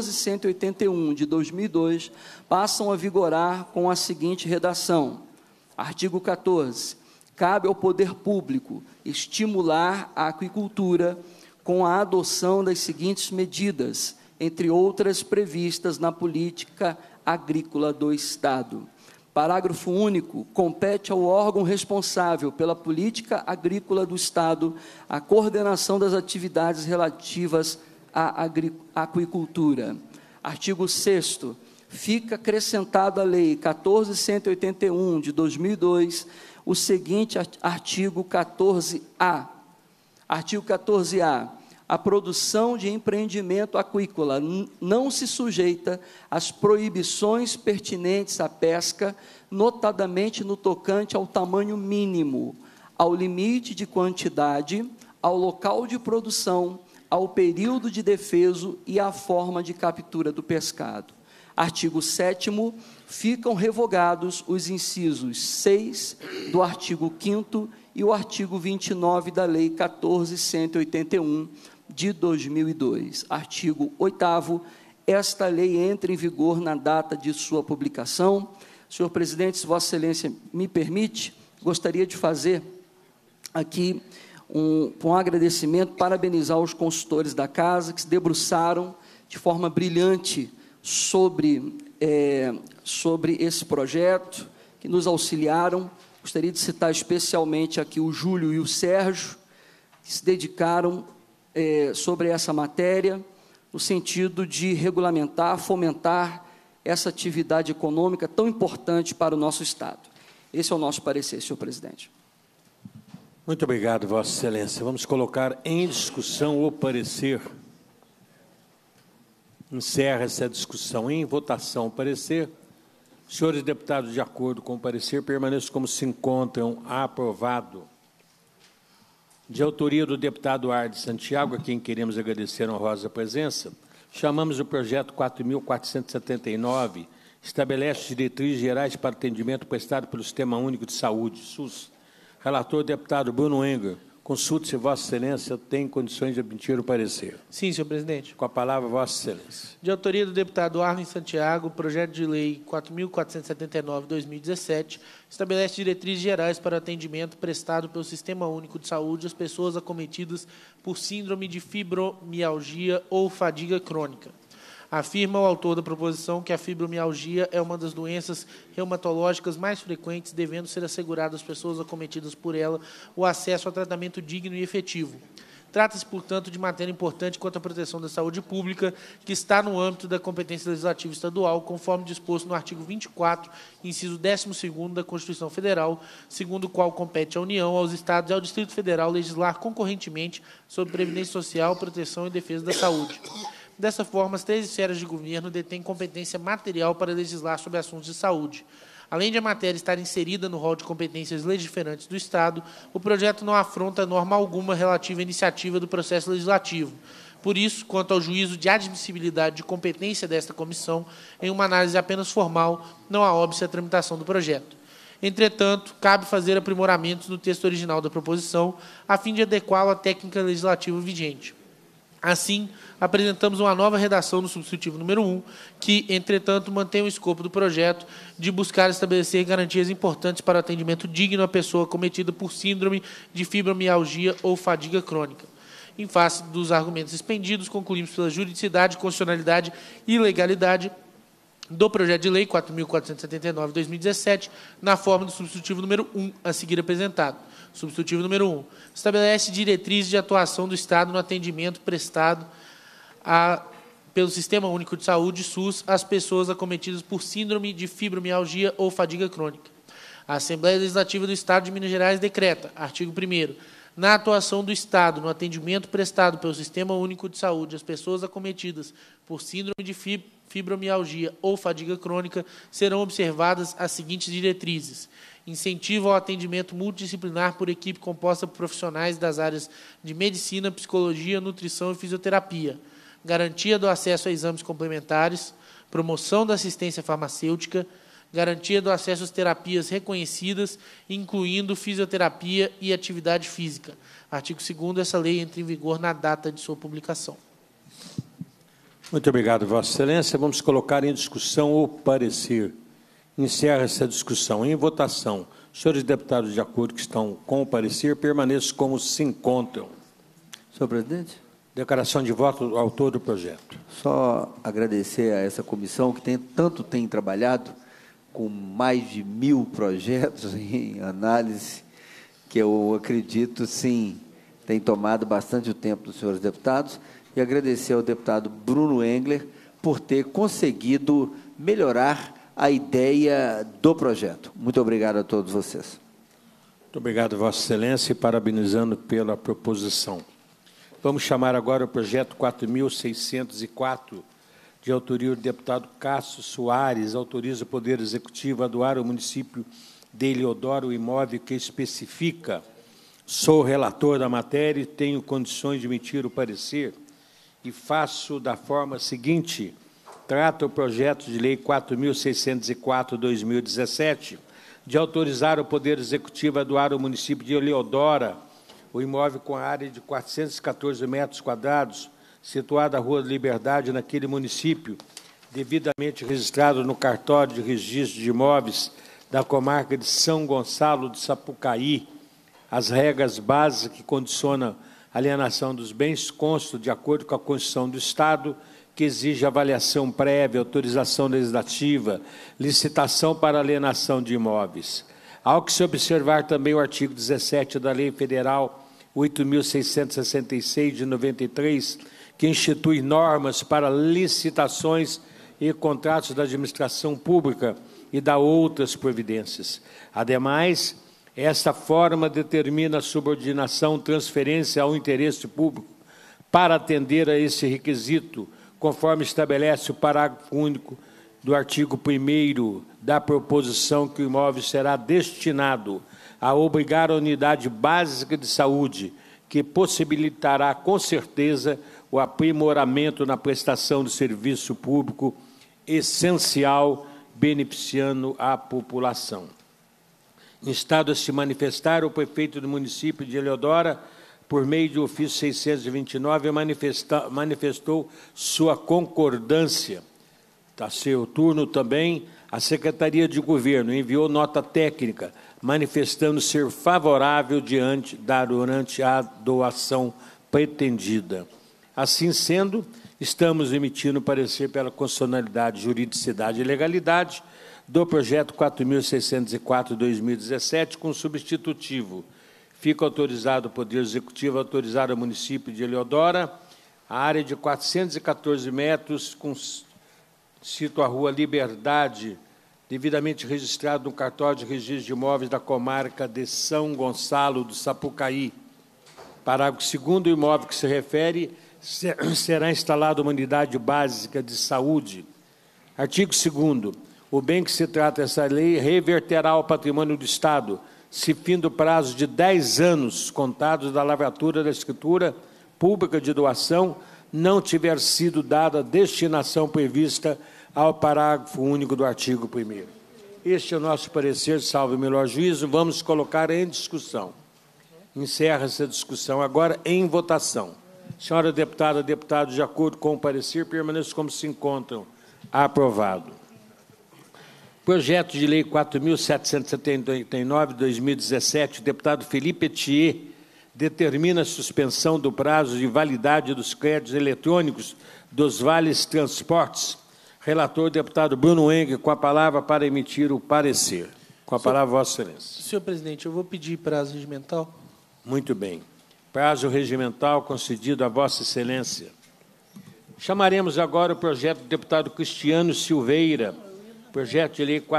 D: 14.181, de 2002, passam a vigorar com a seguinte redação. Artigo 14. Cabe ao poder público estimular a aquicultura com a adoção das seguintes medidas, entre outras previstas na política agrícola do Estado. Parágrafo único. Compete ao órgão responsável pela política agrícola do Estado a coordenação das atividades relativas à aquicultura. Artigo 6º. Fica acrescentado à Lei 14.181, de 2002, o seguinte artigo 14A. Artigo 14A. A produção de empreendimento aquícola não se sujeita às proibições pertinentes à pesca, notadamente no tocante ao tamanho mínimo, ao limite de quantidade, ao local de produção, ao período de defeso e à forma de captura do pescado. Artigo 7º. Ficam revogados os incisos 6 do artigo 5º e o artigo 29 da Lei 14.181, de 2002. Artigo 8º. Esta lei entra em vigor na data de sua publicação. Senhor presidente, se Vossa Excelência me permite, gostaria de fazer aqui um agradecimento, parabenizar os consultores da casa, que se debruçaram de forma brilhante sobre esse projeto, que nos auxiliaram. Gostaria de citar especialmente aqui o Júlio e o Sérgio, que se dedicaram sobre essa matéria, no sentido de regulamentar, fomentar essa atividade econômica tão importante para o nosso Estado. Esse é o nosso parecer, senhor presidente.
A: Muito obrigado, Vossa Excelência. Vamos colocar em discussão o parecer. Encerra essa discussão. Em votação o parecer. Senhores deputados, de acordo com o parecer, permaneçam como se encontram. Aprovado. De autoria do deputado Arde Santiago, a quem queremos agradecer a honrosa presença, chamamos o projeto 4.479, estabelece diretrizes gerais para atendimento prestado pelo Sistema Único de Saúde, SUS. Relator, deputado Bruno Engler. Consulte-se, Vossa Excelência tem condições de emitir o parecer.
F: Sim, senhor presidente.
A: Com a palavra, Vossa Excelência.
F: De autoria do deputado Arlen Santiago, projeto de lei 4.479/2017 estabelece diretrizes gerais para o atendimento prestado pelo Sistema Único de Saúde às pessoas acometidas por síndrome de fibromialgia ou fadiga crônica. Afirma o autor da proposição que a fibromialgia é uma das doenças reumatológicas mais frequentes, devendo ser assegurado às pessoas acometidas por ela o acesso a tratamento digno e efetivo. Trata-se, portanto, de matéria importante quanto à proteção da saúde pública, que está no âmbito da competência legislativa estadual, conforme disposto no artigo 24, inciso 12º da Constituição Federal, segundo o qual compete à União, aos Estados e ao Distrito Federal legislar concorrentemente sobre previdência social, proteção e defesa da saúde. Dessa forma, as 13 esferas de governo detêm competência material para legislar sobre assuntos de saúde. Além de a matéria estar inserida no rol de competências legiferantes do Estado, o projeto não afronta norma alguma relativa à iniciativa do processo legislativo. Por isso, quanto ao juízo de admissibilidade de competência desta comissão, em uma análise apenas formal, não há óbice à tramitação do projeto. Entretanto, cabe fazer aprimoramentos no texto original da proposição, a fim de adequá-lo à técnica legislativa vigente. Assim, apresentamos uma nova redação no substitutivo número 1, que, entretanto, mantém o escopo do projeto de buscar estabelecer garantias importantes para o atendimento digno à pessoa acometida por síndrome de fibromialgia ou fadiga crônica. Em face dos argumentos expendidos, concluímos pela juridicidade, constitucionalidade e legalidade do projeto de lei 4.479/2017, na forma do substitutivo número 1, a seguir apresentado. Substitutivo número 1. Estabelece diretrizes de atuação do Estado no atendimento prestado pelo Sistema Único de Saúde, SUS, às pessoas acometidas por síndrome de fibromialgia ou fadiga crônica. A Assembleia Legislativa do Estado de Minas Gerais decreta, artigo 1º, na atuação do Estado no atendimento prestado pelo Sistema Único de Saúde às pessoas acometidas por síndrome de fibromialgia ou fadiga crônica, serão observadas as seguintes diretrizes: incentivo ao atendimento multidisciplinar por equipe composta por profissionais das áreas de medicina, psicologia, nutrição e fisioterapia, garantia do acesso a exames complementares, promoção da assistência farmacêutica, garantia do acesso às terapias reconhecidas, incluindo fisioterapia e atividade física. Artigo 2º, essa lei entra em vigor na data de sua publicação.
A: Muito obrigado, Vossa Excelência. Vamos colocar em discussão o parecer. Encerra essa discussão. Em votação, senhores deputados, de acordo que estão com o parecer, permaneçam como se encontram.
H: Senhor presidente.
A: Declaração de voto ao autor do projeto.
H: Só agradecer a essa comissão que tem trabalhado com mais de 1000 projetos em análise, que eu acredito, sim, tem tomado bastante o tempo dos senhores deputados, e agradecer ao deputado Bruno Engler por ter conseguido melhorar a ideia do projeto. Muito obrigado a todos vocês.
A: Muito obrigado, Vossa Excelência, e parabenizando pela proposição. Vamos chamar agora o projeto 4.604, de autoria do deputado Cássio Soares, autoriza o Poder Executivo a doar ao município de Eleodoro o imóvel que especifica. Sou relator da matéria e tenho condições de emitir o parecer, e faço da forma seguinte: trata o projeto de lei 4.604/2017, de autorizar o Poder Executivo a doar ao município de Eleodora o imóvel com área de 414 metros quadrados, situado na Rua da Liberdade, naquele município, devidamente registrado no cartório de registro de imóveis da comarca de São Gonçalo de Sapucaí. As regras básicas que condicionam a alienação dos bens constam de acordo com a Constituição do Estado, que exige avaliação prévia, autorização legislativa, licitação para alienação de imóveis. Ao que se observar também o artigo 17 da Lei Federal 8.666, de 93, que institui normas para licitações e contratos da administração pública e dá outras providências. Ademais, Esta forma determina a subordinação, transferência ao interesse público para atender a esse requisito, conforme estabelece o parágrafo único do artigo 1º da proposição, que o imóvel será destinado a obrigar a unidade básica de saúde, que possibilitará, com certeza, o aprimoramento na prestação de serviço público essencial, beneficiando a população. Instado a se manifestar, o prefeito do município de Eleodora, por meio de ofício 629, manifestou sua concordância. A seu turno também, a Secretaria de Governo enviou nota técnica, manifestando ser favorável durante a doação pretendida. Assim sendo, estamos emitindo parecer pela constitucionalidade, juridicidade e legalidade do projeto 4.604/2017, com substitutivo. Fica autorizado o Poder Executivo a autorizar ao município de Eleodora a área de 414 metros, cito a Rua Liberdade, devidamente registrado no cartório de registro de imóveis da comarca de São Gonçalo do Sapucaí. Parágrafo 2º, o imóvel que se refere será instalada uma unidade básica de saúde. Artigo 2º, o bem que se trata essa lei reverterá ao patrimônio do Estado, se findo o prazo de 10 anos contados da lavratura da escritura pública de doação não tiver sido dada a destinação prevista ao parágrafo único do artigo 1º. Este é o nosso parecer, salvo o melhor juízo. Vamos colocar em discussão. Encerra essa discussão agora em votação. Senhora deputada, deputado, de acordo com o parecer, permaneçam como se encontram. Aprovado. Projeto de Lei 4.779/2017, deputado Felipe Etier, determina a suspensão do prazo de validade dos créditos eletrônicos dos vales transportes. Relator, deputado Bruno Engel, com a palavra para emitir o parecer. Com a palavra, Vossa Excelência.
F: Senhor presidente, eu vou pedir prazo regimental.
A: Muito bem. Prazo regimental concedido a Vossa Excelência. Chamaremos agora o projeto do deputado Cristiano Silveira, projeto de lei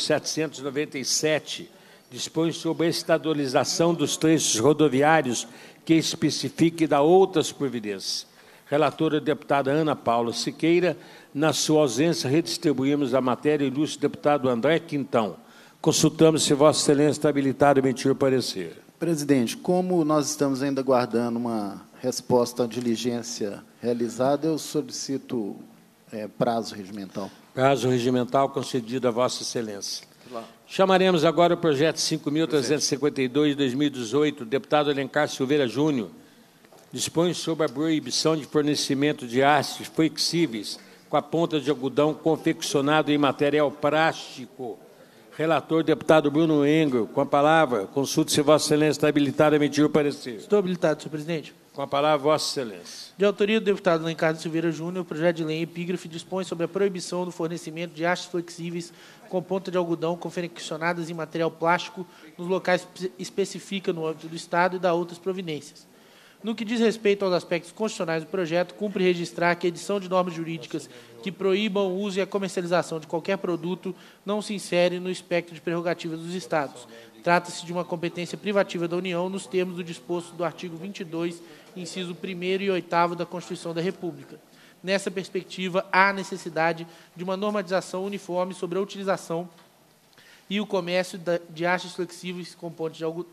A: 4.797, dispõe sobre a estadualização dos trechos rodoviários que especifique e dá outras providências. Relatora, a deputada Ana Paula Siqueira. Na sua ausência, redistribuímos a matéria, ilustre deputado André Quintão. Consultamos se Vossa Excelência está habilitado a emitir o parecer.
B: Presidente, como nós estamos ainda aguardando uma resposta à diligência realizada, eu solicito prazo regimental.
A: Prazo regimental concedido a Vossa Excelência. Chamaremos agora o projeto 5.352 de 2018, deputado Alencar Silveira Júnior. Dispõe sobre a proibição de fornecimento de hastes flexíveis com a ponta de algodão confeccionado em material plástico. Relator, deputado Bruno Engel, com a palavra. Consulte se Vossa Excelência está habilitado a emitir o parecer.
F: Estou habilitado, senhor presidente.
A: Com a palavra, Vossa Excelência.
F: De autoria do deputado Alencar Silveira Júnior, o projeto de lei em epígrafe dispõe sobre a proibição do fornecimento de hastes flexíveis com ponta de algodão confeccionadas em material plástico nos locais que especifica no âmbito do Estado e dá outras providências. No que diz respeito aos aspectos constitucionais do projeto, cumpre registrar que a edição de normas jurídicas que proíbam o uso e a comercialização de qualquer produto não se insere no espectro de prerrogativas dos Estados. Trata-se de uma competência privativa da União nos termos do disposto do artigo 22, inciso 1º e 8º da Constituição da República. Nessa perspectiva, há necessidade de uma normatização uniforme sobre a utilização e o comércio de hastes flexíveis com ponta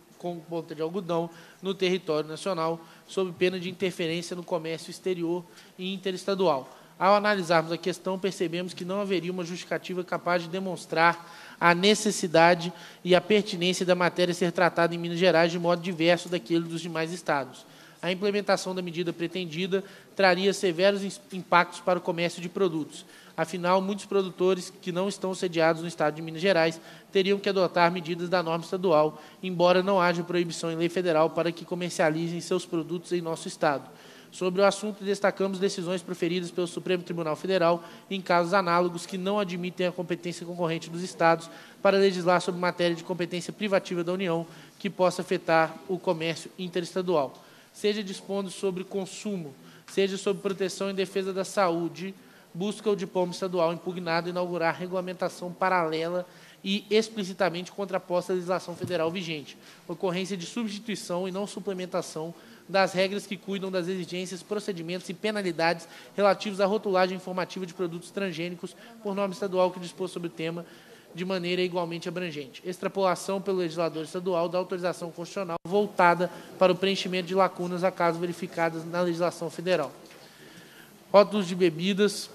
F: de algodão no território nacional, sob pena de interferência no comércio exterior e interestadual. Ao analisarmos a questão, percebemos que não haveria uma justificativa capaz de demonstrar a necessidade e a pertinência da matéria ser tratada em Minas Gerais de modo diverso daquele dos demais estados. A implementação da medida pretendida traria severos impactos para o comércio de produtos. Afinal, muitos produtores que não estão sediados no estado de Minas Gerais teriam que adotar medidas da norma estadual, embora não haja proibição em lei federal para que comercializem seus produtos em nosso estado. Sobre o assunto, destacamos decisões proferidas pelo Supremo Tribunal Federal em casos análogos que não admitem a competência concorrente dos estados para legislar sobre matéria de competência privativa da União que possa afetar o comércio interestadual. Seja dispondo sobre consumo, seja sobre proteção e defesa da saúde, busca o diploma estadual impugnado inaugurar regulamentação paralela e explicitamente contraposta à legislação federal vigente, ocorrência de substituição e não suplementação das regras que cuidam das exigências, procedimentos e penalidades relativos à rotulagem informativa de produtos transgênicos por norma estadual que dispôs sobre o tema de maneira igualmente abrangente. Extrapolação pelo legislador estadual da autorização constitucional voltada para o preenchimento de lacunas acaso verificadas na legislação federal. Rótulos de bebidas.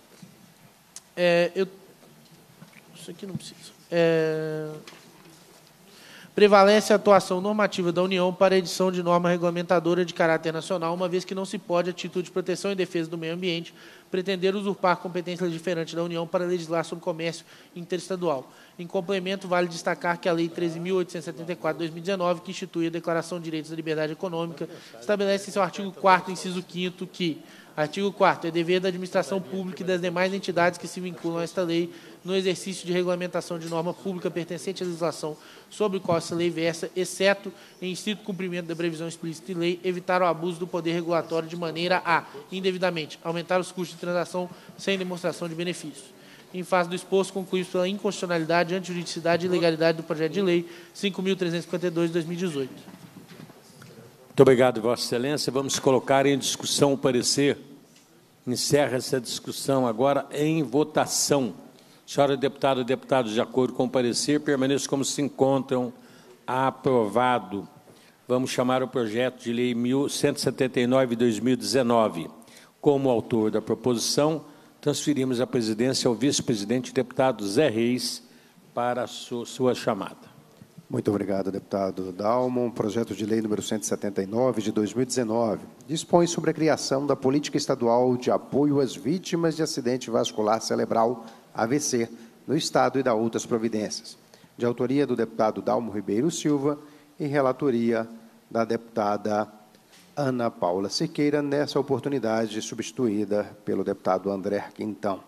F: Isso aqui não precisa. Prevalece a atuação normativa da União para a edição de norma regulamentadora de caráter nacional, uma vez que não se pode, a título de proteção e defesa do meio ambiente, pretender usurpar competência legiferante da União para legislar sobre comércio interestadual. Em complemento, vale destacar que a Lei 13.874/2019, que institui a Declaração de Direitos da Liberdade Econômica, estabelece em seu artigo 4º, inciso 5º, que artigo 4º, é dever da administração pública e das demais entidades que se vinculam a esta lei, no exercício de regulamentação de norma pública pertencente à legislação sobre o qual essa lei versa, exceto em estrito cumprimento da previsão explícita de lei, evitar o abuso do poder regulatório de maneira a, indevidamente, aumentar os custos de transação sem demonstração de benefícios. Em face do exposto, concluímos pela inconstitucionalidade, antijuridicidade e ilegalidade do projeto de lei 5.352 de 2018.
A: Muito obrigado, Vossa Excelência. Vamos colocar em discussão o parecer. Encerra essa discussão agora em votação. Senhora deputada e deputados, de acordo com o parecer, permaneçam como se encontram. Aprovado. Vamos chamar o projeto de lei 1179 de 2019. Como autor da proposição, transferimos a presidência ao vice-presidente deputado Zé Reis para a sua chamada.
I: Muito obrigado, deputado Dalmon. Projeto de lei número 179 de 2019 dispõe sobre a criação da Política Estadual de Apoio às Vítimas de Acidente Vascular Cerebral, AVC, no Estado e da outras providências, de autoria do deputado Dalmon Ribeiro Silva e relatoria da deputada Ana Paula Siqueira, nessa oportunidade substituída pelo deputado André Quintão.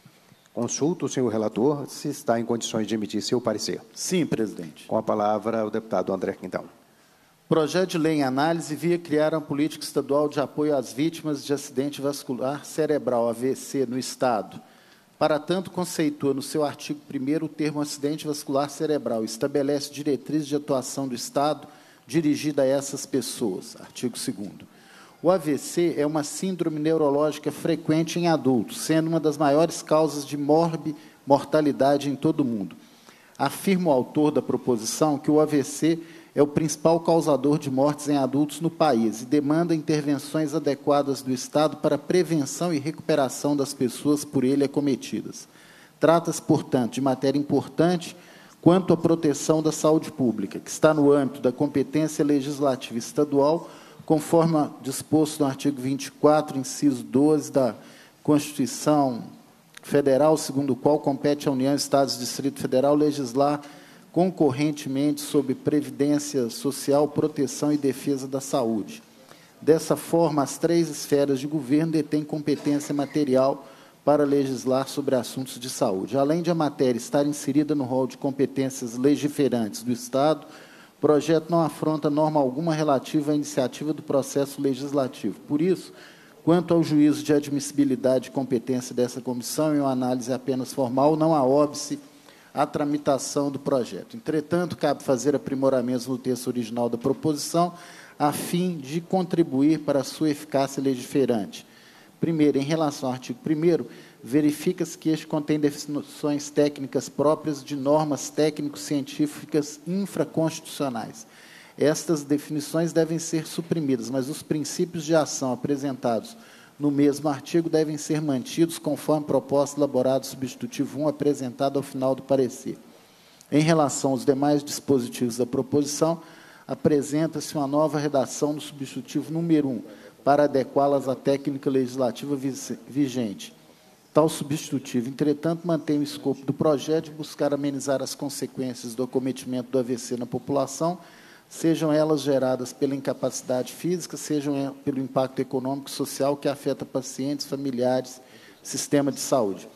I: Consulto o senhor relator se está em condições de emitir seu parecer.
B: Sim, presidente.
I: Com a palavra, o deputado André Quintão.
B: Projeto de lei em análise via criar uma política estadual de apoio às vítimas de acidente vascular cerebral, AVC, no Estado. Para tanto, conceitua no seu artigo 1º o termo acidente vascular cerebral, estabelece diretrizes de atuação do Estado dirigida a essas pessoas. Artigo 2º. O AVC é uma síndrome neurológica frequente em adultos, sendo uma das maiores causas de mortalidade em todo o mundo. Afirma o autor da proposição que o AVC é o principal causador de mortes em adultos no país e demanda intervenções adequadas do Estado para a prevenção e recuperação das pessoas por ele acometidas. Trata-se, portanto, de matéria importante quanto à proteção da saúde pública, que está no âmbito da competência legislativa estadual, conforme disposto no artigo 24, inciso 12 da Constituição Federal, segundo o qual compete à União, Estados e Distrito Federal legislar concorrentemente sobre previdência social, proteção e defesa da saúde. Dessa forma, as 3 esferas de governo detêm competência material para legislar sobre assuntos de saúde. Além de a matéria estar inserida no rol de competências legiferantes do Estado, o projeto não afronta norma alguma relativa à iniciativa do processo legislativo. Por isso, quanto ao juízo de admissibilidade e competência dessa comissão, em uma análise apenas formal, não há óbice à tramitação do projeto. Entretanto, cabe fazer aprimoramentos no texto original da proposição, a fim de contribuir para a sua eficácia legiferante. Primeiro, em relação ao artigo 1º, verifica-se que este contém definições técnicas próprias de normas técnico-científicas infraconstitucionais. Estas definições devem ser suprimidas, mas os princípios de ação apresentados no mesmo artigo devem ser mantidos conforme proposta elaborada substitutivo 1 apresentado ao final do parecer. Em relação aos demais dispositivos da proposição, apresenta-se uma nova redação no substitutivo número 1, para adequá-las à técnica legislativa vigente. Tal substitutivo, entretanto, mantém o escopo do projeto de buscar amenizar as consequências do acometimento do AVC na população, sejam elas geradas pela incapacidade física, sejam pelo impacto econômico e social que afeta pacientes, familiares, sistema de saúde.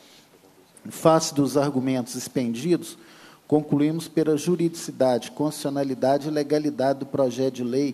B: Em face dos argumentos expendidos, concluímos pela juridicidade, constitucionalidade e legalidade do projeto de lei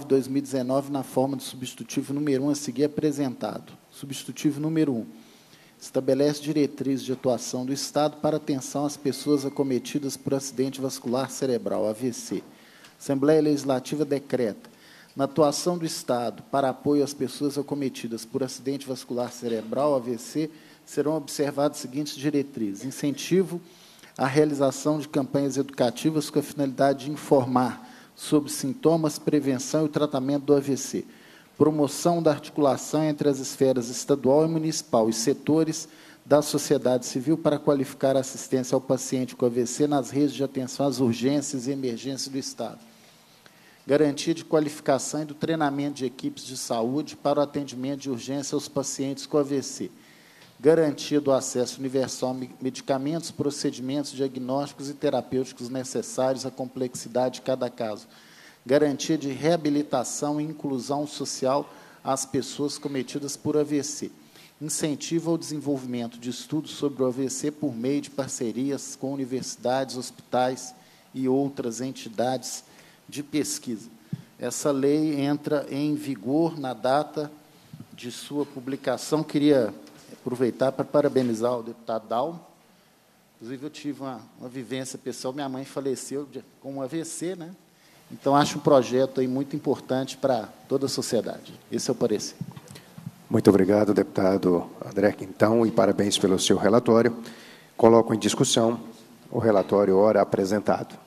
B: 179/2019, na forma do substitutivo número 1 a seguir apresentado. Substitutivo número 1. estabelece diretrizes de atuação do Estado para atenção às pessoas acometidas por acidente vascular cerebral, AVC. Assembleia Legislativa decreta, na atuação do Estado para apoio às pessoas acometidas por acidente vascular cerebral, AVC, serão observadas as seguintes diretrizes: incentivo à realização de campanhas educativas com a finalidade de informar sobre sintomas, prevenção e o tratamento do AVC, promoção da articulação entre as esferas estadual e municipal e setores da sociedade civil para qualificar a assistência ao paciente com AVC nas redes de atenção às urgências e emergências do Estado. Garantia de qualificação e do treinamento de equipes de saúde para o atendimento de urgência aos pacientes com AVC. Garantia do acesso universal a medicamentos, procedimentos diagnósticos e terapêuticos necessários à complexidade de cada caso. Garantia de reabilitação e inclusão social às pessoas cometidas por AVC. Incentivo ao desenvolvimento de estudos sobre o AVC por meio de parcerias com universidades, hospitais e outras entidades de pesquisa. Essa lei entra em vigor na data de sua publicação. Queria aproveitar para parabenizar o deputado Dalmo. Inclusive, eu tive uma vivência pessoal, minha mãe faleceu com um AVC, né? Então, acho um projeto aí muito importante para toda a sociedade. Esse é o parecer.
I: Muito obrigado, deputado André Quintão, e parabéns pelo seu relatório. Coloco em discussão o relatório ora apresentado.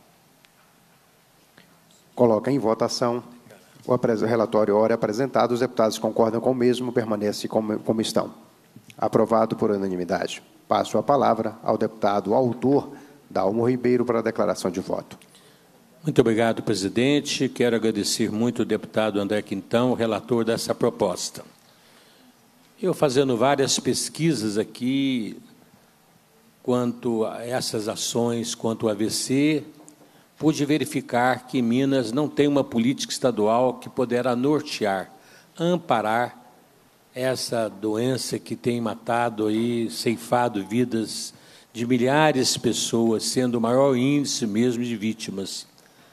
I: Coloca em votação o relatório ora apresentado. Os deputados concordam com o mesmo, permanece como estão. Aprovado por unanimidade. Passo a palavra ao deputado autor, Dalmo Ribeiro, para a declaração de voto.
A: Muito obrigado, presidente. Quero agradecer muito ao deputado André Quintão, relator dessa proposta. Eu, fazendo várias pesquisas aqui quanto a essas ações, quanto ao AVC, pude verificar que Minas não tem uma política estadual que poderá nortear, amparar essa doença que tem matado aí, ceifado vidas de milhares de pessoas, sendo o maior índice mesmo de vítimas.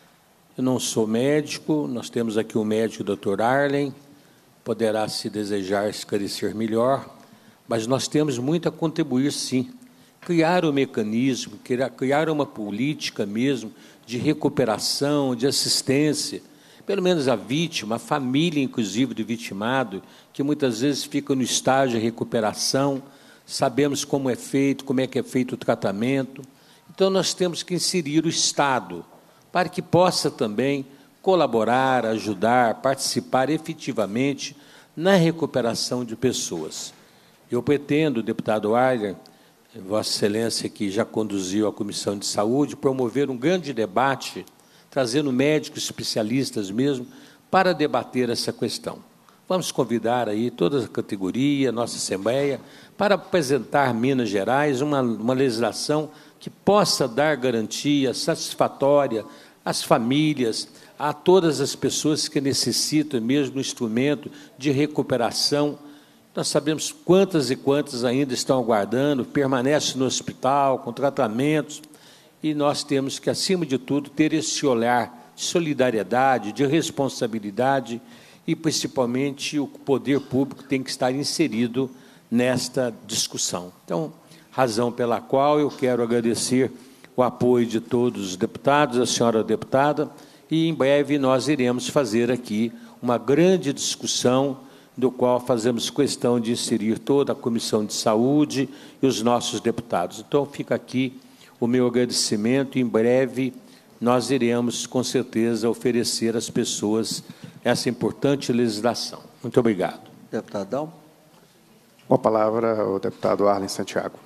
A: Eu não sou médico, nós temos aqui o médico Dr. Arlen, poderá, se desejar, esclarecer melhor, mas nós temos muito a contribuir, sim. Criar um mecanismo, criar uma política mesmo de recuperação, de assistência, pelo menos a vítima, a família, inclusive, do vitimado, que muitas vezes fica no estágio de recuperação, sabemos como é que é feito o tratamento. Então, nós temos que inserir o Estado, para que possa também colaborar, ajudar, participar efetivamente na recuperação de pessoas. Eu pretendo, deputado Arlen, Vossa Excelência, que já conduziu a Comissão de Saúde, promover um grande debate, trazendo médicos especialistas mesmo, para debater essa questão. Vamos convidar aí toda a categoria, nossa Assembleia, para apresentar Minas Gerais uma legislação que possa dar garantia satisfatória às famílias, a todas as pessoas que necessitam mesmo do instrumento de recuperação. Nós sabemos quantas e quantas ainda estão aguardando, permanecem no hospital, com tratamentos, e nós temos que, acima de tudo, ter esse olhar de solidariedade, de responsabilidade, e, principalmente, o poder público tem que estar inserido nesta discussão. Então, razão pela qual eu quero agradecer o apoio de todos os deputados, a senhora deputada, e, em breve, nós iremos fazer aqui uma grande discussão, do qual fazemos questão de inserir toda a Comissão de Saúde e os nossos deputados. Então, fica aqui o meu agradecimento, e, em breve, nós iremos, com certeza, oferecer às pessoas essa importante legislação. Muito obrigado.
H: Deputado Dalmo.
I: Com a palavra, o deputado Arlen Santiago.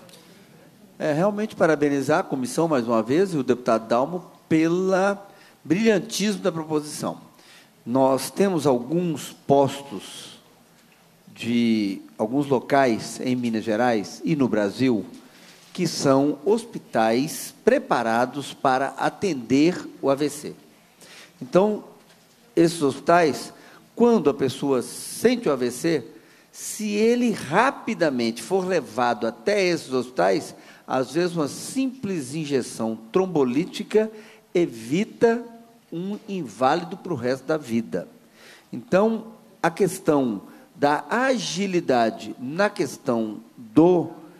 H: Realmente parabenizar a comissão, mais uma vez, e o deputado Dalmo, pelo brilhantismo da proposição. Nós temos alguns postos de alguns locais em Minas Gerais e no Brasil que são hospitais preparados para atender o AVC. Então, esses hospitais, quando a pessoa sente o AVC, se ele rapidamente for levado até esses hospitais, às vezes uma simples injeção trombolítica evita um inválido para o resto da vida. Então, a questão da agilidade na questão do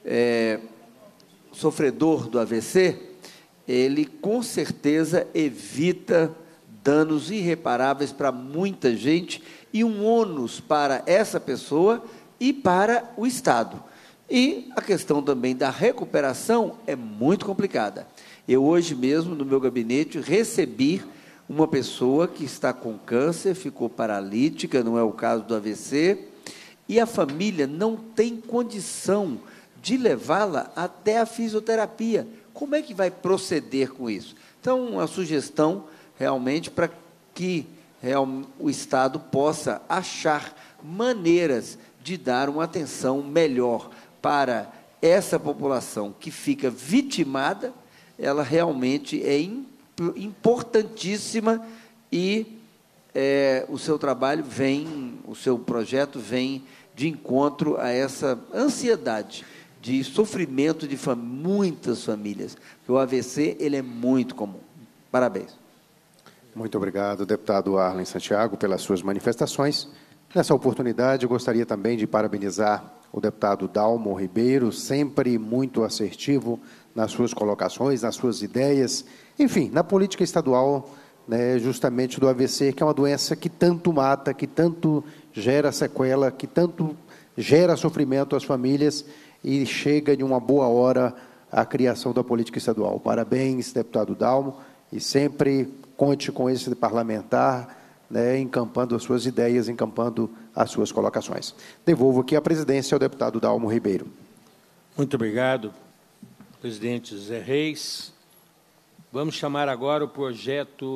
H: sofredor do AVC, ele com certeza evita danos irreparáveis para muita gente e um ônus para essa pessoa e para o Estado. E a questão também da recuperação é muito complicada. Eu hoje mesmo, no meu gabinete, recebi uma pessoa que está com câncer, ficou paralítica, não é o caso do AVC, e a família não tem condição de levá-la até a fisioterapia. Como é que vai proceder com isso? Então, a sugestão realmente para que o Estado possa achar maneiras de dar uma atenção melhor para essa população que fica vitimada. Ela realmente é importantíssima e o seu trabalho o seu projeto vem de encontro a essa ansiedade de sofrimento de muitas famílias. Porque o AVC ele é muito comum. Parabéns.
I: Muito obrigado, deputado Arlen Santiago, pelas suas manifestações. Nessa oportunidade, eu gostaria também de parabenizar o deputado Dalmo Ribeiro, sempre muito assertivo nas suas colocações, nas suas ideias, enfim, na política estadual, né, justamente do AVC, que é uma doença que tanto mata, que tanto gera sequela, que tanto gera sofrimento às famílias e chega de uma boa hora a criação da política estadual. Parabéns, deputado Dalmo, e sempre conte com esse parlamentar, né, encampando as suas ideias, encampando as suas colocações. Devolvo aqui a presidência ao deputado Dalmo Ribeiro.
A: Muito obrigado, presidente Zé Reis. Vamos chamar agora o projeto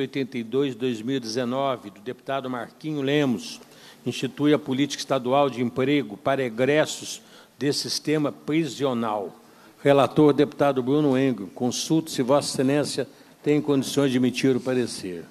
A: 182/2019, do deputado Marquinho Lemos, institui a política estadual de emprego para egressos de sistema prisional. Relator, deputado Bruno Engel. Consulto se Vossa Excelência tem condições de emitir o parecer.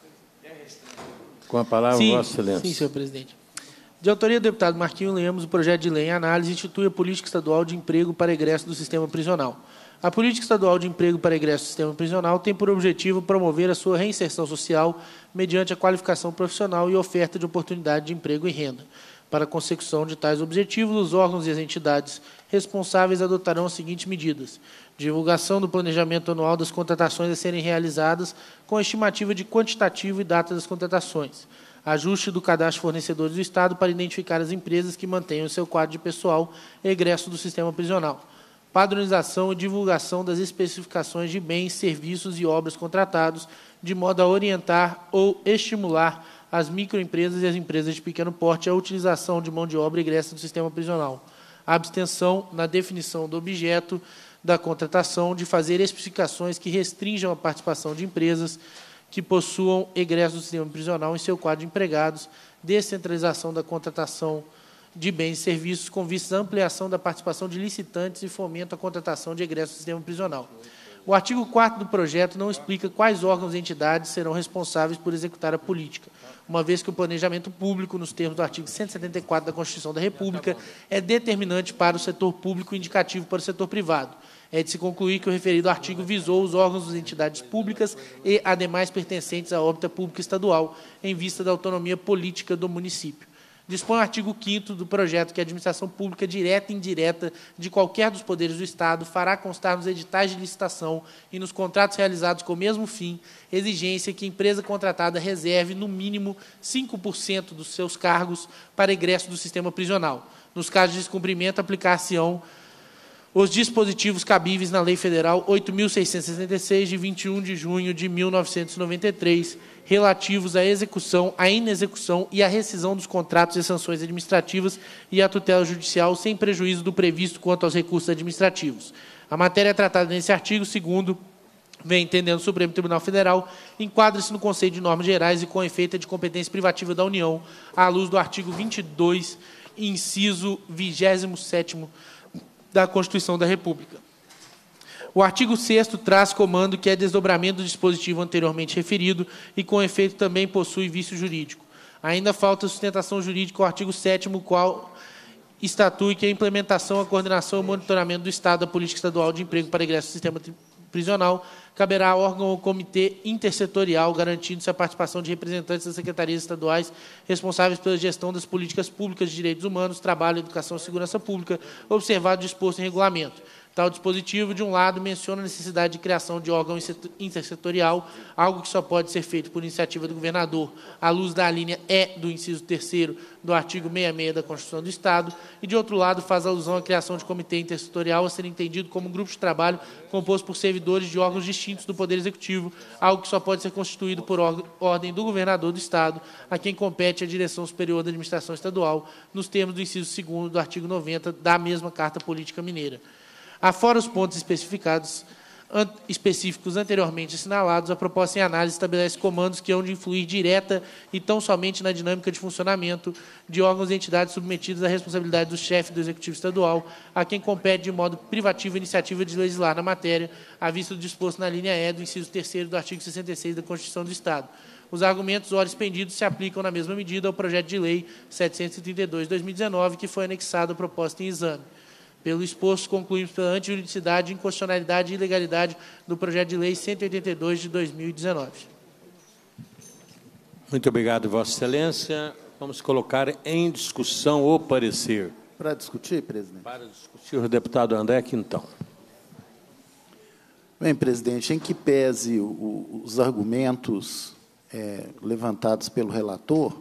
A: Com a palavra, Vossa Excelência.
F: Sim, senhor presidente. De autoria do deputado Marquinho Lemos, o projeto de lei em análise institui a política estadual de emprego para egresso do sistema prisional. A política estadual de emprego para egresso do sistema prisional tem por objetivo promover a sua reinserção social mediante a qualificação profissional e oferta de oportunidade de emprego e renda. Para a consecução de tais objetivos, os órgãos e as entidades responsáveis adotarão as seguintes medidas: divulgação do planejamento anual das contratações a serem realizadas com a estimativa de quantitativo e data das contratações, ajuste do cadastro de fornecedores do Estado para identificar as empresas que mantenham seu quadro de pessoal egresso do sistema prisional, padronização e divulgação das especificações de bens, serviços e obras contratados, de modo a orientar ou estimular as microempresas e as empresas de pequeno porte à utilização de mão de obra egressa do sistema prisional. A abstenção na definição do objeto da contratação de fazer especificações que restringam a participação de empresas que possuam egresso do sistema prisional em seu quadro de empregados, descentralização da contratação de bens e serviços com vistas à ampliação da participação de licitantes e fomento à contratação de egresso do sistema prisional. O artigo 4º do projeto não explica quais órgãos e entidades serão responsáveis por executar a política, uma vez que o planejamento público, nos termos do artigo 174 da Constituição da República, é determinante para o setor público e indicativo para o setor privado. É de se concluir que o referido artigo visou os órgãos das entidades públicas e ademais pertencentes à órbita pública estadual, em vista da autonomia política do município. Dispõe o artigo 5º do projeto que a administração pública direta e indireta de qualquer dos poderes do Estado fará constar nos editais de licitação e nos contratos realizados com o mesmo fim exigência que a empresa contratada reserve, no mínimo, 5% dos seus cargos para egresso do sistema prisional. Nos casos de descumprimento, aplicar-se-ão os dispositivos cabíveis na Lei Federal 8.666, de 21 de junho de 1993, relativos à execução, à inexecução e à rescisão dos contratos e sanções administrativas e à tutela judicial, sem prejuízo do previsto quanto aos recursos administrativos. A matéria tratada nesse artigo, segundo vem entendendo o Supremo Tribunal Federal, enquadra-se no conceito de normas gerais e com efeito de competência privativa da União, à luz do artigo 22, inciso 27º da Constituição da República. O artigo 6º traz comando que é desdobramento do dispositivo anteriormente referido e, com efeito, também possui vício jurídico. Ainda falta sustentação jurídica ao artigo 7º, o qual estatui que a implementação, a coordenação e o monitoramento do Estado da política estadual de emprego para egresso do sistema prisional caberá a órgão ou comitê intersetorial, garantindo-se a participação de representantes das secretarias estaduais responsáveis pela gestão das políticas públicas de direitos humanos, trabalho, educação e segurança pública, observado o disposto em regulamento. Tal dispositivo, de um lado, menciona a necessidade de criação de órgão intersetorial, algo que só pode ser feito por iniciativa do governador, à luz da linha E do inciso 3º do artigo 66 da Constituição do Estado, e, de outro lado, faz alusão à criação de comitê intersetorial a ser entendido como um grupo de trabalho composto por servidores de órgãos distintos do Poder Executivo, algo que só pode ser constituído por ordem do governador do Estado, a quem compete a direção superior da administração estadual, nos termos do inciso 2º do artigo 90 da mesma Carta Política Mineira. Afora os pontos específicos anteriormente assinalados, a proposta em análise estabelece comandos que hão de influir direta e tão somente na dinâmica de funcionamento de órgãos e entidades submetidos à responsabilidade do chefe do Executivo Estadual, a quem compete de modo privativo a iniciativa de legislar na matéria, à vista do disposto na linha E do inciso 3º do artigo 66 da Constituição do Estado. Os argumentos ora expendidos se aplicam na mesma medida ao projeto de lei 732/2019, que foi anexado à proposta em exame. Pelo exposto, concluímos pela antijuridicidade, inconstitucionalidade e ilegalidade do projeto de lei 182 de 2019.
A: Muito obrigado, Vossa Excelência. Vamos colocar em discussão o parecer.
B: Para discutir, presidente.
A: Para discutir, o deputado André Quintão.
B: Bem, presidente, em que pese os argumentos levantados pelo relator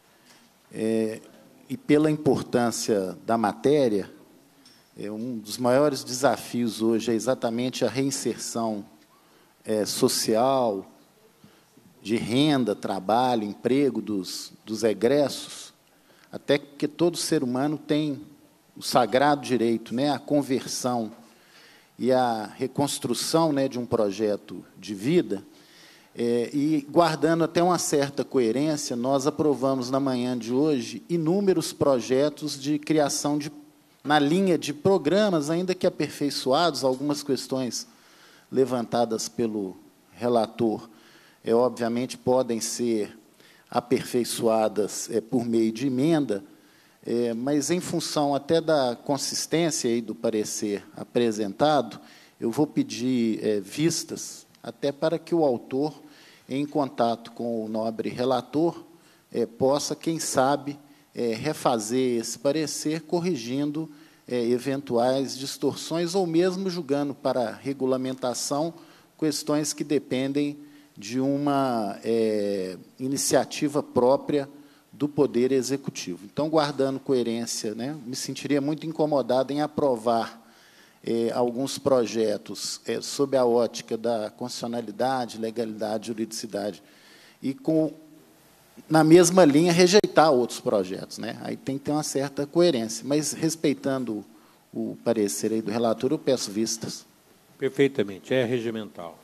B: e pela importância da matéria, um dos maiores desafios hoje é exatamente a reinserção social, de renda, trabalho, emprego dos egressos, até porque todo ser humano tem o sagrado direito, à conversão e à reconstrução, de um projeto de vida, e guardando até uma certa coerência, nós aprovamos na manhã de hoje inúmeros projetos de criação na linha de programas, ainda que aperfeiçoados, algumas questões levantadas pelo relator, obviamente, podem ser aperfeiçoadas por meio de emenda, mas, em função até da consistência aí do parecer apresentado, eu vou pedir vistas, até para que o autor, em contato com o nobre relator, possa, quem sabe, refazer esse parecer, corrigindo eventuais distorções ou mesmo julgando para regulamentação questões que dependem de uma iniciativa própria do Poder Executivo. Então, guardando coerência, me sentiria muito incomodado em aprovar alguns projetos sob a ótica da constitucionalidade, legalidade, juridicidade, e na mesma linha, rejeitar outros projetos. Aí tem que ter uma certa coerência. Mas, respeitando o parecer aí do relator, eu peço vistas.
A: Perfeitamente, é regimental.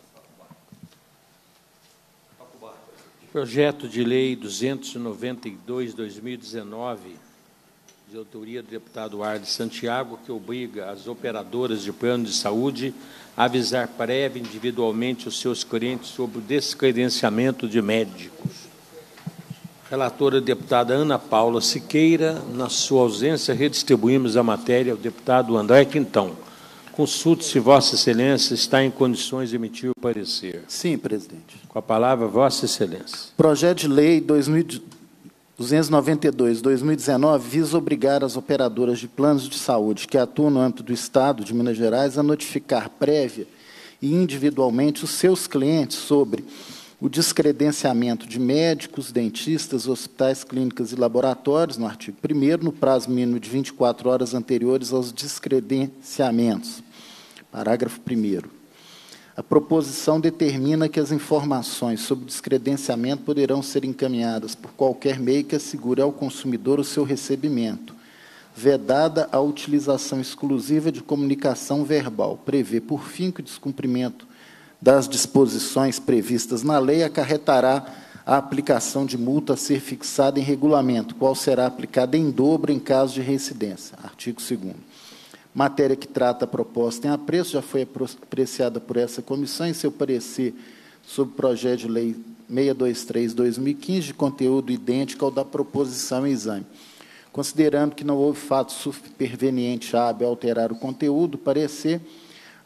A: Projeto de Lei 292/2019, de autoria do deputado Arles Santiago, que obriga as operadoras de plano de saúde a avisar prévia individualmente os seus clientes sobre o descredenciamento de médicos. Relatora, deputada Ana Paula Siqueira. Na sua ausência, redistribuímos a matéria ao deputado André Quintão. Consulte se Vossa Excelência está em condições de emitir o parecer.
B: Sim, presidente.
A: Com a palavra, Vossa Excelência.
B: Projeto de Lei 292/2019 visa obrigar as operadoras de planos de saúde que atuam no âmbito do Estado de Minas Gerais a notificar prévia e individualmente os seus clientes sobre o descredenciamento de médicos, dentistas, hospitais, clínicas e laboratórios, no artigo 1º, no prazo mínimo de 24 horas anteriores aos descredenciamentos. Parágrafo 1º. A proposição determina que as informações sobre o descredenciamento poderão ser encaminhadas por qualquer meio que assegure ao consumidor o seu recebimento, vedada a utilização exclusiva de comunicação verbal. Prevê, por fim, que o descumprimento das disposições previstas na lei acarretará a aplicação de multa a ser fixada em regulamento, qual será aplicada em dobro em caso de reincidência. Artigo 2º. Matéria que trata a proposta em apreço já foi apreciada por essa comissão em seu parecer sobre o projeto de lei 623/2015, de conteúdo idêntico ao da proposição em exame. Considerando que não houve fato superveniente hábil a alterar o conteúdo do parecer,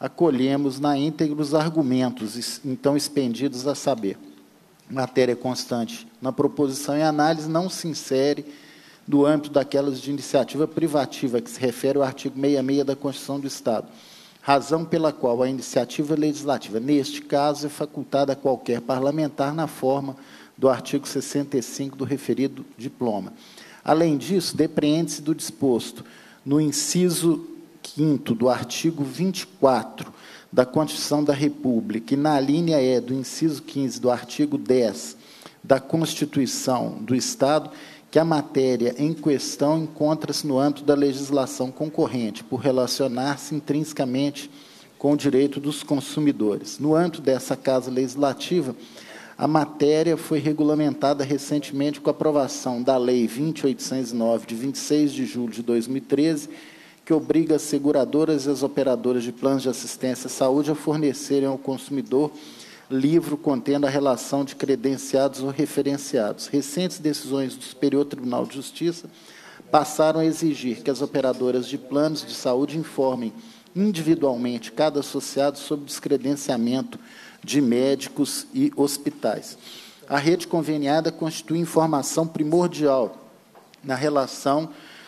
B: acolhemos na íntegra os argumentos então expendidos, a saber, matéria constante na proposição em análise não se insere do âmbito daquelas de iniciativa privativa, que se refere ao artigo 66 da Constituição do Estado, razão pela qual a iniciativa legislativa, neste caso, é facultada a qualquer parlamentar na forma do artigo 65 do referido diploma. Além disso, depreende-se do disposto no inciso 5º do artigo 24 da Constituição da República e na linha E do inciso 15 do artigo 10 da Constituição do Estado, que a matéria em questão encontra-se no âmbito da legislação concorrente, por relacionar-se intrinsecamente com o direito dos consumidores. No âmbito dessa Casa Legislativa, a matéria foi regulamentada recentemente com a aprovação da Lei 20.809, de 26 de julho de 2013, que obriga as seguradoras e as operadoras de planos de assistência à saúde a fornecerem ao consumidor livro contendo a relação de credenciados ou referenciados. Recentes decisões do Superior Tribunal de Justiça passaram a exigir que as operadoras de planos de saúde informem individualmente cada associado sobre o descredenciamento de médicos e hospitais. A rede conveniada constitui informação primordial na relação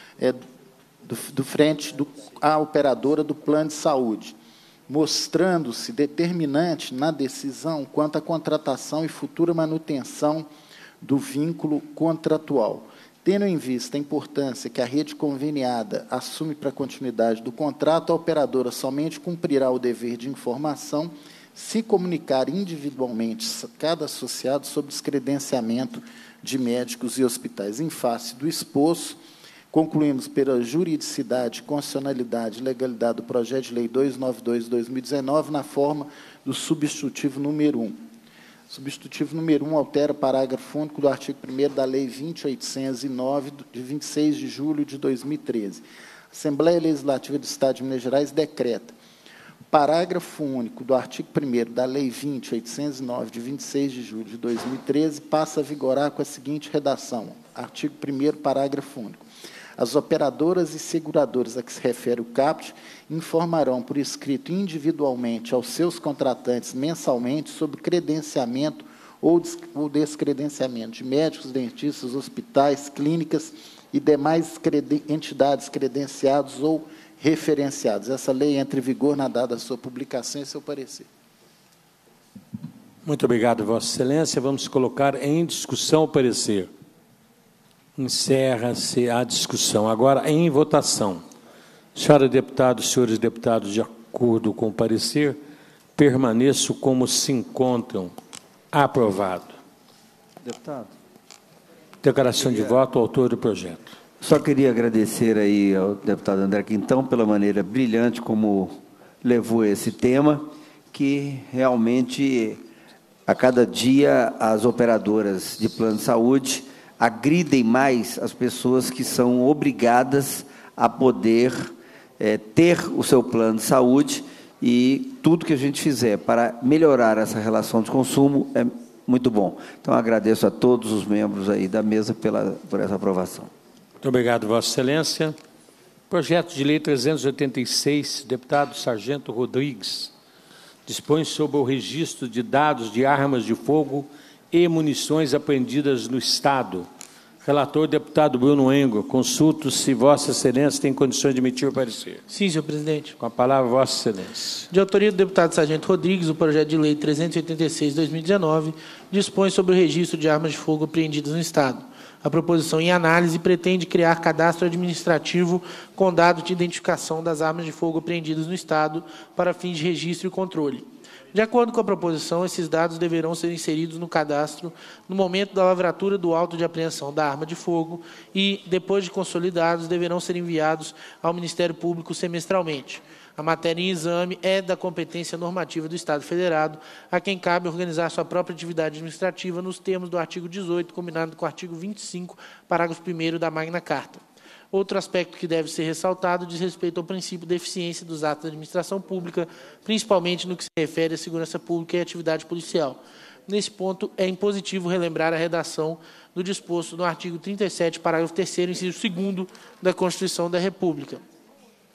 B: frente à operadora do plano de saúde, mostrando-se determinante na decisão quanto à contratação e futura manutenção do vínculo contratual. Tendo em vista a importância que a rede conveniada assume para a continuidade do contrato, a operadora somente cumprirá o dever de informação se comunicar individualmente cada associado sobre descredenciamento de médicos e hospitais. Em face do exposto, concluímos pela juridicidade, constitucionalidade e legalidade do projeto de lei 292/2019 na forma do substitutivo número 1. Substitutivo número 1 altera o parágrafo único do artigo 1º da Lei 20.809, de 26 de julho de 2013. A Assembleia Legislativa do Estado de Minas Gerais decreta: o parágrafo único do artigo 1º da Lei 20.809, de 26 de julho de 2013, passa a vigorar com a seguinte redação. Artigo 1º, parágrafo único. As operadoras e seguradoras a que se refere o caput informarão por escrito individualmente aos seus contratantes mensalmente sobre credenciamento ou descredenciamento de médicos, dentistas, hospitais, clínicas e demais entidades credenciadas ou referenciadas. Essa lei entra em vigor na data da sua publicação e seu parecer.
A: Muito obrigado, Vossa Excelência. Vamos colocar em discussão o parecer. Encerra-se a discussão. Agora, em votação. Senhora deputada, senhores deputados, de acordo com o parecer, permaneço como se encontram. Aprovado.
H: Deputado.
A: Declaração de voto, autor do projeto.
H: Só queria agradecer aí ao deputado André Quintão pela maneira brilhante como levou esse tema, que realmente, a cada dia, as operadoras de plano de saúde agridem mais as pessoas que são obrigadas a poder ter o seu plano de saúde, e tudo que a gente fizer para melhorar essa relação de consumo é muito bom. Então, agradeço a todos os membros aí da mesa por essa aprovação.
A: Muito obrigado, Vossa Excelência. Projeto de Lei 386, deputado Sargento Rodrigues, dispõe sobre o registro de dados de armas de fogo e munições apreendidas no Estado. Relator, deputado Bruno Engo. Consulto se Vossa Excelência tem condições de emitir o parecer.
F: Sim, senhor presidente.
A: Com a palavra, Vossa Excelência.
F: De autoria do deputado Sargento Rodrigues, o projeto de lei 386/2019 dispõe sobre o registro de armas de fogo apreendidas no Estado. A proposição em análise pretende criar cadastro administrativo com dados de identificação das armas de fogo apreendidas no Estado para fins de registro e controle. De acordo com a proposição, esses dados deverão ser inseridos no cadastro no momento da lavratura do auto de apreensão da arma de fogo e, depois de consolidados, deverão ser enviados ao Ministério Público semestralmente. A matéria em exame é da competência normativa do Estado Federado, a quem cabe organizar sua própria atividade administrativa nos termos do artigo 18, combinado com o artigo 25, parágrafo 1º da Magna Carta. Outro aspecto que deve ser ressaltado diz respeito ao princípio da eficiência dos atos da administração pública, principalmente no que se refere à segurança pública e à atividade policial. Nesse ponto, é impositivo relembrar a redação do disposto no artigo 37, parágrafo 3º, inciso 2º da Constituição da República.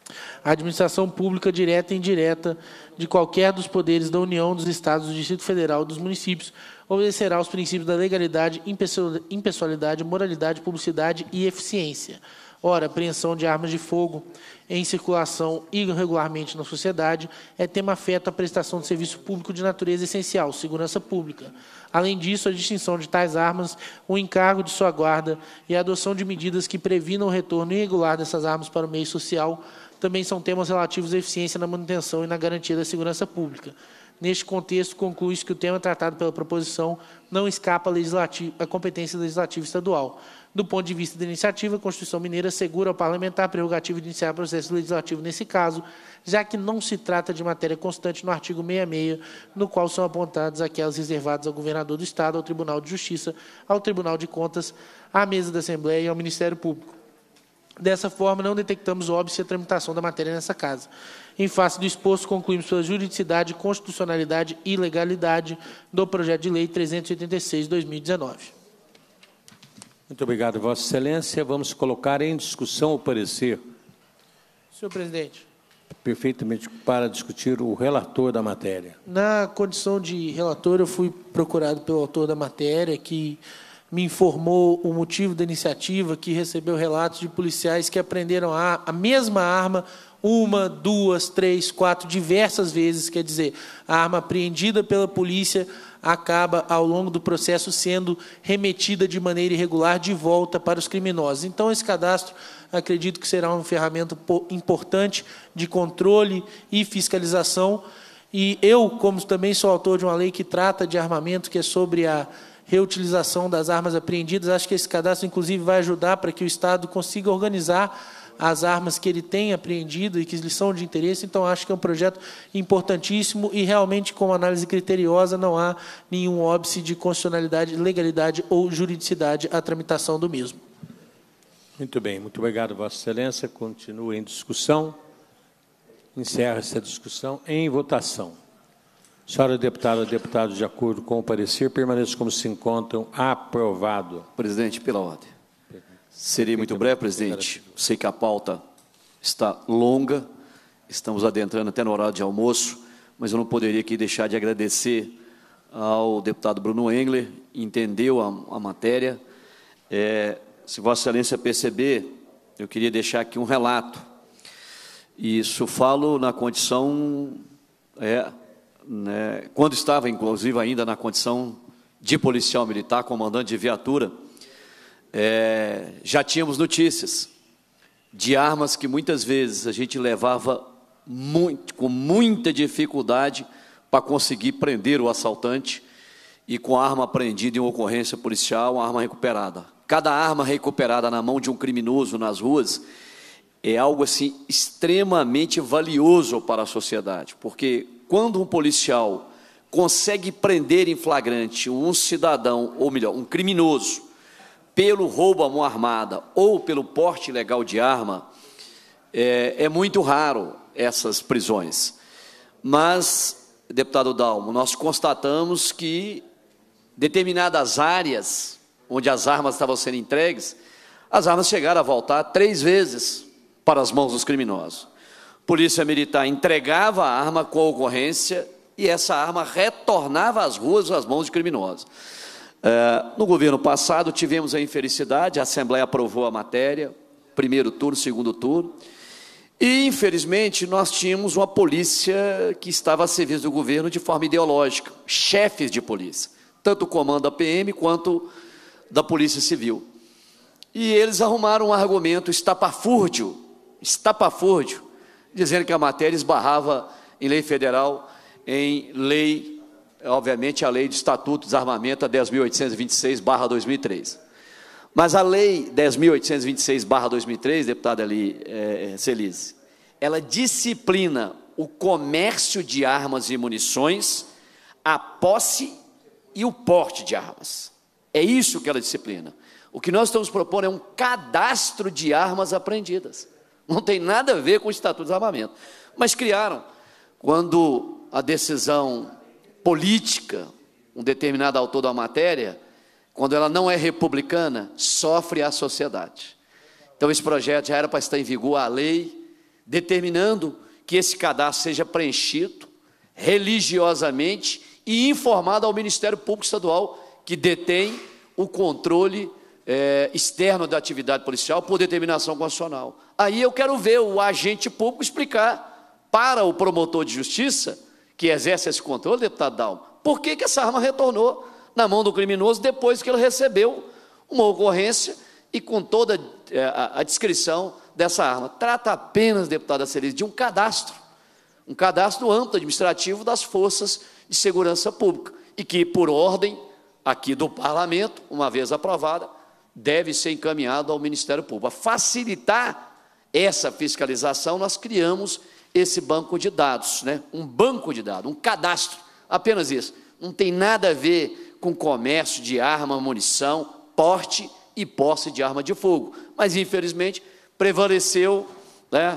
F: A administração pública direta e indireta de qualquer dos poderes da União, dos Estados, do Distrito Federal e dos municípios obedecerá aos princípios da legalidade, impessoalidade, moralidade, publicidade e eficiência. Ora, a apreensão de armas de fogo em circulação irregularmente na sociedade é tema afeto à prestação de serviço público de natureza essencial, segurança pública. Além disso, a distinção de tais armas, o encargo de sua guarda e a adoção de medidas que previnam o retorno irregular dessas armas para o meio social também são temas relativos à eficiência na manutenção e na garantia da segurança pública. Neste contexto, conclui-se que o tema tratado pela proposição não escapa à competência legislativa estadual. Do ponto de vista da iniciativa, a Constituição Mineira assegura ao parlamentar a prerrogativa de iniciar processo legislativo nesse caso, já que não se trata de matéria constante no artigo 66, no qual são apontadas aquelas reservadas ao governador do Estado, ao Tribunal de Justiça, ao Tribunal de Contas, à mesa da Assembleia e ao Ministério Público. Dessa forma, não detectamos óbice a tramitação da matéria nessa casa. Em face do exposto, concluímos pela juridicidade, constitucionalidade e legalidade do projeto de lei 386/2019.
A: Muito obrigado, Vossa Excelência. Vamos colocar em discussão o parecer.
F: Senhor presidente.
A: Perfeitamente para discutir o relator da matéria.
F: Na condição de relator, eu fui procurado pelo autor da matéria, que me informou o motivo da iniciativa, que recebeu relatos de policiais que apreenderam a mesma arma 1, 2, 3, 4, diversas vezes. Quer dizer, a arma apreendida pela polícia acaba, ao longo do processo, sendo remetida de maneira irregular de volta para os criminosos. Então, esse cadastro, acredito que será uma ferramenta importante de controle e fiscalização. E eu, como também sou autor de uma lei que trata de armamento, que é sobre a reutilização das armas apreendidas, acho que esse cadastro, inclusive, vai ajudar para que o Estado consiga organizar as armas que ele tem apreendido e que lhe são de interesse. Então, acho que é um projeto importantíssimo e, realmente, com análise criteriosa, não há nenhum óbice de constitucionalidade, legalidade ou juridicidade à tramitação do mesmo.
A: Muito bem, muito obrigado, Vossa Excelência. Continua em discussão. Encerra essa discussão em votação. Senhora deputada, deputado, de acordo com o parecer, permaneçam como se encontram. Aprovado.
G: Presidente, pela ordem. Serei muito breve, presidente. Sei que a pauta está longa, estamos adentrando até no horário de almoço, mas eu não poderia aqui deixar de agradecer ao deputado Bruno Engler, entendeu a matéria. Se Vossa Excelência perceber, eu queria deixar aqui um relato. Isso falo na condição, quando estava, inclusive, ainda na condição de policial militar, comandante de viatura, já tínhamos notícias de armas que muitas vezes a gente levava com muita dificuldade para conseguir prender o assaltante, e com a arma apreendida em ocorrência policial, a arma recuperada. Cada arma recuperada na mão de um criminoso nas ruas é algo assim extremamente valioso para a sociedade, porque quando um policial consegue prender em flagrante um cidadão, ou melhor, um criminoso, pelo roubo à mão armada ou pelo porte ilegal de arma, é muito raro essas prisões. Mas, deputado Dalmo, nós constatamos que determinadas áreas onde as armas estavam sendo entregues, as armas chegaram a voltar 3 vezes para as mãos dos criminosos. Polícia Militar entregava a arma com a ocorrência e essa arma retornava às ruas, às mãos de criminosos. No governo passado, tivemos a infelicidade, a Assembleia aprovou a matéria, primeiro turno, segundo turno, e, infelizmente, nós tínhamos uma polícia que estava a serviço do governo de forma ideológica, chefes de polícia, tanto o comando da PM quanto da Polícia Civil. E eles arrumaram um argumento estapafúrdio, dizendo que a matéria esbarrava em lei federal, em lei, obviamente, a lei de Estatuto de Desarmamento, a 10.826/2003. Mas a lei 10.826/2003, deputada Celise, ela disciplina o comércio de armas e munições, a posse e o porte de armas. É isso que ela disciplina. O que nós estamos propondo é um cadastro de armas apreendidas. Não tem nada a ver com o Estatuto de Desarmamento. Mas criaram, quando a decisão política, um determinado autor da matéria, quando ela não é republicana, sofre a sociedade. Então, esse projeto já era para estar em vigor, a lei determinando que esse cadastro seja preenchido religiosamente e informado ao Ministério Público Estadual, que detém o controle externo da atividade policial por determinação constitucional. Aí eu quero ver o agente público explicar para o promotor de justiça, que exerce esse controle, deputado Dalmo, por que essa arma retornou na mão do criminoso depois que ele recebeu uma ocorrência e com toda a descrição dessa arma. Trata apenas, deputada Celis, de um cadastro amplo administrativo das forças de segurança pública, e que, por ordem aqui do Parlamento, uma vez aprovada, deve ser encaminhado ao Ministério Público. A facilitar essa fiscalização, nós criamos esse banco de dados, né? Um banco de dados, um cadastro, apenas isso. Não tem nada a ver com comércio de arma, munição, porte e posse de arma de fogo. Mas, infelizmente, prevaleceu, né,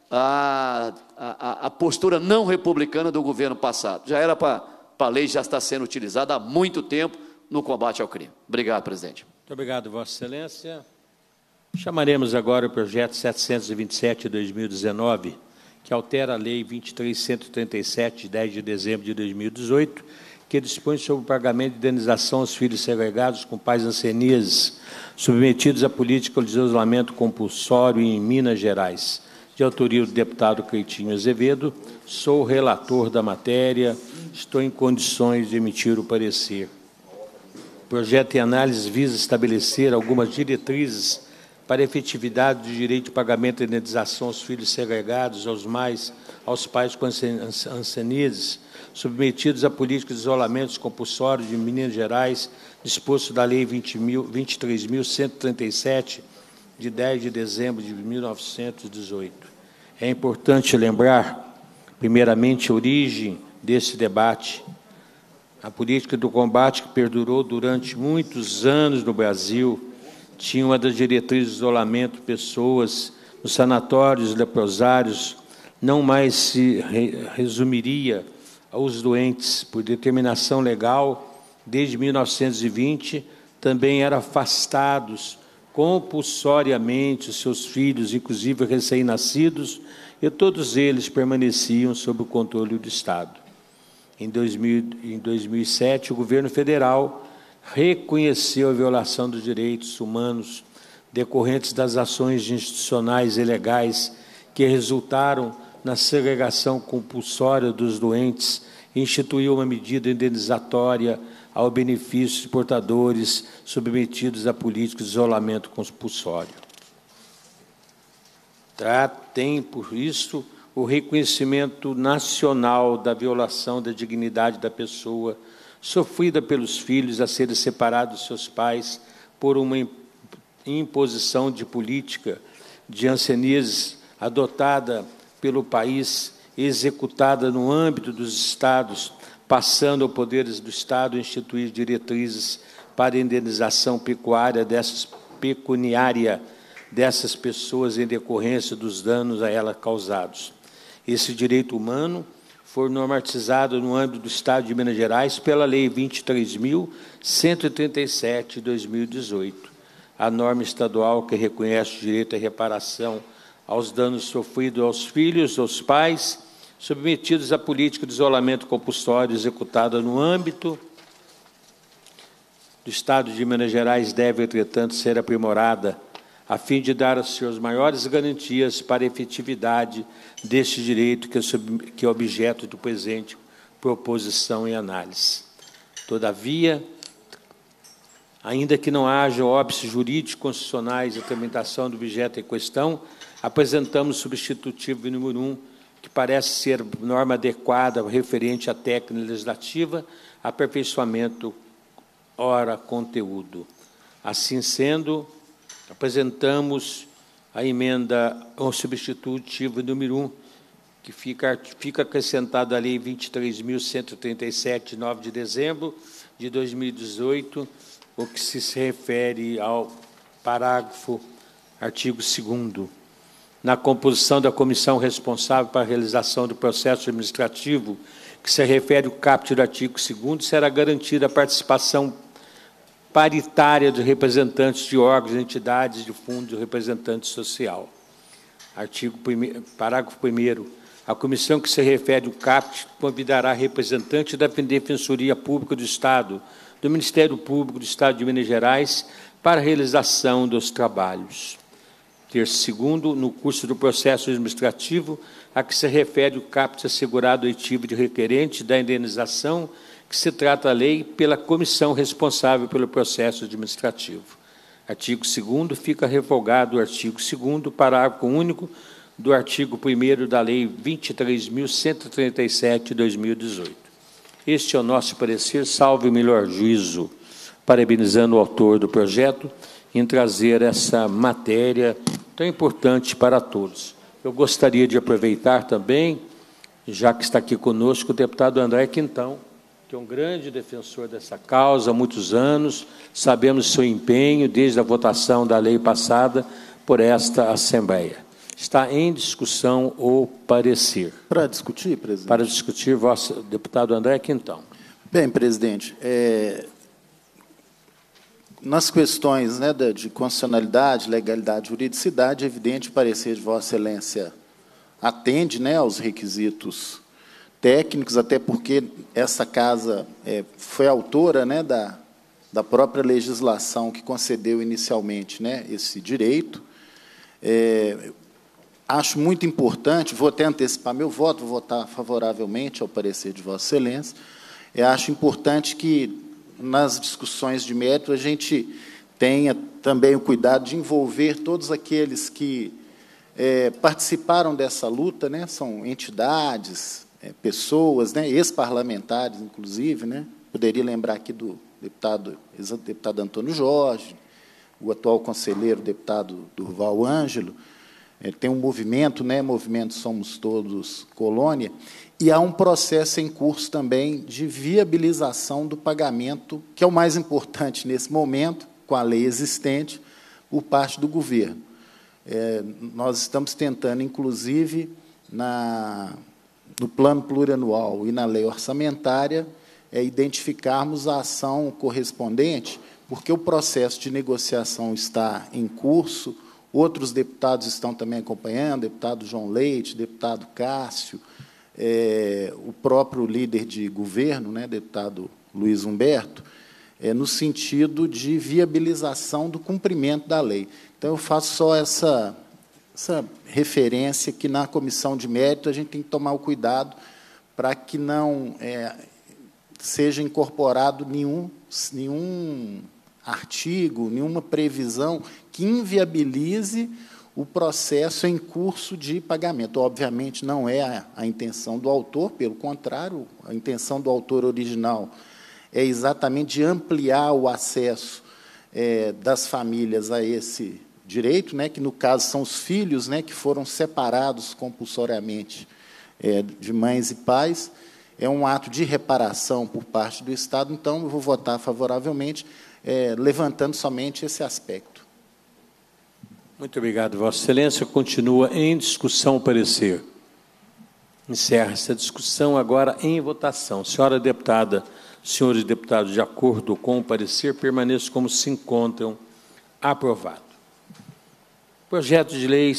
G: a postura não republicana do governo passado. Já era para a lei, já está sendo utilizada há muito tempo no combate ao crime. Obrigado, presidente.
A: Muito obrigado, Vossa Excelência. Chamaremos agora o projeto 727 de 2019, que altera a Lei 23.137, de 10 de dezembro de 2018, que dispõe sobre o pagamento de indenização aos filhos segregados com pais ancianeses submetidos à política de isolamento compulsório em Minas Gerais, de autoria do deputado Cleitinho Azevedo. Sou o relator da matéria, estou em condições de emitir o parecer. O projeto em análise visa estabelecer algumas diretrizes para a efetividade do direito de pagamento de indenização aos filhos segregados, aos pais com ancianeses, submetidos à política de isolamento compulsório de Minas Gerais, disposto da Lei 23.137, de 10 de dezembro de 1918. É importante lembrar, primeiramente, a origem desse debate. A política do combate, que perdurou durante muitos anos no Brasil, tinha uma das diretrizes de isolamento, pessoas nos sanatórios, leprosários, não mais se resumiria aos doentes. Por determinação legal, desde 1920, também eram afastados compulsoriamente os seus filhos, inclusive recém-nascidos, e todos eles permaneciam sob o controle do Estado. Em 2007, o governo federal reconheceu a violação dos direitos humanos decorrentes das ações institucionais e legais que resultaram na segregação compulsória dos doentes e instituiu uma medida indenizatória ao benefício de portadores submetidos à política de isolamento compulsório. Tem, por isso, o reconhecimento nacional da violação da dignidade da pessoa sofrida pelos filhos a serem separados de seus pais por uma imposição de política de ancianeses adotada pelo país, executada no âmbito dos estados, passando ao poderes do Estado a instituir diretrizes para a indenização pecuniária dessas pessoas em decorrência dos danos a elas causados. Esse direito humano foi normatizado no âmbito do Estado de Minas Gerais pela Lei 23.137, de 2018. A norma estadual que reconhece o direito à reparação aos danos sofridos aos filhos, aos pais, submetidos à política de isolamento compulsório executada no âmbito do Estado de Minas Gerais, deve, entretanto, ser aprimorada a fim de dar as suas maiores garantias para a efetividade deste direito que é objeto do presente proposição e análise. Todavia, ainda que não haja óbices jurídicos constitucionais à tramitação do objeto em questão, apresentamos o substitutivo número 1, que parece ser norma adequada referente à técnica legislativa, aperfeiçoamento, ora, conteúdo. Assim sendo, apresentamos a emenda ao substitutivo número 1, que fica acrescentada à Lei 23.137, de 9 de dezembro de 2018, o que se refere ao parágrafo, artigo 2º. Na composição da comissão responsável para a realização do processo administrativo, que se refere ao caput do artigo 2º, será garantida a participação paritária dos representantes de órgãos e entidades de fundo de representante social. Parágrafo 1º. A comissão que se refere ao CAPT convidará representante da Defensoria Pública do Estado, do Ministério Público do Estado de Minas Gerais, para a realização dos trabalhos. Terço segundo, no curso do processo administrativo, a que se refere o CAPT assegurado oitivo de requerente da indenização, que se trata a lei pela comissão responsável pelo processo administrativo. Artigo 2º, fica revogado o artigo 2º, parágrafo único do artigo 1º da Lei 23.137, de 2018. Este é o nosso parecer, salvo o melhor juízo, parabenizando o autor do projeto em trazer essa matéria tão importante para todos. Eu gostaria de aproveitar também, já que está aqui conosco, o deputado André Quintão, que é um grande defensor dessa causa há muitos anos, sabemos seu empenho desde a votação da lei passada por esta Assembleia. Está em discussão o parecer.
B: Para discutir, presidente?
A: Para discutir, vosso deputado André Quintão.
B: Bem, presidente, nas questões, né, de constitucionalidade, legalidade e juridicidade, é evidente o parecer de Vossa Excelência atende, né, aos requisitos técnicos, até porque essa casa foi autora, né, da própria legislação que concedeu inicialmente, né, esse direito. Acho muito importante, vou até antecipar meu voto, vou votar favoravelmente ao parecer de Vossa Excelência. Acho importante que, nas discussões de mérito, a gente tenha também o cuidado de envolver todos aqueles que participaram dessa luta, né? São entidades, pessoas, né? Ex-parlamentares, inclusive, né? Poderia lembrar aqui do deputado Antônio Jorge, o atual conselheiro, deputado Durval Ângelo. Tem um movimento, né? Movimento Somos Todos Colônia, e há um processo em curso também de viabilização do pagamento, que é o mais importante nesse momento, com a lei existente, por parte do governo. Nós estamos tentando, inclusive, no plano plurianual e na lei orçamentária, identificarmos a ação correspondente, porque o processo de negociação está em curso. Outros deputados estão também acompanhando, deputado João Leite, deputado Cássio, o próprio líder de governo, né, deputado Luiz Humberto, no sentido de viabilização do cumprimento da lei. Então, eu faço só essa referência que, na comissão de mérito, a gente tem que tomar o cuidado para que não seja incorporado nenhum artigo, nenhuma previsão que inviabilize o processo em curso de pagamento. Obviamente, não é a intenção do autor, pelo contrário, a intenção do autor original é exatamente de ampliar o acesso das famílias a esse direito, né, que, no caso, são os filhos, né, que foram separados compulsoriamente de mães e pais. É um ato de reparação por parte do Estado, então, eu vou votar favoravelmente, levantando somente esse aspecto.
A: Muito obrigado, Vossa Excelência. Continua em discussão o parecer. Encerra essa discussão agora em votação. Senhora deputada, senhores deputados, de acordo com o parecer, permaneçam como se encontram. Aprovado. Projeto de Lei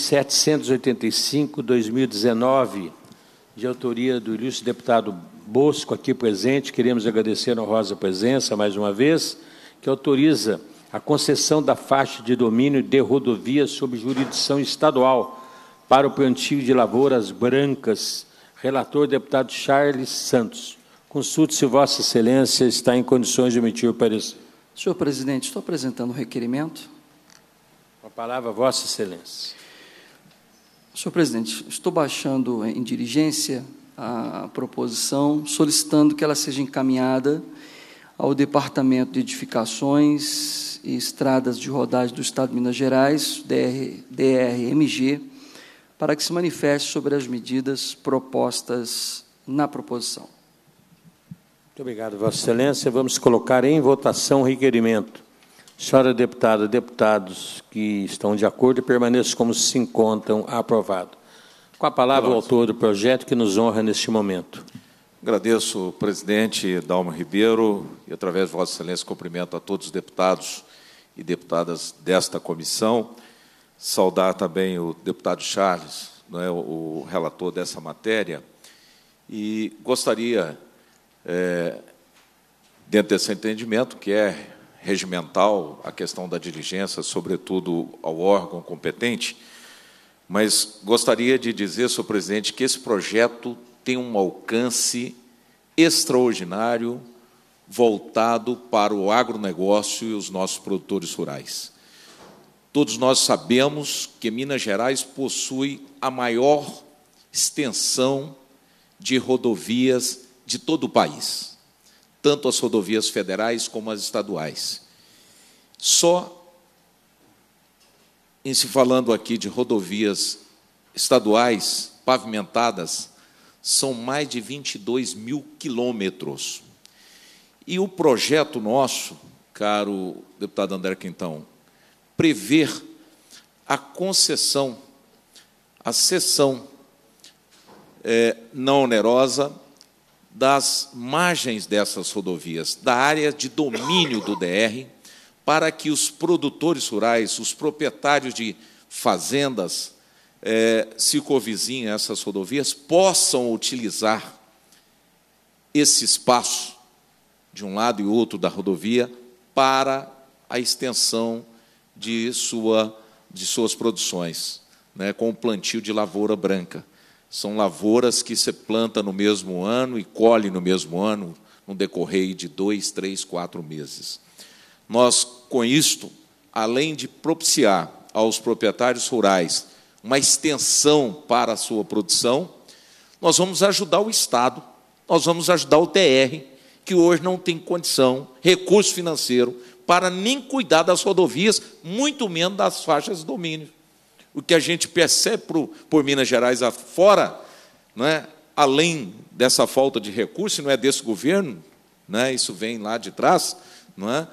A: 785/2019, de autoria do ilustre deputado Bosco, aqui presente. Queremos agradecer a honrosa presença, mais uma vez, que autoriza a concessão da faixa de domínio de rodovia sob jurisdição estadual para o plantio de lavouras brancas. Relator, deputado Charles Santos. Consulte se Vossa Excelência está em condições de emitir o parecer.
D: Senhor presidente, estou apresentando o requerimento.
A: Com a palavra, Vossa Excelência.
D: Senhor presidente, estou baixando em diligência a proposição, solicitando que ela seja encaminhada ao Departamento de Edificações e Estradas de Rodagem do Estado de Minas Gerais, DRMG, para que se manifeste sobre as medidas propostas na proposição.
A: Muito obrigado, Vossa Excelência. Vamos colocar em votação o requerimento. Senhora deputada, deputados que estão de acordo, permaneçam como se encontram. Aprovado. Com a palavra, o autor do projeto, que nos honra neste momento.
J: Agradeço ao presidente Dalma Ribeiro e, através de Vossa Excelência, cumprimento a todos os deputados e deputadas desta comissão. saudar também o deputado Charles, não é, o relator dessa matéria, e gostaria, dentro desse entendimento, que é regimental, a questão da diligência, sobretudo ao órgão competente, mas gostaria de dizer, senhor presidente, que esse projeto tem um alcance extraordinário voltado para o agronegócio e os nossos produtores rurais. Todos nós sabemos que Minas Gerais possui a maior extensão de rodovias de todo o país, tanto as rodovias federais como as estaduais. Só em se falando aqui de rodovias estaduais pavimentadas, são mais de 22 mil quilômetros. E o projeto nosso, caro deputado André Quintão, prever a concessão, a cessão não onerosa das margens dessas rodovias, da área de domínio do DR, para que os produtores rurais, os proprietários de fazendas circunvizinhas a essas rodovias, possam utilizar esse espaço, de um lado e outro da rodovia, para a extensão de suas produções, né, com o plantio de lavoura branca. São lavouras que se planta no mesmo ano e colhe no mesmo ano, no decorrer de 2, 3, 4 meses. Nós, com isto, além de propiciar aos proprietários rurais uma extensão para a sua produção, nós vamos ajudar o Estado, nós vamos ajudar o TR, que hoje não tem condição, recurso financeiro, para nem cuidar das rodovias, muito menos das faixas de domínio. O que a gente percebe por Minas Gerais afora, não é? Além dessa falta de recurso, não é desse governo, não é? Isso vem lá de trás, não é?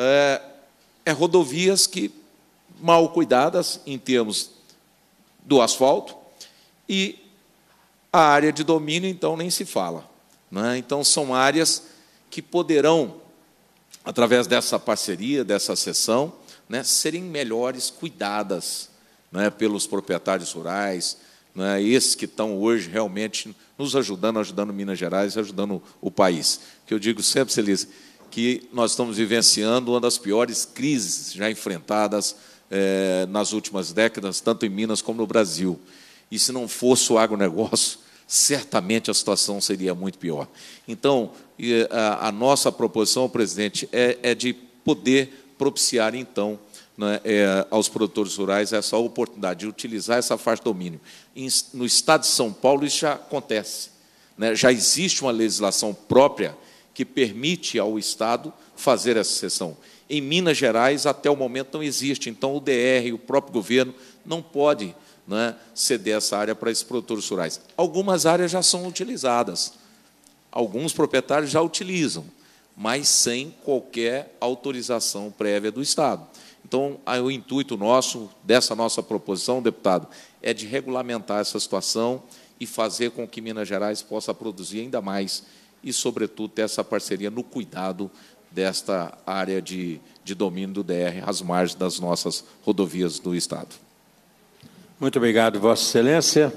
J: Rodovias que, mal cuidadas em termos do asfalto, e a área de domínio, então, nem se fala, não é? Então, são áreas que poderão, através dessa parceria, dessa cessão, né, serem melhores cuidadas, né, pelos proprietários rurais, né, esses que estão hoje realmente nos ajudando Minas Gerais, ajudando o país. Que eu digo sempre, Celise, que nós estamos vivenciando uma das piores crises já enfrentadas nas últimas décadas, tanto em Minas como no Brasil. E se não fosse o agronegócio, certamente a situação seria muito pior. Então, a nossa proposição, presidente, é de poder propiciar, então, né, aos produtores rurais essa oportunidade de utilizar essa faixa de domínio. No Estado de São Paulo, isso já acontece, né? Já existe uma legislação própria que permite ao Estado fazer essa cessão. Em Minas Gerais, até o momento, não existe. Então, o DR, o próprio governo, não pode, né, ceder essa área para esses produtores rurais. Algumas áreas já são utilizadas, alguns proprietários já utilizam, mas sem qualquer autorização prévia do Estado. Então, o intuito nosso, dessa nossa proposição, deputado, é de regulamentar essa situação e fazer com que Minas Gerais possa produzir ainda mais e, sobretudo, ter essa parceria no cuidado desta área de domínio do DR, às margens das nossas rodovias do Estado.
A: Muito obrigado, Vossa Excelência.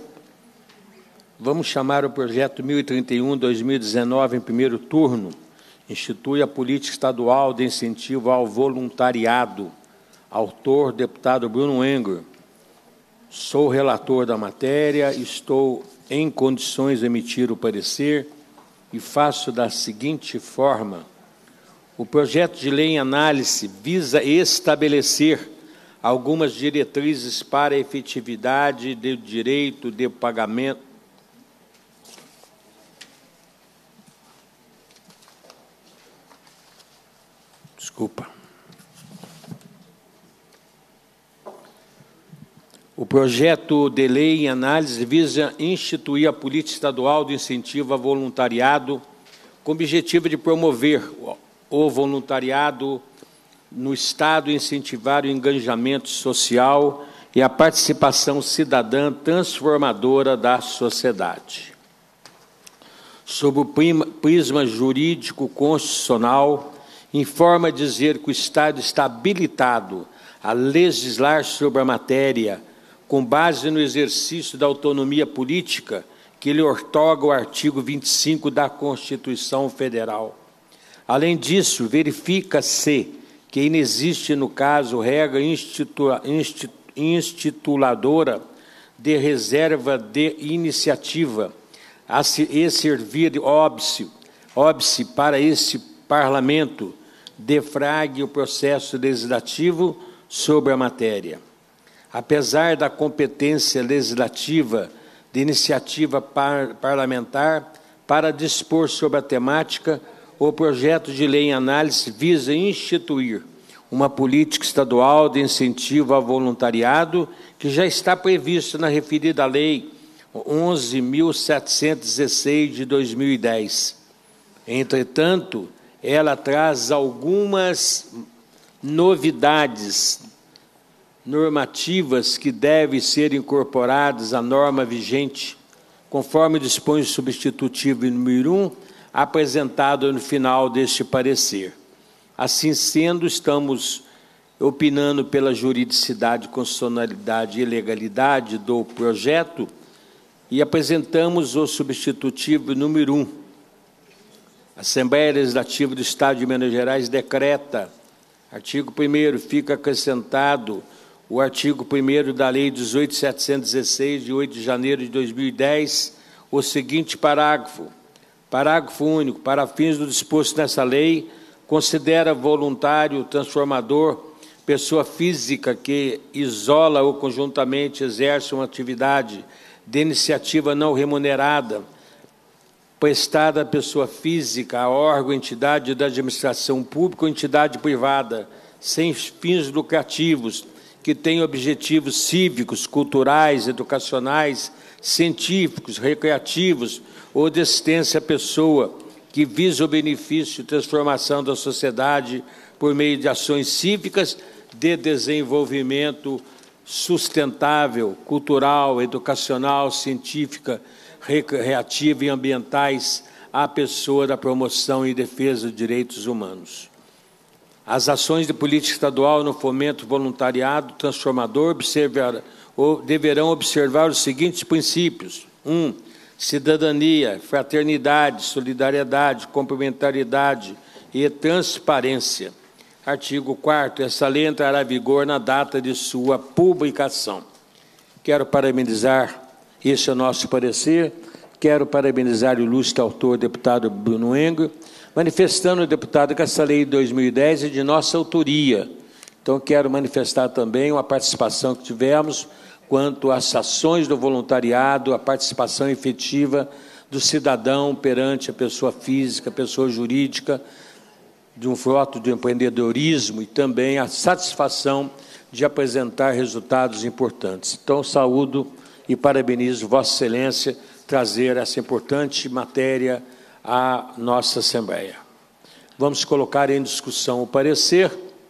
A: Vamos chamar o projeto 1031-2019 em primeiro turno. Institui a política estadual de incentivo ao voluntariado. Autor, deputado Bruno Engler. Sou relator da matéria, estou em condições de emitir o parecer e faço da seguinte forma. O projeto de lei em análise visa estabelecer algumas diretrizes para a efetividade do direito de pagamento. Desculpa. O projeto de lei em análise visa instituir a política estadual de incentivo ao voluntariado com o objetivo de promover o voluntariado no Estado e incentivar o engajamento social e a participação cidadã transformadora da sociedade. Sob o prisma jurídico constitucional, informa dizer que o Estado está habilitado a legislar sobre a matéria com base no exercício da autonomia política que lhe outorga o artigo 25 da Constituição Federal. Além disso, verifica-se que inexiste, no caso, regra instituladora de reserva de iniciativa a servir óbice para esse Parlamento defrague o processo legislativo sobre a matéria. Apesar da competência legislativa de iniciativa parlamentar para dispor sobre a temática, o projeto de lei em análise visa instituir uma política estadual de incentivo ao voluntariado que já está prevista na referida Lei 11.716 de 2010. Entretanto, ela traz algumas novidades normativas que devem ser incorporadas à norma vigente, conforme dispõe o substitutivo número 1, apresentado no final deste parecer. Assim sendo, estamos opinando pela juridicidade, constitucionalidade e legalidade do projeto e apresentamos o substitutivo número 1. A Assembleia Legislativa do Estado de Minas Gerais decreta, artigo 1º, fica acrescentado o artigo 1º da Lei 18.716, de 8 de janeiro de 2010, o seguinte parágrafo. Parágrafo único. Para fins do disposto nessa lei, considera voluntário, transformador, pessoa física que isola ou conjuntamente exerce uma atividade de iniciativa não remunerada, prestada à pessoa física, a órgão, entidade da administração pública ou entidade privada, sem fins lucrativos, que tem objetivos cívicos, culturais, educacionais, científicos, recreativos ou de assistência à pessoa, que visa o benefício e transformação da sociedade por meio de ações cívicas de desenvolvimento sustentável, cultural, educacional, científica, recreativa e ambientais à pessoa da promoção e defesa dos direitos humanos. As ações de política estadual no fomento voluntariado transformador deverão observar os seguintes princípios. 1. Cidadania, fraternidade, solidariedade, complementariedade e transparência. Artigo 4º. Essa lei entrará em vigor na data de sua publicação. Quero parabenizar, esse é o nosso parecer, quero parabenizar o ilustre autor, deputado Bruno Engel, manifestando o deputado que essa lei de 2010 é de nossa autoria. Então, quero manifestar também uma participação que tivemos quanto às ações do voluntariado, a participação efetiva do cidadão perante a pessoa física, a pessoa jurídica, de um fruto de empreendedorismo e também a satisfação de apresentar resultados importantes. Então, saúdo e parabenizo Vossa Excelência trazer essa importante matéria à nossa Assembleia. Vamos colocar em discussão o parecer.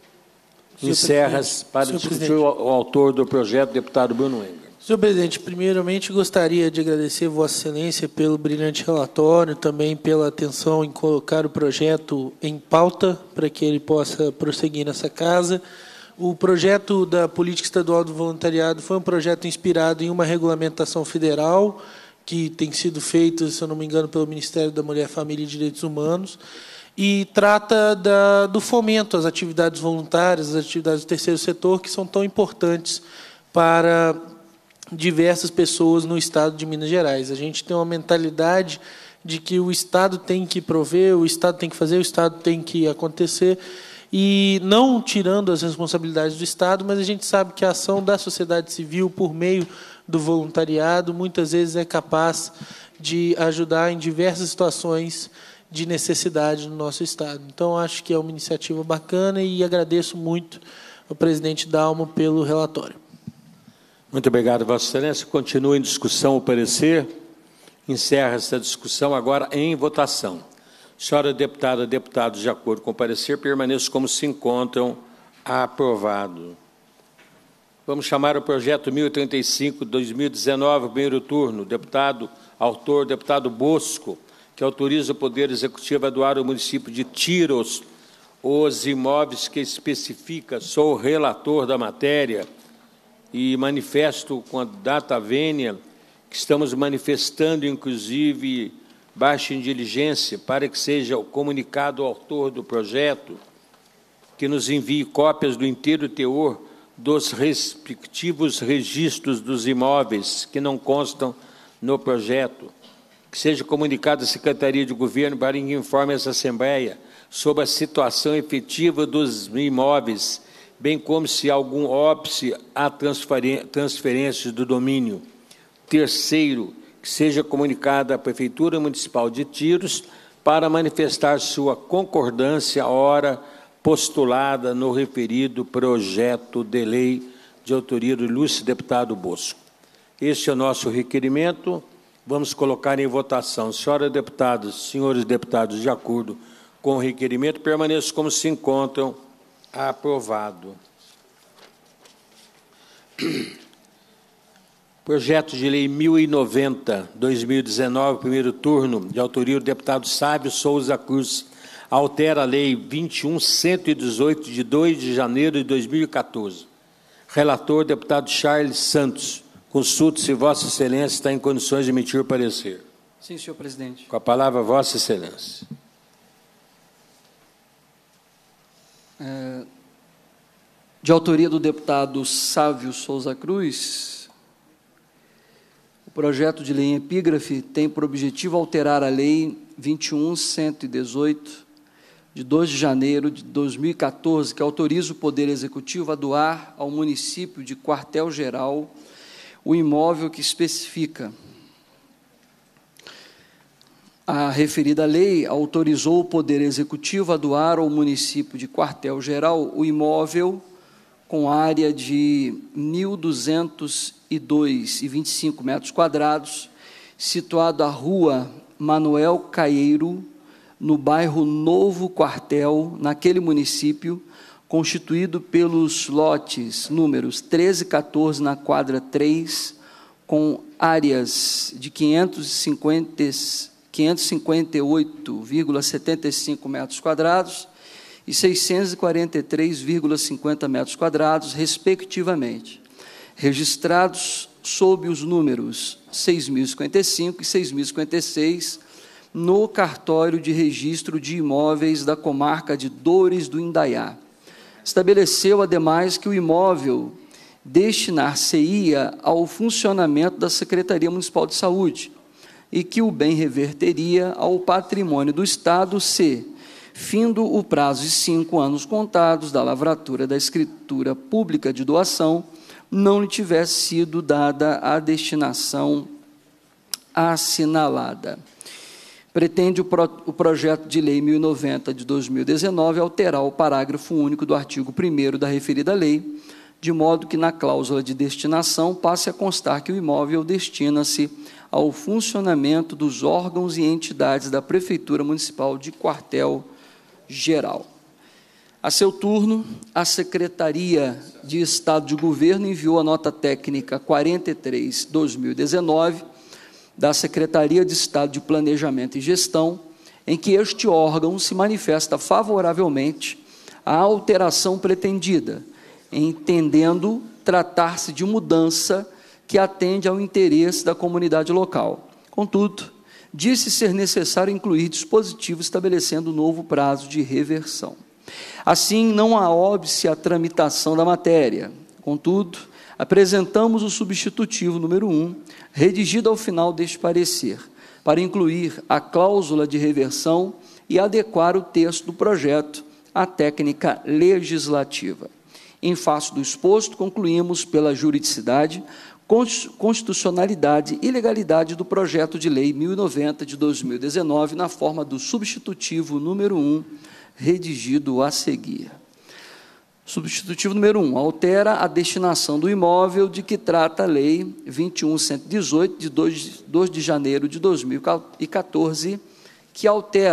A: Encerra-se para discutir o autor do projeto, deputado Bruno Engel.
F: Senhor presidente, primeiramente gostaria de agradecer Vossa Excelência pelo brilhante relatório, também pela atenção em colocar o projeto em pauta para que ele possa prosseguir nessa casa. O projeto da Política Estadual do Voluntariado foi um projeto inspirado em uma regulamentação federal que tem sido feita, se eu não me engano, pelo Ministério da Mulher, Família e Direitos Humanos, e trata do fomento às atividades voluntárias, às atividades do terceiro setor, que são tão importantes para diversas pessoas no Estado de Minas Gerais. A gente tem uma mentalidade de que o Estado tem que prover, o Estado tem que fazer, o Estado tem que acontecer, e não tirando as responsabilidades do Estado, mas a gente sabe que a ação da sociedade civil, por meio do voluntariado, muitas vezes é capaz de ajudar em diversas situações de necessidade no nosso Estado. Então, acho que é uma iniciativa bacana e agradeço muito ao presidente Dalmo pelo relatório.
A: Muito obrigado, Vossa Excelência. Continua em discussão o parecer. Encerra essa discussão agora em votação. Senhora deputada, deputados, de acordo com o parecer, permaneçam como se encontram. Aprovado. Vamos chamar o projeto 1035/2019, primeiro turno. Deputado, autor, deputado Bosco, que autoriza o Poder Executivo a doar ao município de Tiros os imóveis que especifica. Sou o relator da matéria e manifesto com a data vênia que estamos manifestando, inclusive, baixa diligência para que seja comunicado ao autor do projeto que nos envie cópias do inteiro teor dos respectivos registros dos imóveis que não constam no projeto, que seja comunicado à Secretaria de Governo para que informe essa Assembleia sobre a situação efetiva dos imóveis, bem como se há algum óbice a transferência do domínio. Terceiro, que seja comunicada à Prefeitura Municipal de Tiros para manifestar sua concordância à hora postulada no referido projeto de lei de autoria do ilustre deputado Bosco. Este é o nosso requerimento. Vamos colocar em votação. Senhoras deputadas, senhores deputados, de acordo com o requerimento, permaneçam como se encontram. Aprovado. Projeto de Lei 1090, 2019, primeiro turno, de autoria do deputado Sávio Souza Cruz, altera a Lei 21.118, de 2 de janeiro de 2014. Relator, deputado Charles Santos. Consulte se Vossa Excelência está em condições de emitir o parecer.
D: Sim, senhor presidente.
A: Com a palavra, Vossa Excelência.
D: De autoria do deputado Sávio Souza Cruz, o projeto de lei em epígrafe tem por objetivo alterar a Lei 21.118, de 2 de janeiro de 2014, que autoriza o Poder Executivo a doar ao município de Quartel-Geral o imóvel que especifica. A referida lei autorizou o Poder Executivo a doar ao município de Quartel-Geral o imóvel com área de 1.202,25 metros quadrados, situado à rua Manuel Caeiro, no bairro Novo Quartel, naquele município, constituído pelos lotes números 13 e 14 na quadra 3, com áreas de 558,75 metros quadrados e 643,50 metros quadrados, respectivamente, registrados sob os números 6.055 e 6.056 no cartório de registro de imóveis da comarca de Dores do Indaiá. Estabeleceu, ademais, que o imóvel destinar-se-ia ao funcionamento da Secretaria Municipal de Saúde e que o bem reverteria ao patrimônio do Estado se, findo o prazo de 5 anos contados da lavratura da escritura pública de doação, não lhe tivesse sido dada a destinação assinalada. Pretende o projeto de lei 1090 de 2019 alterar o parágrafo único do artigo 1º da referida lei, de modo que na cláusula de destinação passe a constar que o imóvel destina-se ao funcionamento dos órgãos e entidades da Prefeitura Municipal de Quartel-Geral. A seu turno, a Secretaria de Estado de Governo enviou a nota técnica 43/2019 da Secretaria de Estado de Planejamento e Gestão, em que este órgão se manifesta favoravelmente à alteração pretendida, entendendo tratar-se de mudança que atende ao interesse da comunidade local. Contudo, disse ser necessário incluir dispositivo estabelecendo novo prazo de reversão. Assim, não há óbice à tramitação da matéria. Contudo, apresentamos o substitutivo número 1, redigido ao final deste parecer, para incluir a cláusula de reversão e adequar o texto do projeto à técnica legislativa. Em face do exposto, concluímos pela juridicidade, constitucionalidade e legalidade do projeto de lei 1090 de 2019, na forma do substitutivo número 1, redigido a seguir. Substitutivo número 1, altera a destinação do imóvel de que trata a Lei 21.118, de 2 de janeiro de 2014, que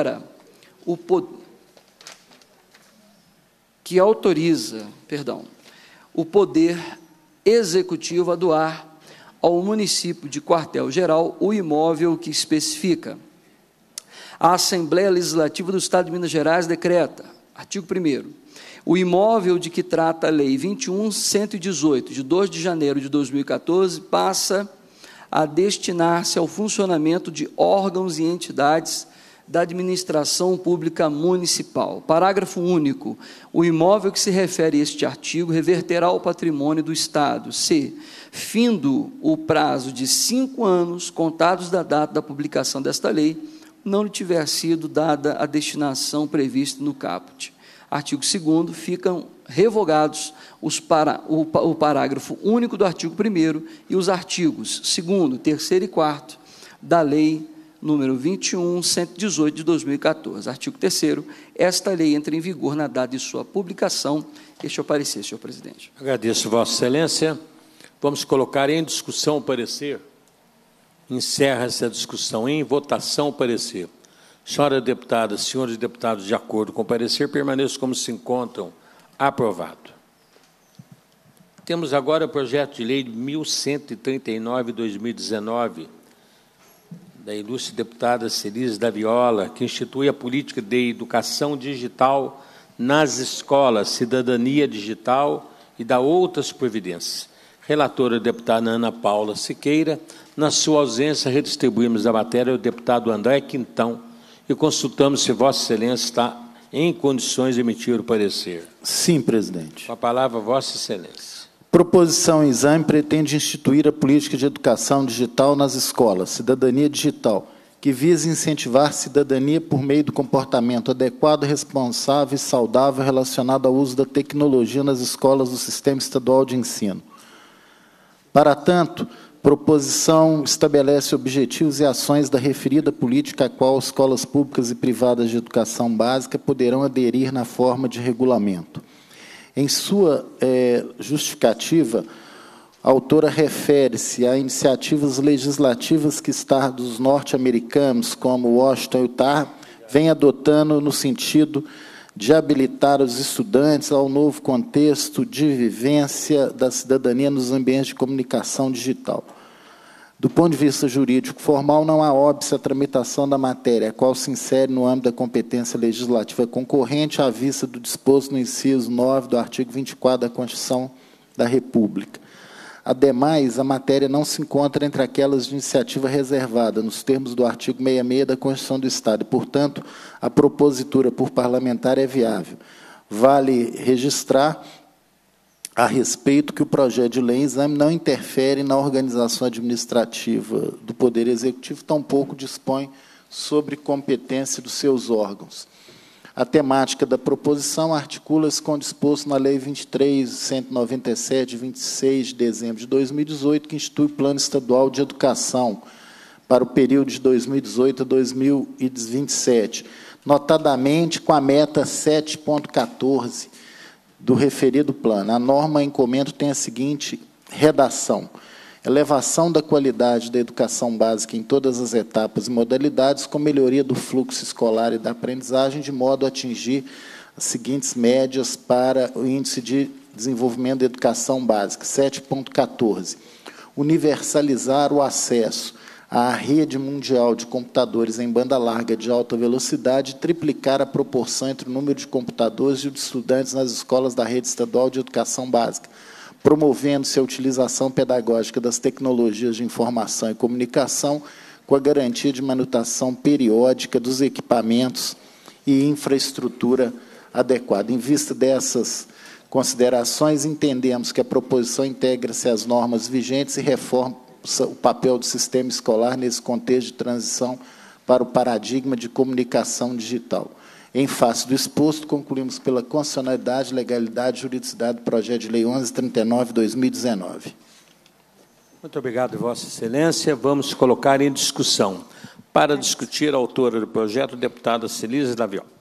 D: autoriza o Poder Executivo a doar ao município de Quartel-Geral o imóvel que especifica. A Assembleia Legislativa do Estado de Minas Gerais decreta, Artigo 1º. O imóvel de que trata a Lei 21.118, de 2 de janeiro de 2014, passa a destinar-se ao funcionamento de órgãos e entidades da administração pública municipal. Parágrafo único. O imóvel que se refere a este artigo reverterá ao patrimônio do Estado, se, findo o prazo de 5 anos, contados da data da publicação desta lei, não lhe tiver sido dada a destinação prevista no caput. Artigo 2º, ficam revogados o parágrafo único do artigo 1º e os artigos 2º, 3º e 4º da Lei número 21.118, de 2014. Artigo 3º, esta lei entra em vigor na data de sua publicação. Este é o parecer, senhor presidente.
A: Agradeço, Vossa Excelência. Vamos colocar em discussão o parecer. Encerra essa discussão em votação o parecer. Senhora deputada, senhores deputados, de acordo com o parecer, permaneçam como se encontram. Aprovado. Temos agora o projeto de lei 1139/2019, da ilustre deputada Celise da Viola, que institui a política de educação digital nas escolas, cidadania digital e da outras providências. Relatora, a deputada Ana Paula Siqueira. Na sua ausência, redistribuímos a matéria ao deputado André Quintão e consultamos se Vossa Excelência está em condições de emitir o parecer.
B: Sim, presidente.
A: Com a palavra, Vossa Excelência.
B: Proposição em exame pretende instituir a política de educação digital nas escolas, cidadania digital, que visa incentivar a cidadania por meio do comportamento adequado, responsável e saudável relacionado ao uso da tecnologia nas escolas do Sistema Estadual de Ensino. Para tanto, proposição estabelece objetivos e ações da referida política a qual escolas públicas e privadas de educação básica poderão aderir na forma de regulamento. Em sua justificativa, a autora refere-se a iniciativas legislativas que estados norte-americanos, como Washington e Utah, vêm adotando no sentido de habilitar os estudantes ao novo contexto de vivência da cidadania nos ambientes de comunicação digital. Do ponto de vista jurídico formal, não há óbice a tramitação da matéria, a qual se insere no âmbito da competência legislativa concorrente à vista do disposto no inciso 9 do artigo 24 da Constituição da República. Ademais, a matéria não se encontra entre aquelas de iniciativa reservada, nos termos do artigo 66 da Constituição do Estado, e, portanto, a propositura por parlamentar é viável. Vale registrar a respeito que o projeto de lei em exame não interfere na organização administrativa do Poder Executivo, tampouco dispõe sobre competência dos seus órgãos. A temática da proposição articula-se com o disposto na Lei 23.197, de 26 de dezembro de 2018, que institui o Plano Estadual de Educação para o período de 2018 a 2027, notadamente com a meta 7.14, do referido plano. A norma em comento tem a seguinte redação: elevação da qualidade da educação básica em todas as etapas e modalidades, com melhoria do fluxo escolar e da aprendizagem, de modo a atingir as seguintes médias para o Índice de Desenvolvimento da Educação Básica. 7.14. Universalizar o acesso à rede mundial de computadores em banda larga de alta velocidade, triplicar a proporção entre o número de computadores e de estudantes nas escolas da rede estadual de educação básica, promovendo-se a utilização pedagógica das tecnologias de informação e comunicação, com a garantia de manutenção periódica dos equipamentos e infraestrutura adequada. Em vista dessas considerações, entendemos que a proposição integra-se às normas vigentes e reforma o papel do sistema escolar nesse contexto de transição para o paradigma de comunicação digital. Em face do exposto, concluímos pela constitucionalidade, legalidade e juridicidade do projeto de lei 1139/2019.
A: Muito obrigado, Vossa Excelência. Vamos colocar em discussão. Para discutir, a autora do projeto, a deputada Celise da Viola.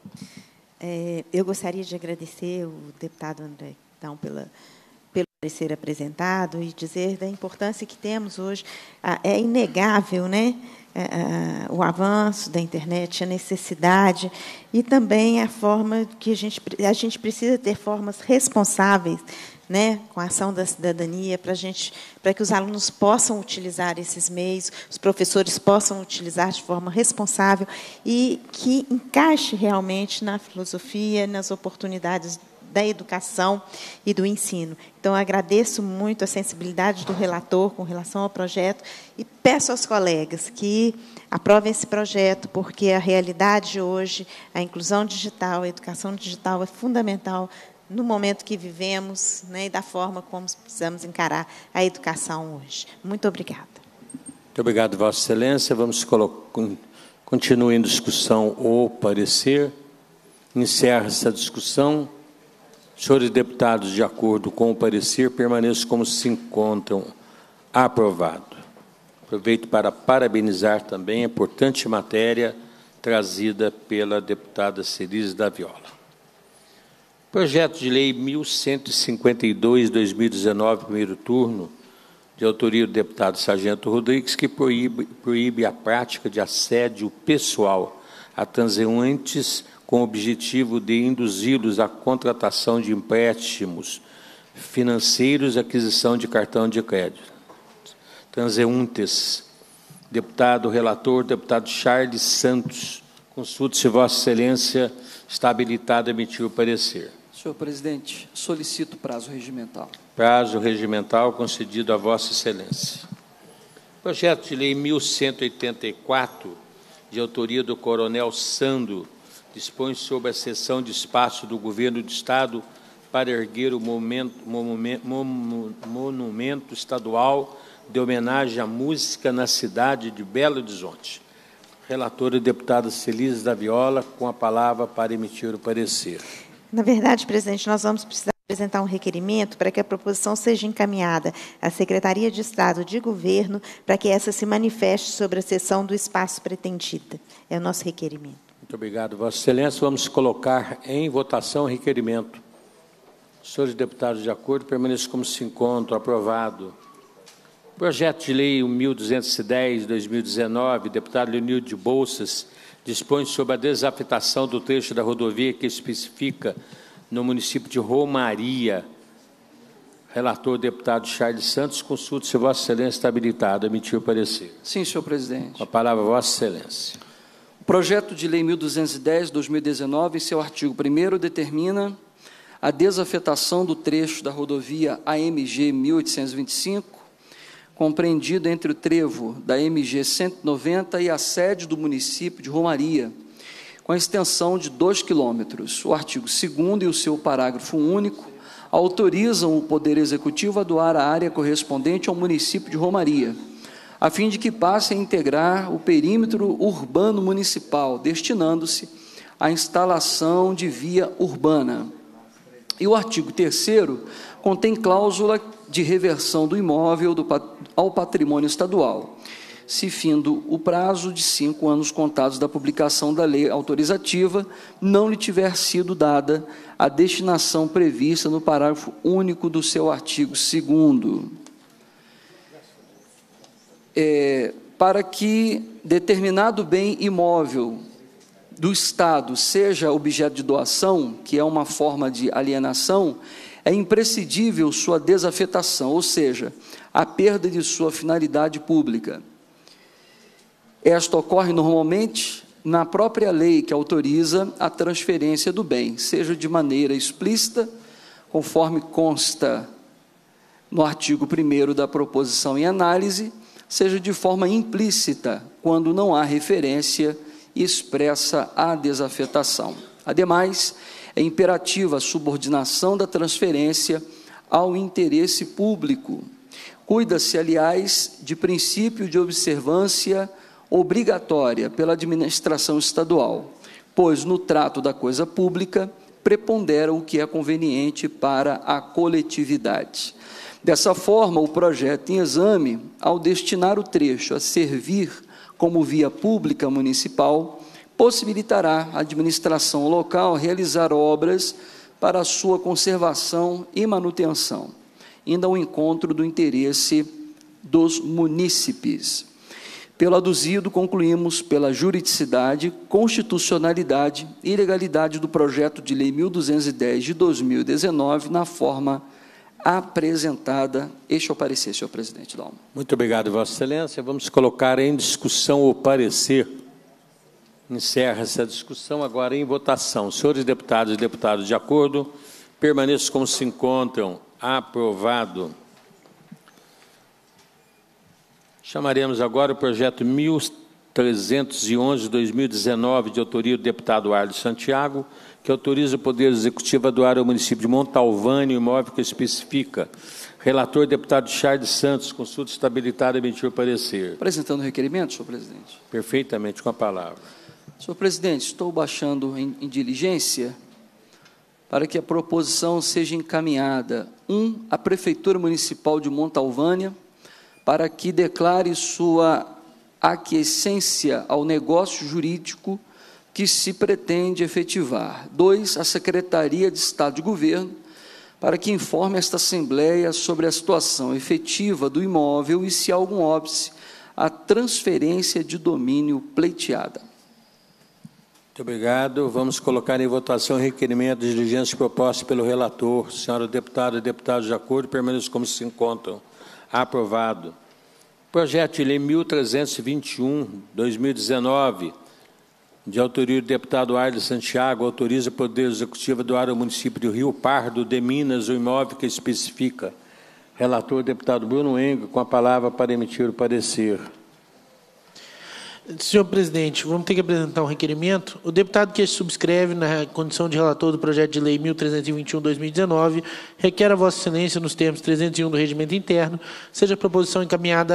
E: Eu gostaria de agradecer o deputado André Quintão pelo parecer apresentado e dizer da importância que temos hoje. É inegável, né, o avanço da internet, a necessidade e também a forma que a gente precisa ter formas responsáveis, né, com a ação da cidadania, para que os alunos possam utilizar esses meios, os professores possam utilizar de forma responsável e que encaixe realmente na filosofia, nas oportunidades da educação e do ensino. Então, agradeço muito a sensibilidade do relator com relação ao projeto e peço aos colegas que aprovem esse projeto, porque a realidade hoje, a inclusão digital, a educação digital é fundamental no momento que vivemos, né, e da forma como precisamos encarar a educação hoje. Muito obrigada.
A: Muito obrigado, Vossa Excelência. Vamos continuar em discussão o parecer. Encerra essa discussão. Senhores deputados, de acordo com o parecer, permaneçam como se encontram. Aprovado. Aproveito para parabenizar também a importante matéria trazida pela deputada Cerise da Viola. Projeto de Lei 1152/2019, primeiro turno, de autoria do deputado Sargento Rodrigues, que proíbe a prática de assédio pessoal a transeuntes com o objetivo de induzi-los à contratação de empréstimos financeiros e aquisição de cartão de crédito. Transeuntes. Deputado relator, deputado Charles Santos. Consulte-se Vossa Excelência está habilitado a emitir o parecer.
D: Senhor presidente, solicito prazo regimental.
A: Prazo regimental concedido a Vossa Excelência. Projeto de Lei 1184, de autoria do Coronel Sandro, dispõe sobre a cessão de espaço do Governo do Estado para erguer o monumento estadual de homenagem à música na cidade de Belo Horizonte. Relatora, deputada Cerise da Viola, com a palavra para emitir o parecer.
E: Na verdade, presidente, nós vamos precisar apresentar um requerimento para que a proposição seja encaminhada à Secretaria de Estado de Governo para que essa se manifeste sobre a cessão do espaço pretendida. É o nosso requerimento.
A: Muito obrigado, Vossa Excelência. Vamos colocar em votação o requerimento. Senhores deputados, de acordo, permaneçam como se encontram. Aprovado. Projeto de Lei 1210/2019, deputado Leonildo de Bolsas, dispõe sobre a desafetação do trecho da rodovia que especifica no município de Romaria. Relator, deputado Charles Santos, consulte se Vossa Excelência está habilitado a emitir o parecer.
D: Sim, senhor presidente.
A: Com a palavra, Vossa Excelência.
D: O projeto de Lei 1210/2019, em seu artigo 1º, determina a desafetação do trecho da rodovia AMG 1825, compreendido entre o trevo da MG 190 e a sede do município de Romaria, com a extensão de 2 quilômetros. O artigo 2º e o seu parágrafo único autorizam o Poder Executivo a doar a área correspondente ao município de Romaria, a fim de que passe a integrar o perímetro urbano municipal, destinando-se à instalação de via urbana. E o artigo 3º contém cláusula de reversão do imóvel ao patrimônio estadual, se findo o prazo de 5 anos contados da publicação da lei autorizativa, não lhe tiver sido dada a destinação prevista no parágrafo único do seu artigo 2º. Para que determinado bem imóvel do Estado seja objeto de doação, que é uma forma de alienação, é imprescindível sua desafetação, ou seja, a perda de sua finalidade pública. Esta ocorre normalmente na própria lei que autoriza a transferência do bem, seja de maneira explícita, conforme consta no artigo 1º da proposição em análise, seja de forma implícita, quando não há referência expressa à desafetação. Ademais, é imperativa a subordinação da transferência ao interesse público. Cuida-se, aliás, de princípio de observância obrigatória pela administração estadual, pois no trato da coisa pública prepondera o que é conveniente para a coletividade. Dessa forma, o projeto em exame, ao destinar o trecho a servir como via pública municipal, possibilitará a administração local realizar obras para a sua conservação e manutenção, indo ao encontro do interesse dos munícipes. Pelo aduzido, concluímos pela juridicidade, constitucionalidade e legalidade do projeto de lei 1210 de 2019, na forma apresentada. Este é o parecer, senhor presidente Dalmo.
A: Muito obrigado, Vossa Excelência. Vamos colocar em discussão o parecer. Encerra essa discussão agora em votação. Senhores deputados e deputadas, de acordo, permaneçam como se encontram. Aprovado. Chamaremos agora o projeto 1311/2019, de autoria do deputado Arles Santiago, que autoriza o Poder Executivo a doar ao município de Montalvânia o imóvel que especifica. Relator, deputado Charles Santos, consulta estabilitada, emitir o parecer.
D: Apresentando o requerimento, senhor presidente.
A: Perfeitamente, com a palavra.
D: Senhor presidente, estou baixando em diligência para que a proposição seja encaminhada, à Prefeitura Municipal de Montalvânia, para que declare sua aquiescência ao negócio jurídico que se pretende efetivar. 2, a Secretaria de Estado de Governo, para que informe esta Assembleia sobre a situação efetiva do imóvel e, se há algum óbice, a transferência de domínio pleiteada.
A: Muito obrigado. Vamos colocar em votação o requerimento de diligência proposto pelo relator. Senhora deputada e deputados, de acordo, permaneçam como se encontram. Aprovado. Projeto de Lei 1321/2019, de autoria do deputado Arles Santiago, autoriza o Poder Executivo a doar ao município de Rio Pardo, de Minas, o imóvel que especifica. Relator, deputado Bruno Engo, com a palavra para emitir o parecer.
F: Senhor presidente, vamos ter que apresentar um requerimento. O deputado que subscreve na condição de relator do projeto de lei 1321/2019 requer a Vossa Excelência, nos termos 301 do Regimento Interno, seja proposição encaminhada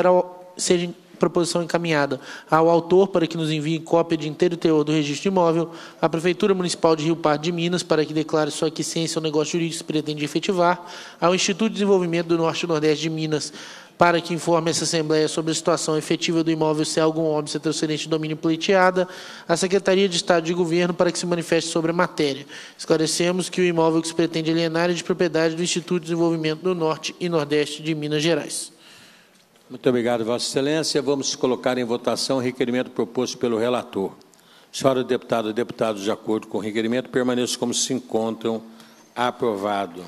F: ao autor para que nos envie cópia de inteiro teor do registro imóvel, à Prefeitura Municipal de Rio Pardo de Minas para que declare sua aquiescência ao negócio jurídico que se pretende efetivar, ao Instituto de Desenvolvimento do Norte e Nordeste de Minas para que informe essa Assembleia sobre a situação efetiva do imóvel, se há algum óbice, a transferência de domínio pleiteada, à Secretaria de Estado de Governo para que se manifeste sobre a matéria. Esclarecemos que o imóvel que se pretende alienar é de propriedade do Instituto de Desenvolvimento do Norte e Nordeste de Minas Gerais.
A: Muito obrigado, Vossa Excelência. Vamos colocar em votação o requerimento proposto pelo relator. Senhora deputada e deputados, de acordo com o requerimento, permaneçam como se encontram. Aprovado.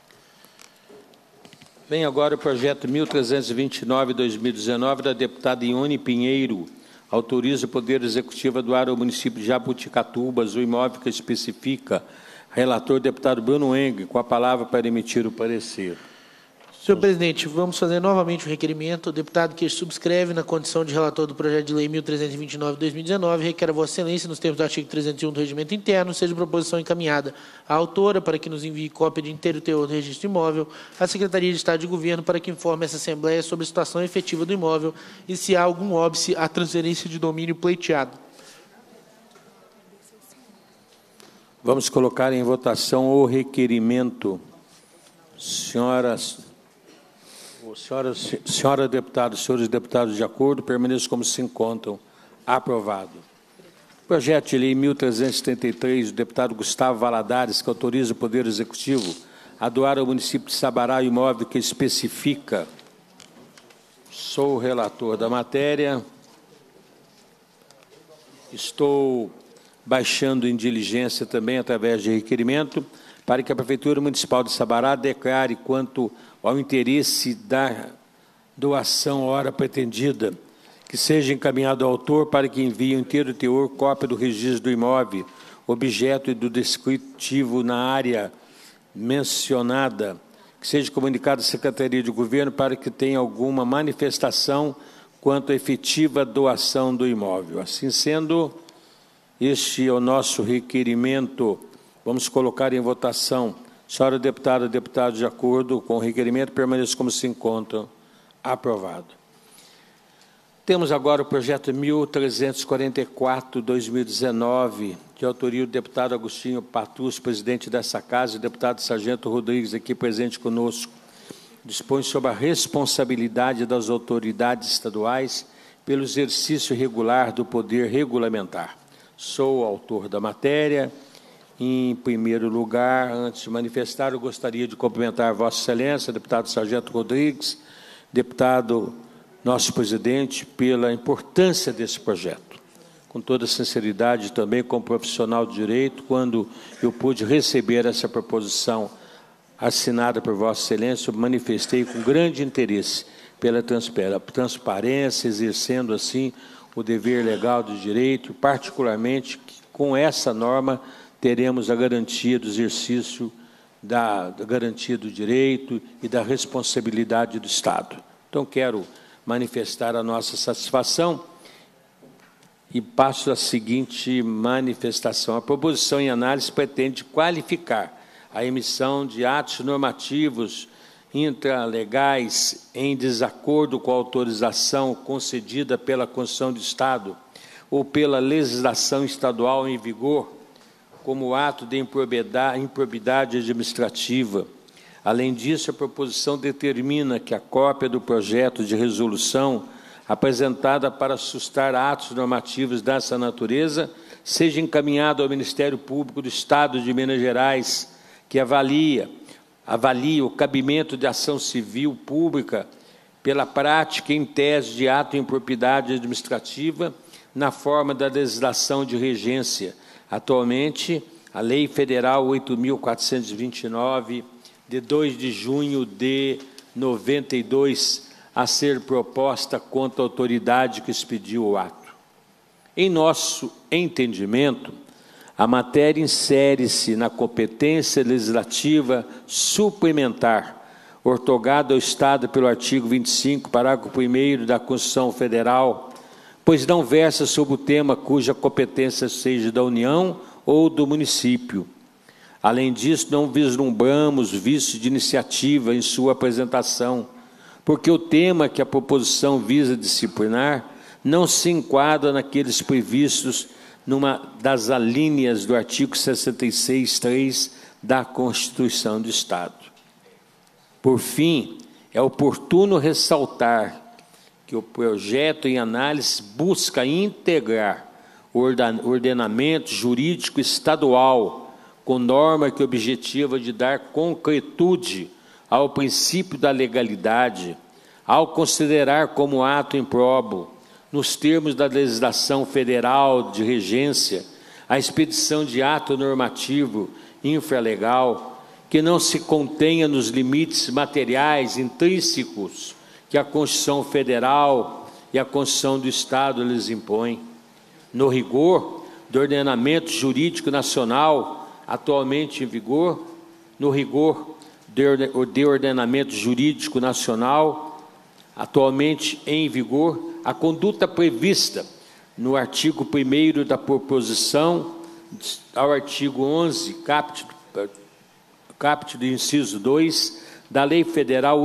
A: Vem agora o projeto 1329/2019, da deputada Ione Pinheiro. Autoriza o Poder Executivo a doar ao município de Jabuticatubas o imóvel que especifica. Relator, deputado Bruno Engue, com a palavra para emitir o parecer.
F: Senhor presidente, vamos fazer novamente o requerimento. O deputado que subscreve na condição de relator do projeto de lei 1329/2019 requer a Vossa Excelência, nos termos do artigo 301 do Regimento Interno, seja proposição encaminhada à autora para que nos envie cópia de inteiro teor do registro imóvel, à Secretaria de Estado de Governo para que informe essa Assembleia sobre a situação efetiva do imóvel e, se há algum óbice, a transferência de domínio pleiteado.
A: Vamos colocar em votação o requerimento. Senhora deputada, senhores deputados, de acordo, permaneçam como se encontram. Aprovado. Projeto de lei 1373, do deputado Gustavo Valadares, que autoriza o Poder Executivo a doar ao município de Sabará o imóvel que especifica. Sou o relator da matéria. Estou baixando em diligência também, através de requerimento, para que a Prefeitura Municipal de Sabará declare quanto ao interesse da doação hora pretendida, que seja encaminhado ao autor para que envie o inteiro teor, cópia do registro do imóvel, objeto e do descritivo na área mencionada, que seja comunicado à Secretaria de Governo para que tenha alguma manifestação quanto à efetiva doação do imóvel. Assim sendo, este é o nosso requerimento. Vamos colocar em votação. Senhora deputada, deputados, de acordo com o requerimento, permaneçam como se encontram. Aprovado. Temos agora o projeto 1344/2019, de autoria do deputado Agostinho Patus, presidente dessa casa, e o deputado Sargento Rodrigues, aqui presente conosco. Dispõe sobre a responsabilidade das autoridades estaduais pelo exercício regular do poder regulamentar. Sou o autor da matéria. Em primeiro lugar, antes de manifestar, eu gostaria de cumprimentar Vossa Excelência, deputado Sargento Rodrigues, deputado nosso presidente, pela importância desse projeto. Com toda sinceridade, também como profissional de direito, quando eu pude receber essa proposição assinada por Vossa Excelência, eu manifestei com grande interesse pela transparência, exercendo assim o dever legal do direito, particularmente que com essa norma teremos a garantia do exercício da garantia do direito e da responsabilidade do Estado. Então, quero manifestar a nossa satisfação e passo a seguinte manifestação. A proposição em análise pretende qualificar a emissão de atos normativos intralegais em desacordo com a autorização concedida pela Constituição do Estado ou pela legislação estadual em vigor, como ato de improbidade administrativa. Além disso, a proposição determina que a cópia do projeto de resolução apresentada para sustar atos normativos dessa natureza seja encaminhada ao Ministério Público do Estado de Minas Gerais, que avalia o cabimento de ação civil pública pela prática em tese de ato em improbidade administrativa na forma da legislação de regência. Atualmente, a Lei Federal 8.429, de 2 de junho de 92, a ser proposta contra a autoridade que expediu o ato. Em nosso entendimento, a matéria insere-se na competência legislativa suplementar, outorgada ao Estado pelo artigo 25, parágrafo 1º da Constituição Federal, pois não versa sobre o tema cuja competência seja da União ou do município. Além disso, não vislumbramos vício de iniciativa em sua apresentação, porque o tema que a proposição visa disciplinar não se enquadra naqueles previstos numa das alíneas do artigo 66(3) da Constituição do Estado. Por fim, é oportuno ressaltar que o projeto em análise busca integrar o ordenamento jurídico estadual com norma que objetiva de dar concretude ao princípio da legalidade, ao considerar como ato impróbrio, nos termos da legislação federal de regência, a expedição de ato normativo infralegal que não se contenha nos limites materiais intrínsecos que a Constituição Federal e a Constituição do Estado lhes impõem. No rigor do ordenamento jurídico nacional atualmente em vigor, no rigor de ordenamento jurídico nacional atualmente em vigor, a conduta prevista no artigo 1º da proposição ao artigo 11, caput do inciso 2, da Lei Federal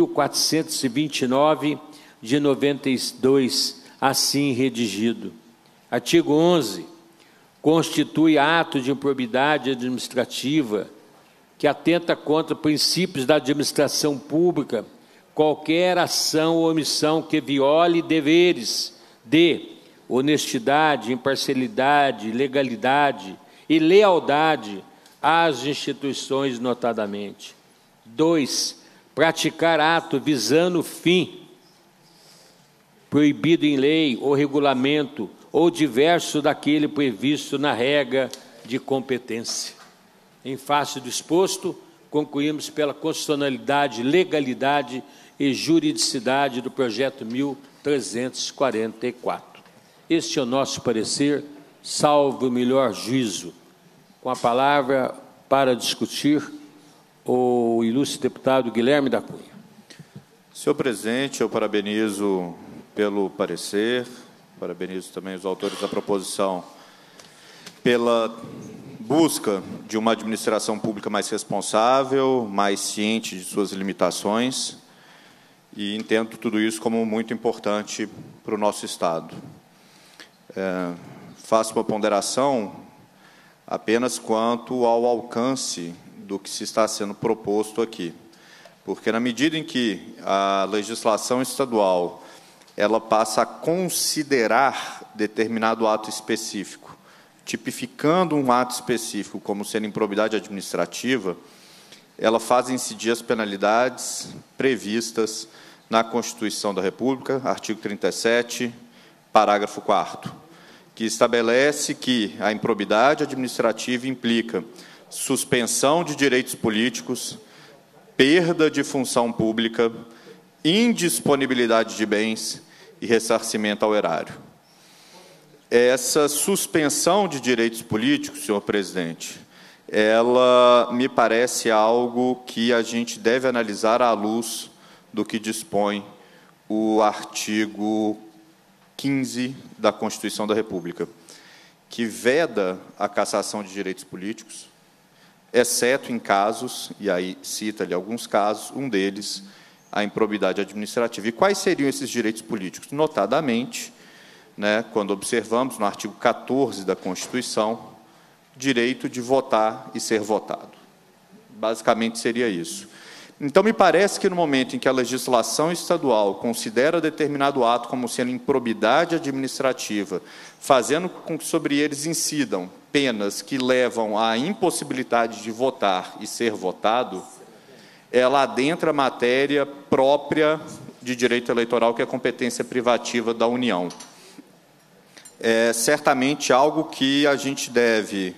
A: 8.429, de 92, assim redigido. Artigo 11. Constitui ato de improbidade administrativa que atenta contra princípios da administração pública qualquer ação ou omissão que viole deveres de honestidade, imparcialidade, legalidade e lealdade às instituições notadamente. 2. Praticar ato visando fim proibido em lei ou regulamento ou diverso daquele previsto na regra de competência. Em face do exposto, concluímos pela constitucionalidade, legalidade e juridicidade do projeto 1344. Este é o nosso parecer, salvo o melhor juízo. Com a palavra para discutir o ilustre deputado Guilherme da Cunha.
C: Senhor presidente, eu parabenizo pelo parecer, parabenizo também os autores da proposição pela busca de uma administração pública mais responsável, mais ciente de suas limitações, e entendo tudo isso como muito importante para o nosso Estado. Faço uma ponderação apenas quanto ao alcance do que se está sendo proposto aqui, porque na medida em que a legislação estadual ela passa a considerar determinado ato específico, tipificando um ato específico como sendo improbidade administrativa, ela faz incidir as penalidades previstas na Constituição da República, artigo 37, parágrafo 4º, que estabelece que a improbidade administrativa implica suspensão de direitos políticos, perda de função pública, indisponibilidade de bens e ressarcimento ao erário. Essa suspensão de direitos políticos, senhor presidente, ela me parece algo que a gente deve analisar à luz do que dispõe o artigo 15 da Constituição da República, que veda a cassação de direitos políticos, exceto em casos, e aí cita-lhe alguns casos, um deles, a improbidade administrativa. E quais seriam esses direitos políticos? Notadamente, quando observamos no artigo 14 da Constituição, direito de votar e ser votado. Basicamente seria isso. Então, me parece que no momento em que a legislação estadual considera determinado ato como sendo improbidade administrativa, fazendo com que sobre eles incidam penas que levam à impossibilidade de votar e ser votado, ela adentra a matéria própria de direito eleitoral, que é a competência privativa da União. É certamente algo que a gente deve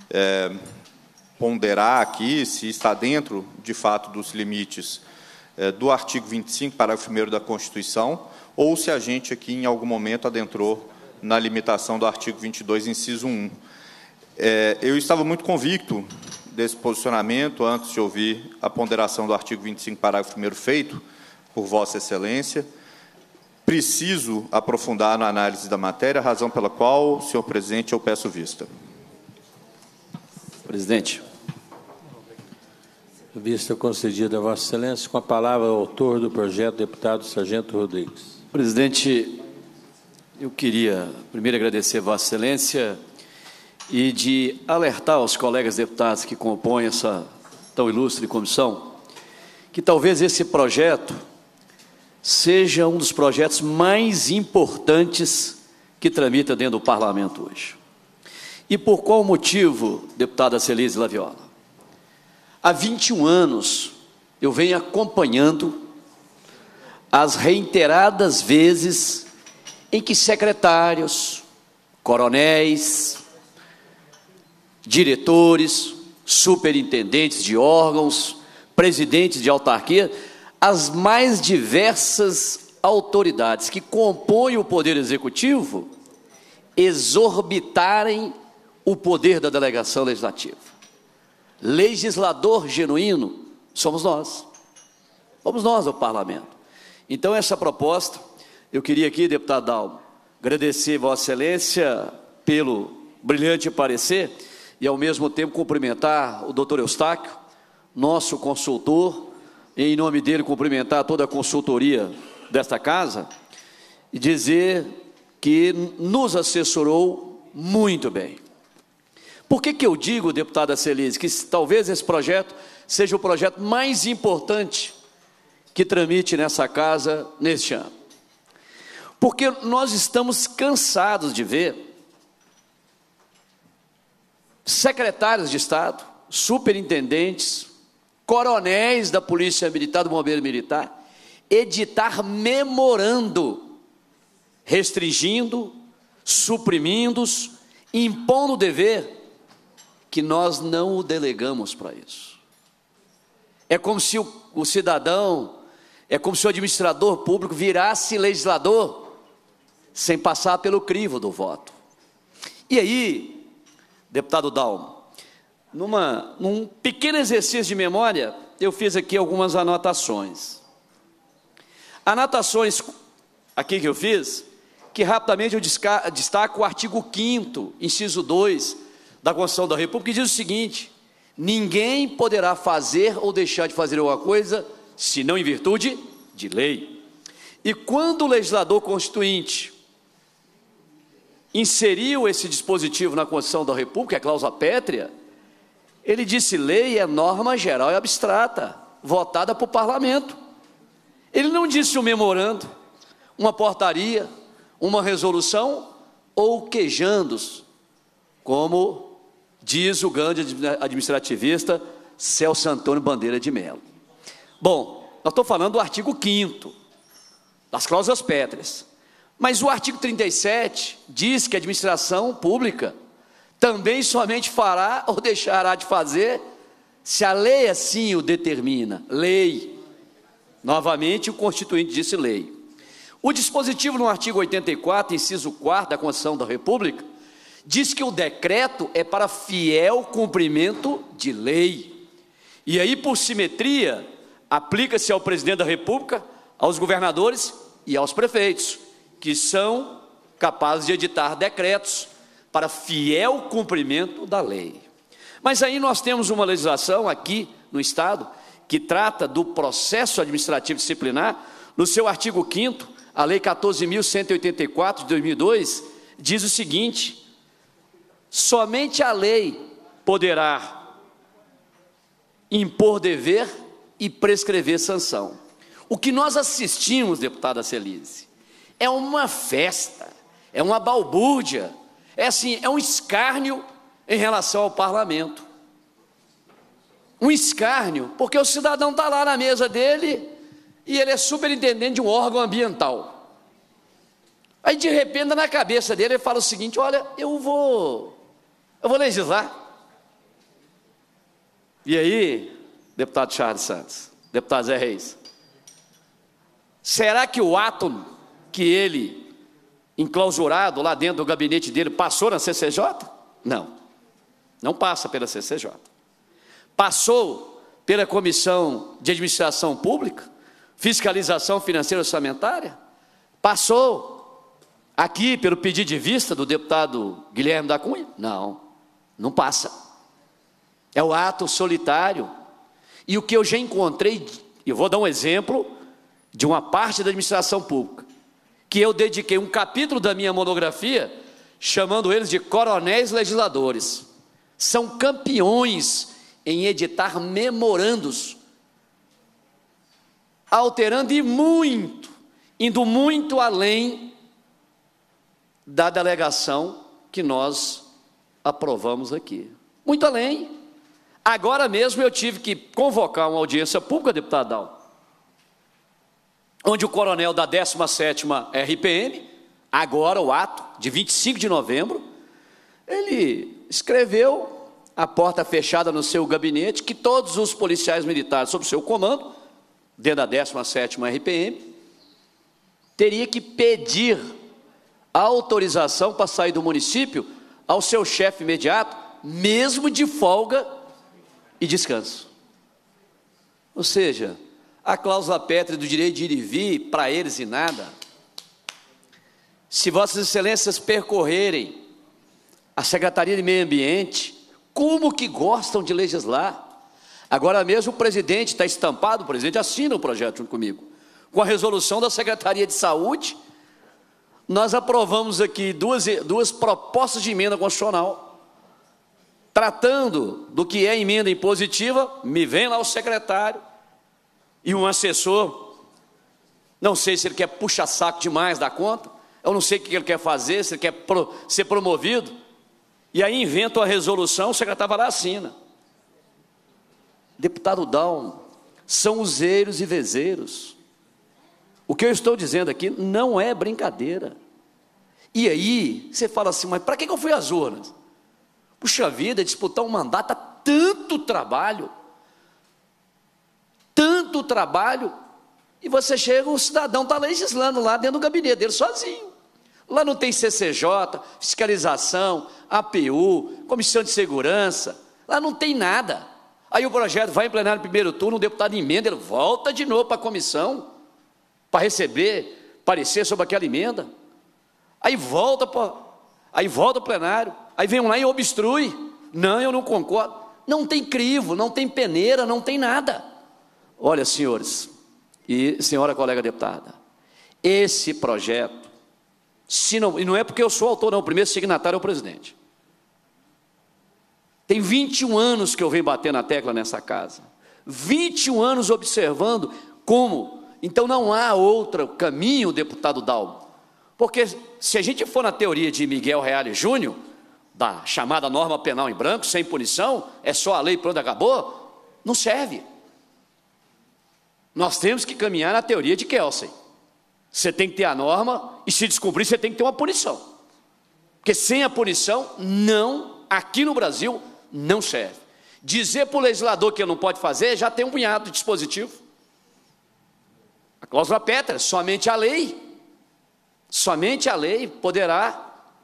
C: ponderar aqui, se está dentro, de fato, dos limites do artigo 25, parágrafo 1º da Constituição, ou se a gente aqui, em algum momento, adentrou na limitação do artigo 22, inciso 1. Eu estava muito convicto desse posicionamento antes de ouvir a ponderação do artigo 25, parágrafo 1º feito por Vossa Excelência. Preciso aprofundar na análise da matéria, razão pela qual, senhor presidente, eu peço vista.
G: Presidente.
A: Vista concedida a Vossa Excelência. Com a palavra, o autor do projeto, deputado Sargento Rodrigues.
G: Presidente, eu queria primeiro agradecer a Vossa Excelência e de alertar aos colegas deputados que compõem essa tão ilustre comissão, que talvez esse projeto seja um dos projetos mais importantes que tramita dentro do Parlamento hoje. E por qual motivo, deputada Celise Laviola? Há 21 anos eu venho acompanhando as reiteradas vezes em que secretários, coronéis, diretores, superintendentes de órgãos, presidentes de autarquia, as mais diversas autoridades que compõem o Poder Executivo exorbitarem o poder da delegação legislativa. Legislador genuíno somos nós. Somos nós, o Parlamento. Então, essa proposta, eu queria aqui, deputado Dalmo, agradecer Vossa Excelência pelo brilhante parecer e, ao mesmo tempo, cumprimentar o doutor Eustáquio, nosso consultor, e, em nome dele, cumprimentar toda a consultoria desta casa e dizer que nos assessorou muito bem. Por que eu digo, deputada Celise, que talvez esse projeto seja o projeto mais importante que tramite nessa casa neste ano? Porque nós estamos cansados de ver secretários de Estado, superintendentes, coronéis da Polícia Militar, do Bombeiro Militar, editar memorando, restringindo, suprimindo, impondo o dever que nós não o delegamos para isso. É como se o cidadão, é como se o administrador público virasse legislador sem passar pelo crivo do voto. E aí, deputado Dalmo, num pequeno exercício de memória, eu fiz aqui algumas anotações. Anotações aqui que eu fiz, que rapidamente eu destaco o artigo 5º, inciso 2, da Constituição da República, que diz o seguinte: ninguém poderá fazer ou deixar de fazer alguma coisa, senão em virtude de lei. E quando o legislador constituinte inseriu esse dispositivo na Constituição da República, a cláusula pétrea, ele disse: lei é norma geral e abstrata, votada por parlamento. Ele não disse um memorando, uma portaria, uma resolução ou quejandos, como diz o grande administrativista Celso Antônio Bandeira de Mello. Bom, nós estamos falando do artigo 5º, das cláusulas pétreas. Mas o artigo 37 diz que a administração pública também somente fará ou deixará de fazer Se a lei assim o determina, lei. Novamente, o Constituinte disse lei. O dispositivo no artigo 84, inciso 4 da Constituição da República, diz que o decreto é para fiel cumprimento de lei. E aí, por simetria, aplica-se ao presidente da República, aos governadores e aos prefeitos, que são capazes de editar decretos para fiel cumprimento da lei. Mas aí nós temos uma legislação aqui no Estado que trata do processo administrativo disciplinar. No seu artigo 5º, a Lei 14.184 de 2002 diz o seguinte: somente a lei poderá impor dever e prescrever sanção. O que nós assistimos, deputada Celize, é uma festa, é uma balbúrdia, é um escárnio em relação ao parlamento. Um escárnio, porque o cidadão está lá na mesa dele e ele é superintendente de um órgão ambiental. Aí, de repente, na cabeça dele, ele fala o seguinte: olha, eu vou legislar. E aí, deputado Charles Santos, deputado Zé Reis, será que o ato que ele, enclausurado lá dentro do gabinete dele, passou na CCJ? Não, não passa pela CCJ. Passou pela Comissão de Administração Pública, Fiscalização Financeira e Orçamentária? Passou aqui pelo pedido de vista do deputado Guilherme da Cunha? Não, não passa. É o ato solitário. E o que eu já encontrei, eu vou dar um exemplo de uma parte da administração pública, que eu dediquei um capítulo da minha monografia, chamando eles de coronéis legisladores. São campeões em editar memorandos, alterando e muito, indo muito além da delegação que nós aprovamos aqui. Muito além. Agora mesmo eu tive que convocar uma audiência pública, deputado Dal, onde o coronel da 17ª RPM, agora o ato de 25 de novembro, ele escreveu a porta fechada no seu gabinete, que todos os policiais militares sob seu comando, dentro da 17ª RPM, teria que pedir autorização para sair do município ao seu chefe imediato, mesmo de folga e descanso. Ou seja, a cláusula pétrea do direito de ir e vir, para eles e nada. Se vossas excelências percorrerem a Secretaria de Meio Ambiente, como que gostam de legislar. Agora mesmo o presidente está estampado, o presidente assina o projeto junto comigo, com a resolução da Secretaria de Saúde. Nós aprovamos aqui duas propostas de emenda constitucional, tratando do que é emenda impositiva. Me vem lá o secretário e um assessor, não sei se ele quer puxar saco demais da conta, eu não sei o que ele quer fazer, se ele quer ser promovido, e aí inventa a resolução, o secretário vai lá e assina. Deputado Dal, são useiros e vezeiros. O que eu estou dizendo aqui não é brincadeira. E aí, você fala assim, mas para que eu fui às urnas? Puxa vida, disputar um mandato, tanto trabalho, e você chega, o cidadão está legislando lá dentro do gabinete dele, sozinho. Lá não tem CCJ, fiscalização, APU, Comissão de Segurança, lá não tem nada. Aí o projeto vai em plenário no primeiro turno, o deputado emenda, ele volta de novo para a comissão, para receber parecer sobre aquela emenda. Aí volta ao plenário, aí vem um lá e obstrui. Não, eu não concordo. Não tem crivo, não tem peneira, não tem nada. Olha, senhores e senhora colega deputada, esse projeto, e não é porque eu sou autor, não, o primeiro signatário é o presidente. Tem 21 anos que eu venho bater na tecla nessa casa, 21 anos observando como, então não há outro caminho, deputado Dalmo, porque se a gente for na teoria de Miguel Reale Júnior, da chamada norma penal em branco, sem punição, é só a lei, pronto, acabou, não serve. Nós temos que caminhar na teoria de Kelsen. Você tem que ter a norma, e se descumprir, você tem que ter uma punição. Porque sem a punição, não, aqui no Brasil, não serve. Dizer para o legislador que ele não pode fazer, já tem um punhado de dispositivo. A cláusula pétrea, somente a lei poderá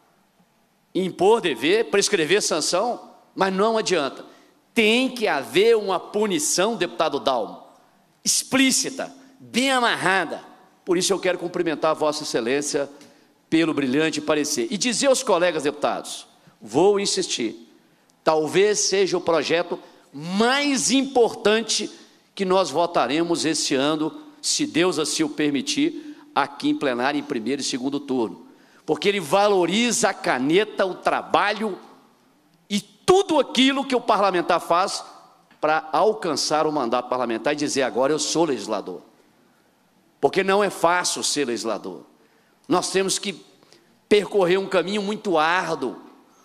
G: impor dever, prescrever sanção, mas não adianta. Tem que haver uma punição, deputado Dalmo, explícita, bem amarrada. Por isso eu quero cumprimentar a Vossa Excelência pelo brilhante parecer. E dizer aos colegas deputados, vou insistir, talvez seja o projeto mais importante que nós votaremos esse ano, se Deus assim o permitir, aqui em plenário, em primeiro e segundo turno. Porque ele valoriza a caneta, o trabalho e tudo aquilo que o parlamentar faz para alcançar o mandato parlamentar e dizer agora eu sou legislador. Porque não é fácil ser legislador. Nós temos que percorrer um caminho muito árduo,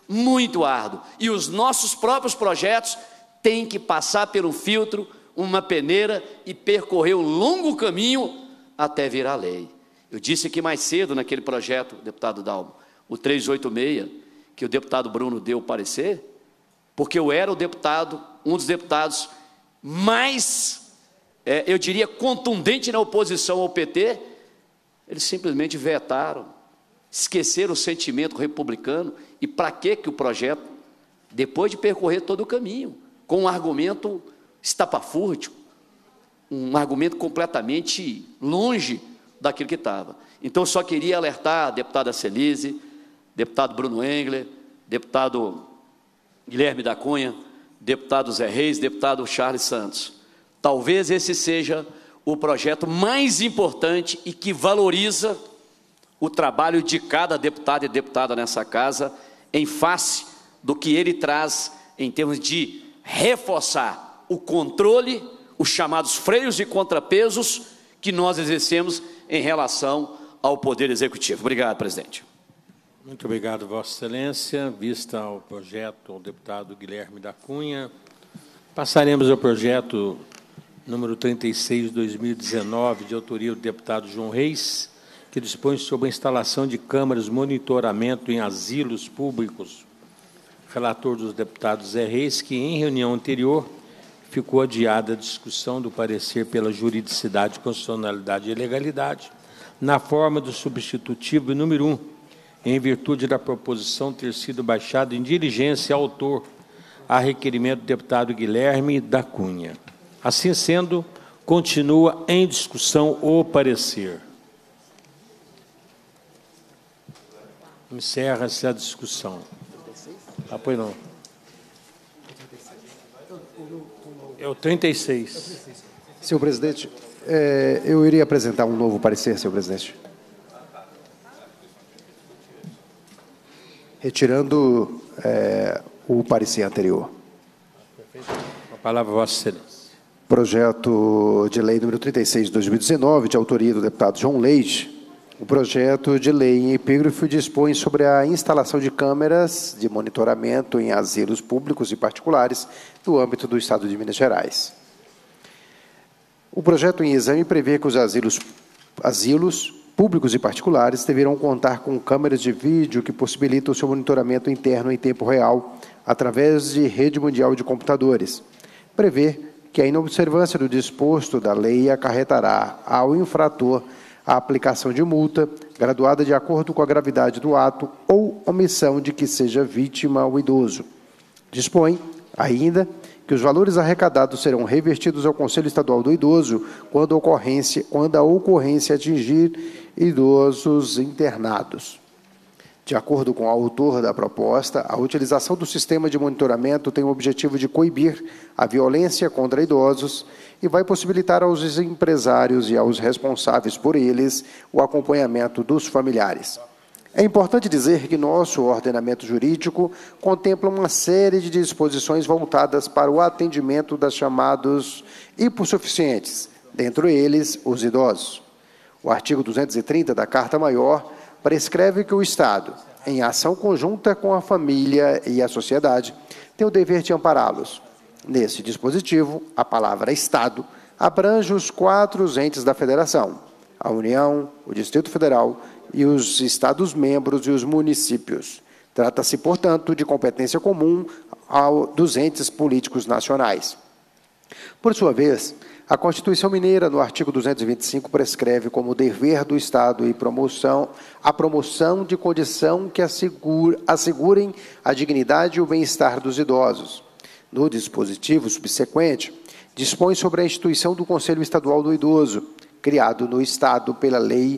G: e os nossos próprios projetos têm que passar pelo filtro, uma peneira e percorrer um longo caminho até virar lei. Eu disse aqui mais cedo naquele projeto, deputado Dalmo, o 386, que o deputado Bruno deu o parecer, porque eu era o deputado, um dos deputados mais, eu diria, contundente na oposição ao PT, eles simplesmente vetaram, esqueceram o sentimento republicano. E para que o projeto, depois de percorrer todo o caminho, com um argumento estapafúrdio, um argumento completamente longe daquilo que estava. Então, eu só queria alertar a deputada Celise, deputado Bruno Engler, deputado Guilherme da Cunha, deputado Zé Reis, deputado Charles Santos. Talvez esse seja o projeto mais importante e que valoriza o trabalho de cada deputado e deputada nessa casa, em face do que ele traz em termos de reforçar o controle, os chamados freios e contrapesos que nós exercemos em relação ao Poder Executivo. Obrigado, presidente.
A: Muito obrigado, Vossa Excelência. Vista ao projeto, ao deputado Guilherme da Cunha, passaremos ao projeto número 36 de 2019, de autoria do deputado João Reis, que dispõe sobre a instalação de câmaras de monitoramento em asilos públicos. Relator dos deputados Zé Reis, que em reunião anterior ficou adiada a discussão do parecer pela juridicidade, constitucionalidade e legalidade, na forma do substitutivo número 1, em virtude da proposição ter sido baixada em diligência ao autor, a requerimento do deputado Guilherme da Cunha. Assim sendo, continua em discussão o parecer. Encerra-se a discussão. Pois não. É o 36.
I: Senhor presidente, eu iria apresentar um novo parecer, senhor presidente. Retirando o parecer anterior.
A: A palavra, Vossa Excelência.
I: Projeto de lei número 36 de 2019, de autoria do deputado João Leite. O projeto de lei em epígrafe dispõe sobre a instalação de câmeras de monitoramento em asilos públicos e particulares do âmbito do Estado de Minas Gerais. O projeto em exame prevê que os asilos públicos e particulares deverão contar com câmeras de vídeo que possibilitam o seu monitoramento interno em tempo real, através de rede mundial de computadores. Prevê que a inobservância do disposto da lei acarretará ao infrator a aplicação de multa, graduada de acordo com a gravidade do ato ou omissão de que seja vítima o idoso. Dispõe, ainda, que os valores arrecadados serão revertidos ao Conselho Estadual do Idoso quando a ocorrência atingir idosos internados. De acordo com o autor da proposta, a utilização do sistema de monitoramento tem o objetivo de coibir a violência contra idosos e vai possibilitar aos empresários e aos responsáveis por eles o acompanhamento dos familiares. É importante dizer que nosso ordenamento jurídico contempla uma série de disposições voltadas para o atendimento das chamados hipossuficientes, dentre eles os idosos. O artigo 230 da Carta Maior prescreve que o Estado, em ação conjunta com a família e a sociedade, tem o dever de ampará-los. Nesse dispositivo, a palavra Estado abrange os 4 entes da Federação: a União, o Distrito Federal e os Estados-membros e os municípios. Trata-se, portanto, de competência comum dos entes políticos nacionais. Por sua vez, a Constituição Mineira, no artigo 225, prescreve como dever do Estado a promoção de condição que assegurem a dignidade e o bem-estar dos idosos. No dispositivo subsequente, dispõe sobre a instituição do Conselho Estadual do Idoso, criado no Estado pela Lei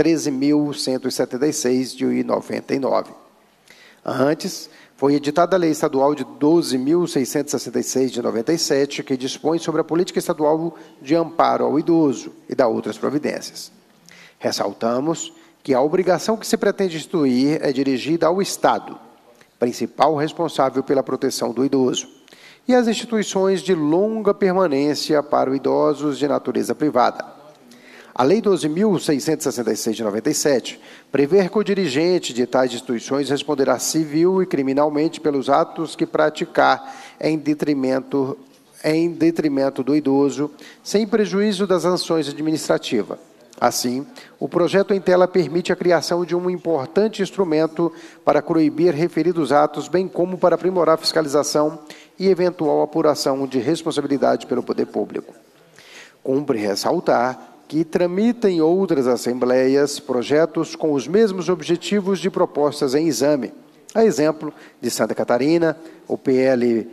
I: 13.176, de 99. Antes, foi editada a Lei Estadual de 12.666, de 97, que dispõe sobre a política estadual de amparo ao idoso e da outras providências. Ressaltamos que a obrigação que se pretende instituir é dirigida ao Estado, principal responsável pela proteção do idoso, e às instituições de longa permanência para idosos de natureza privada. A Lei 12.666, de 97, prevê que o dirigente de tais instituições responderá civil e criminalmente pelos atos que praticar em detrimento do idoso, sem prejuízo das sanções administrativas. Assim, o projeto em tela permite a criação de um importante instrumento para coibir referidos atos, bem como para aprimorar a fiscalização e eventual apuração de responsabilidade pelo poder público. Cumpre ressaltar que tramita em outras assembleias projetos com os mesmos objetivos de propostas em exame. A exemplo de Santa Catarina, o PL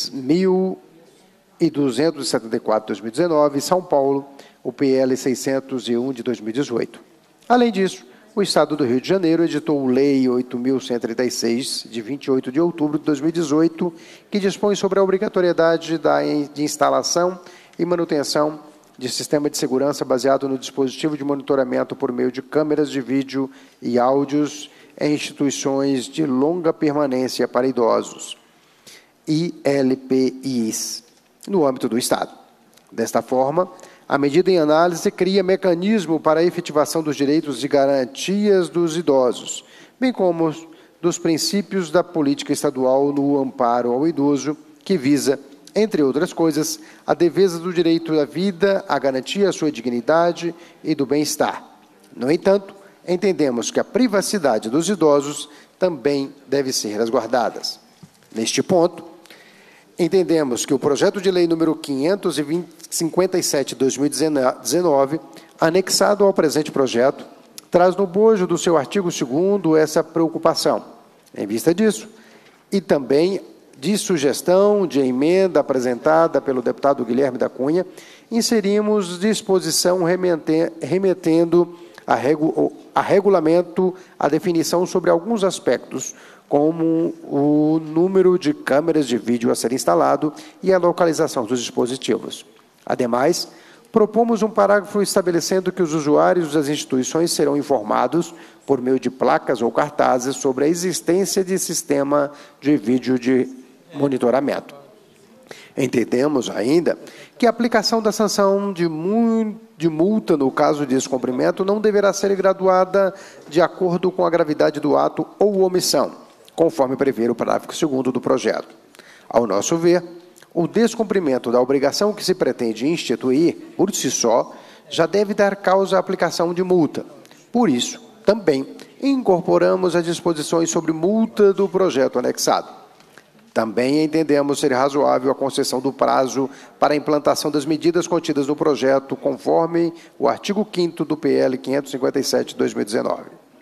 I: 1274 de 2019, e São Paulo, o PL 601 de 2018. Além disso, o Estado do Rio de Janeiro editou Lei 8.136, de 28 de outubro de 2018, que dispõe sobre a obrigatoriedade de instalação e manutenção de sistema de segurança baseado no dispositivo de monitoramento por meio de câmeras de vídeo e áudios em instituições de longa permanência para idosos, ILPIs, no âmbito do Estado. Desta forma, a medida em análise cria mecanismo para a efetivação dos direitos e garantias dos idosos, bem como dos princípios da política estadual no amparo ao idoso, que visa, entre outras coisas, a defesa do direito à vida, a garantia da sua dignidade e do bem-estar. No entanto, entendemos que a privacidade dos idosos também deve ser resguardada. Neste ponto, entendemos que o projeto de lei número 557 de 2019, anexado ao presente projeto, traz no bojo do seu artigo 2º essa preocupação. Em vista disso, e também de sugestão de emenda apresentada pelo deputado Guilherme da Cunha, inserimos disposição remetendo a regulamento a definição sobre alguns aspectos, como o número de câmeras de vídeo a ser instalado e a localização dos dispositivos. Ademais, propomos um parágrafo estabelecendo que os usuários das instituições serão informados, por meio de placas ou cartazes, sobre a existência de sistema de vídeo de monitoramento. Entendemos ainda que a aplicação da sanção de multa no caso de descumprimento não deverá ser graduada de acordo com a gravidade do ato ou omissão, conforme prevê o parágrafo 2º do projeto. Ao nosso ver, o descumprimento da obrigação que se pretende instituir, por si só, já deve dar causa à aplicação de multa. Por isso, também incorporamos as disposições sobre multa do projeto anexado. Também entendemos ser razoável a concessão do prazo para a implantação das medidas contidas no projeto, conforme o artigo 5º do PL 557 de 2019.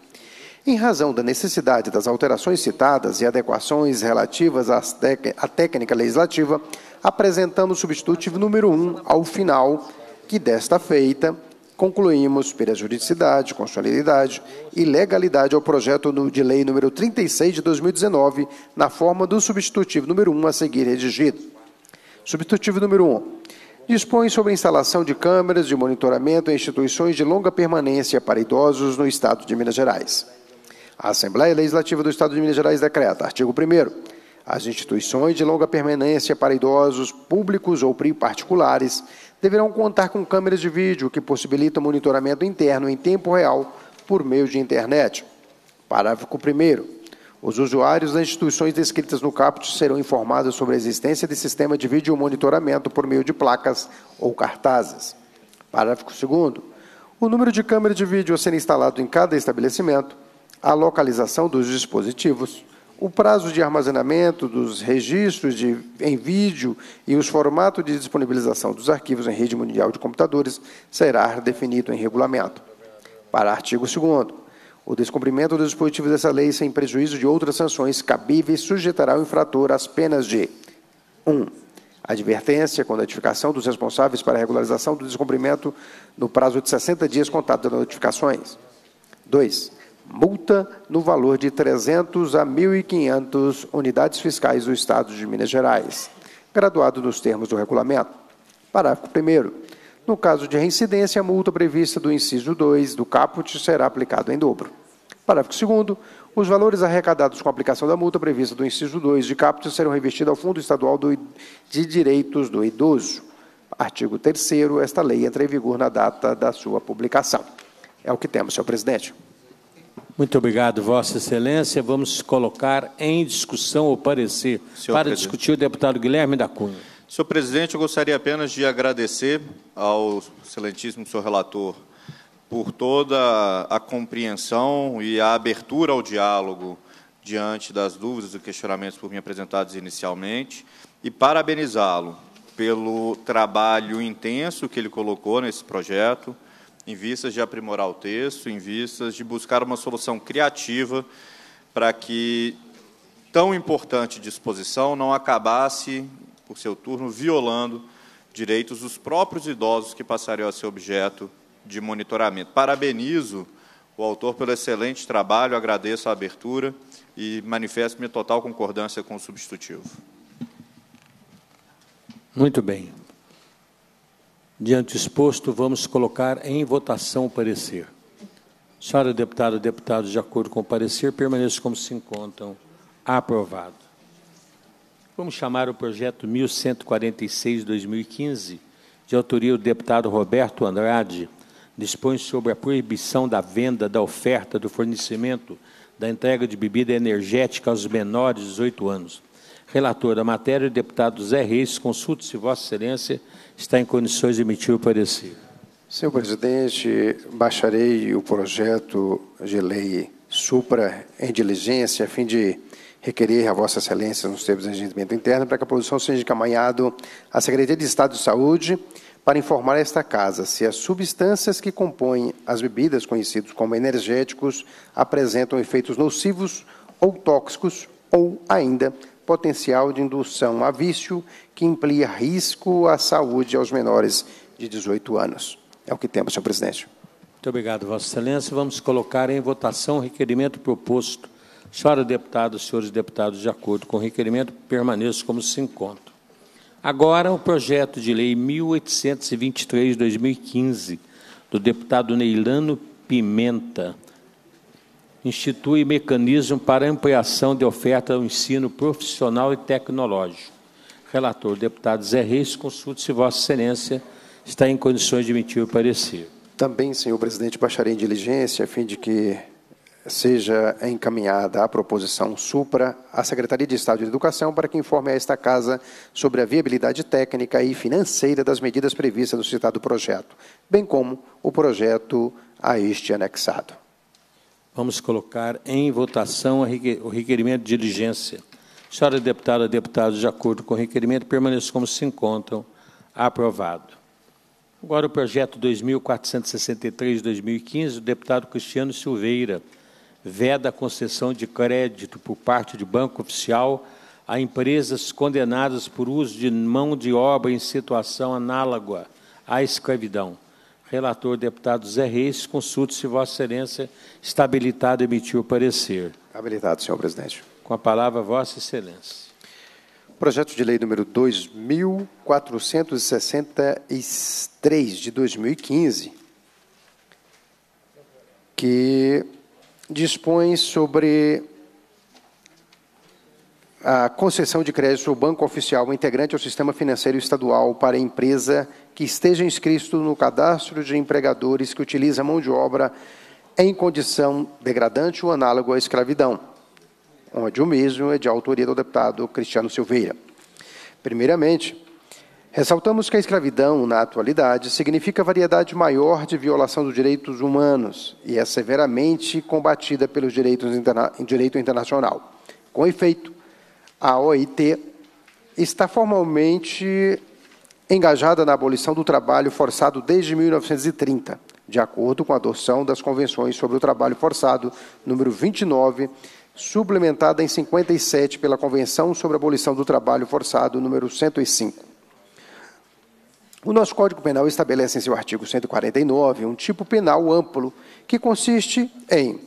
I: Em razão da necessidade das alterações citadas e adequações relativas à técnica legislativa, apresentamos o substitutivo número 1 ao final, que desta feita concluímos pela juridicidade, constitucionalidade e legalidade ao projeto de lei número 36 de 2019, na forma do substitutivo número 1 a seguir redigido. Substitutivo número 1. Dispõe sobre a instalação de câmeras de monitoramento em instituições de longa permanência para idosos no Estado de Minas Gerais. A Assembleia Legislativa do Estado de Minas Gerais decreta, artigo 1º, as instituições de longa permanência para idosos públicos ou particulares deverão contar com câmeras de vídeo que possibilitam monitoramento interno em tempo real por meio de internet. Parágrafo 1º. Os usuários das instituições descritas no caput serão informados sobre a existência de sistema de vídeo monitoramento por meio de placas ou cartazes. Parágrafo 2º. O número de câmeras de vídeo a ser instalado em cada estabelecimento, a localização dos dispositivos, o prazo de armazenamento dos registros em vídeo e os formatos de disponibilização dos arquivos em rede mundial de computadores será definido em regulamento. Para artigo 2º, o descumprimento dos dispositivos dessa lei sem prejuízo de outras sanções cabíveis sujeitará o infrator às penas de 1. Advertência com notificação dos responsáveis para a regularização do descumprimento no prazo de 60 dias contados das notificações. 2. Multa no valor de 300 a 1.500 unidades fiscais do Estado de Minas Gerais, graduado nos termos do regulamento. Parágrafo 1º. No caso de reincidência, a multa prevista do inciso 2 do caput será aplicada em dobro. Parágrafo 2º. Os valores arrecadados com a aplicação da multa prevista do inciso 2 de caput serão revertidos ao Fundo Estadual de Direitos do Idoso. Artigo 3º. Esta lei entra em vigor na data da sua publicação. É o que temos, senhor presidente.
A: Muito obrigado, Vossa Excelência. Vamos colocar em discussão o parecer. Para discutir, o deputado Guilherme da Cunha.
C: Senhor presidente, eu gostaria apenas de agradecer ao excelentíssimo senhor relator por toda a compreensão e a abertura ao diálogo diante das dúvidas e questionamentos por mim apresentados inicialmente, e parabenizá-lo pelo trabalho intenso que ele colocou nesse projeto, em vistas de aprimorar o texto, em vistas de buscar uma solução criativa para que tão importante disposição não acabasse, por seu turno, violando direitos dos próprios idosos que passariam a ser objeto de monitoramento. Parabenizo o autor pelo excelente trabalho, agradeço a abertura e manifesto minha total concordância com o substitutivo.
A: Muito bem. Diante do exposto, vamos colocar em votação o parecer. Senhora deputada, deputados, de acordo com o parecer, permaneçam como se encontram. Aprovado. Vamos chamar o projeto 1146/2015, de autoria do deputado Roberto Andrade, dispõe sobre a proibição da venda, da oferta, do fornecimento, da entrega de bebida energética aos menores de 18 anos. Relator da matéria, o deputado Zé Reis, consulte se Vossa Excelência está em condições de emitir o parecer.
I: Senhor presidente, baixarei o projeto de lei supra em diligência, a fim de requerer a Vossa Excelência, nos termos de regimento interno, para que a produção seja encaminhada à Secretaria de Estado de Saúde para informar a esta Casa se as substâncias que compõem as bebidas conhecidas como energéticos apresentam efeitos nocivos ou tóxicos ou, ainda, potencial de indução a vício que implica risco à saúde aos menores de 18 anos. É o que temos, senhor presidente.
A: Muito obrigado, Vossa Excelência. Vamos colocar em votação o requerimento proposto. Senhora deputada, senhores deputados, de acordo com o requerimento, permaneçam como se encontram. Agora, o projeto de lei 1823/2015, do deputado Neilano Pimenta, institui mecanismo para ampliação de oferta ao ensino profissional e tecnológico. Relator, o deputado Zé Reis, consulte se Vossa Excelência está em condições de emitir o parecer.
I: Também, senhor presidente, baixarei em diligência, a fim de que seja encaminhada a proposição supra à Secretaria de Estado de Educação para que informe a esta Casa sobre a viabilidade técnica e financeira das medidas previstas no citado projeto, bem como o projeto a este anexado.
A: Vamos colocar em votação o requerimento de diligência. Senhora deputada, deputados, de acordo com o requerimento, permaneçam como se encontram. Aprovado. Agora o projeto 2463/2015, do deputado Cristiano Silveira, veda a concessão de crédito por parte de banco oficial a empresas condenadas por uso de mão de obra em situação análoga à escravidão. Relator, deputado Zé Reis, consulte se Vossa Excelência está habilitado a emitir o parecer.
I: Habilitado, senhor presidente.
A: Com a palavra, Vossa Excelência.
I: Projeto de lei número 2463 de 2015, que dispõe sobre a concessão de crédito ao banco oficial integrante ao sistema financeiro estadual para a empresa que esteja inscrito no cadastro de empregadores que utiliza mão de obra em condição degradante ou análogo à escravidão, onde o mesmo é de autoria do deputado Cristiano Silveira. Primeiramente, ressaltamos que a escravidão, na atualidade, significa variedade maior de violação dos direitos humanos e é severamente combatida pelo direito internacional. Com efeito, a OIT está formalmente engajada na abolição do trabalho forçado desde 1930, de acordo com a adoção das Convenções sobre o Trabalho Forçado, número 29, suplementada em 57 pela Convenção sobre a Abolição do Trabalho Forçado, número 105. O nosso Código Penal estabelece em seu artigo 149 um tipo penal amplo que consiste em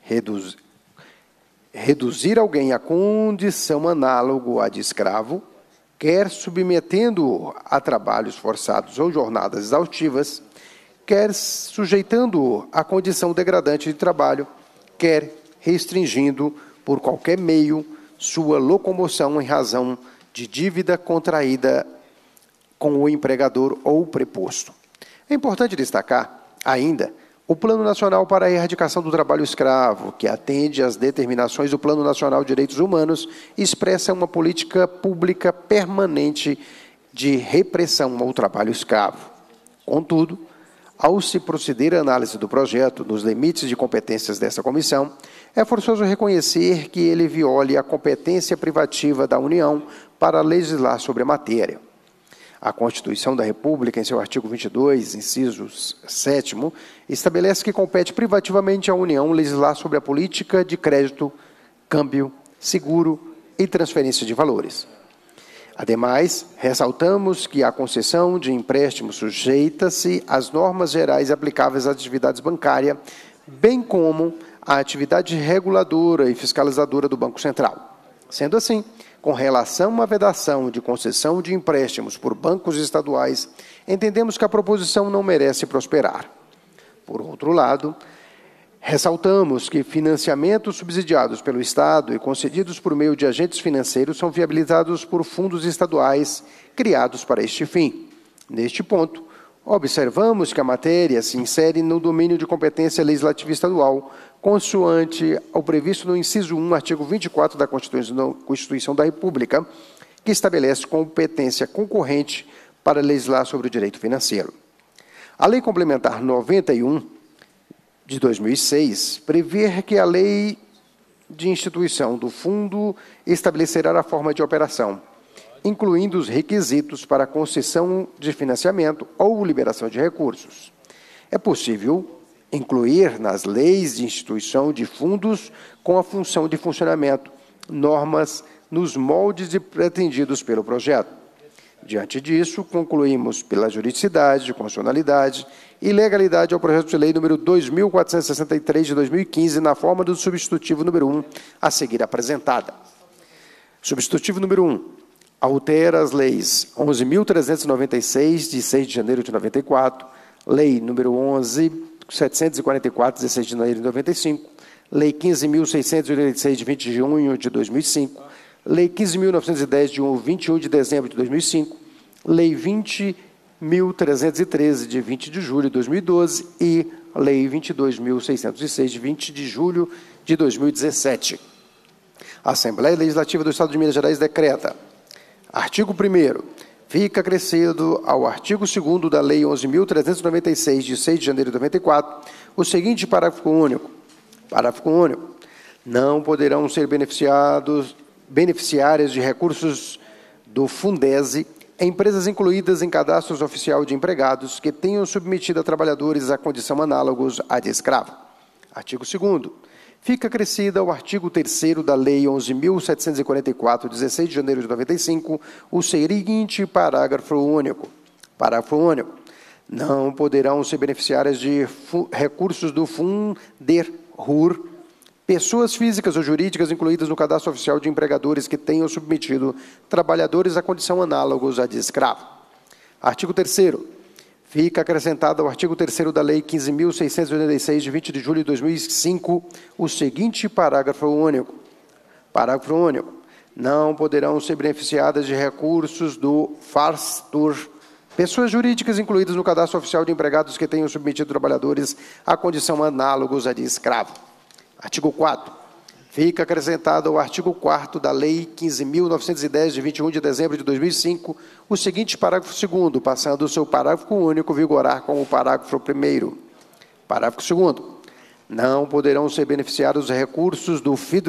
I: reduzir alguém à condição análoga à de escravo, quer submetendo-o a trabalhos forçados ou jornadas exaustivas, quer sujeitando-o à condição degradante de trabalho, quer restringindo, por qualquer meio, sua locomoção em razão de dívida contraída com o empregador ou preposto. É importante destacar, ainda, o Plano Nacional para a Erradicação do Trabalho Escravo, que atende às determinações do Plano Nacional de Direitos Humanos e expressa uma política pública permanente de repressão ao trabalho escravo. Contudo, ao se proceder à análise do projeto, nos limites de competências dessa comissão, é forçoso reconhecer que ele viole a competência privativa da União para legislar sobre a matéria. A Constituição da República, em seu artigo 22, inciso 7º, estabelece que compete privativamente à União legislar sobre a política de crédito, câmbio, seguro e transferência de valores. Ademais, ressaltamos que a concessão de empréstimo sujeita-se às normas gerais aplicáveis à atividade bancária, bem como à atividade reguladora e fiscalizadora do Banco Central. Sendo assim, com relação à vedação de concessão de empréstimos por bancos estaduais, entendemos que a proposição não merece prosperar. Por outro lado, ressaltamos que financiamentos subsidiados pelo Estado e concedidos por meio de agentes financeiros são viabilizados por fundos estaduais criados para este fim. Neste ponto, observamos que a matéria se insere no domínio de competência legislativa estadual, consoante ao previsto no inciso 1, artigo 24 da Constituição da República, que estabelece competência concorrente para legislar sobre o direito financeiro. A Lei Complementar 91, de 2006, prevê que a Lei de Instituição do Fundo estabelecerá a forma de operação, incluindo os requisitos para a concessão de financiamento ou liberação de recursos. É possível incluir nas leis de instituição de fundos com a função de funcionamento normas nos moldes pretendidos pelo projeto. Diante disso, concluímos pela juridicidade, constitucionalidade e legalidade ao projeto de lei número 2.463 de 2015, na forma do substitutivo número 1, a seguir apresentada. Substitutivo número 1. Altera as leis 11.396, de 6 de janeiro de 94, Lei número 11.744, de 16 de janeiro de 95, Lei 15.686, de 20 de junho de 2005, Lei 15.910, de 21 de dezembro de 2005, Lei 20.313, de 20 de julho de 2012 e Lei 22.606, de 20 de julho de 2017. A Assembleia Legislativa do Estado de Minas Gerais decreta: artigo 1º, fica acrescido ao artigo 2º da Lei 11.396, de 6 de janeiro de 94, o seguinte parágrafo único. Parágrafo único. Não poderão ser beneficiárias de recursos do Fundese empresas incluídas em cadastros oficial de empregados que tenham submetido a trabalhadores à condição análogos à de escravo. Artigo 2º. Fica acrescida ao artigo 3º da Lei 11.744, 16 de janeiro de 95, o seguinte parágrafo único. Parágrafo único. Não poderão ser beneficiárias de recursos do Funderhur pessoas físicas ou jurídicas incluídas no cadastro oficial de empregadores que tenham submetido trabalhadores à condição análogos à de escravo. Artigo 3º. Fica acrescentado ao artigo 3º da Lei 15.686, de 20 de julho de 2005, o seguinte parágrafo único. Parágrafo único. Não poderão ser beneficiadas de recursos do FARSTUR pessoas jurídicas incluídas no cadastro oficial de empregados que tenham submetido trabalhadores à condição análogos à de escravo. Artigo 4º. Fica acrescentado ao artigo 4º da Lei 15.910, de 21 de dezembro de 2005, o seguinte parágrafo 2º, passando o seu parágrafo único vigorar como o parágrafo 1º. Parágrafo 2º. Não poderão ser beneficiados recursos do FIDRO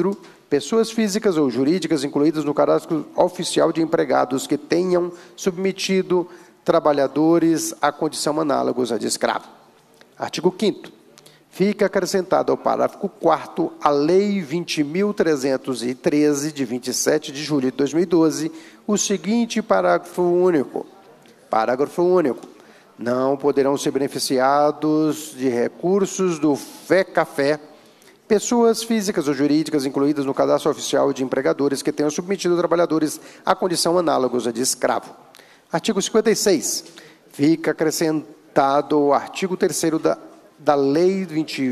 I: pessoas físicas ou jurídicas incluídas no cadastro oficial de empregados que tenham submetido trabalhadores à condição análogos à de escravo. Artigo 5º. Fica acrescentado ao parágrafo 4º a Lei 20.313, de 27 de julho de 2012, o seguinte parágrafo único. Parágrafo único. Não poderão ser beneficiados de recursos do FECAFé pessoas físicas ou jurídicas incluídas no cadastro oficial de empregadores que tenham submetido trabalhadores à condição análogos à de escravo. Artigo 56. Fica acrescentado o artigo 3º da Lei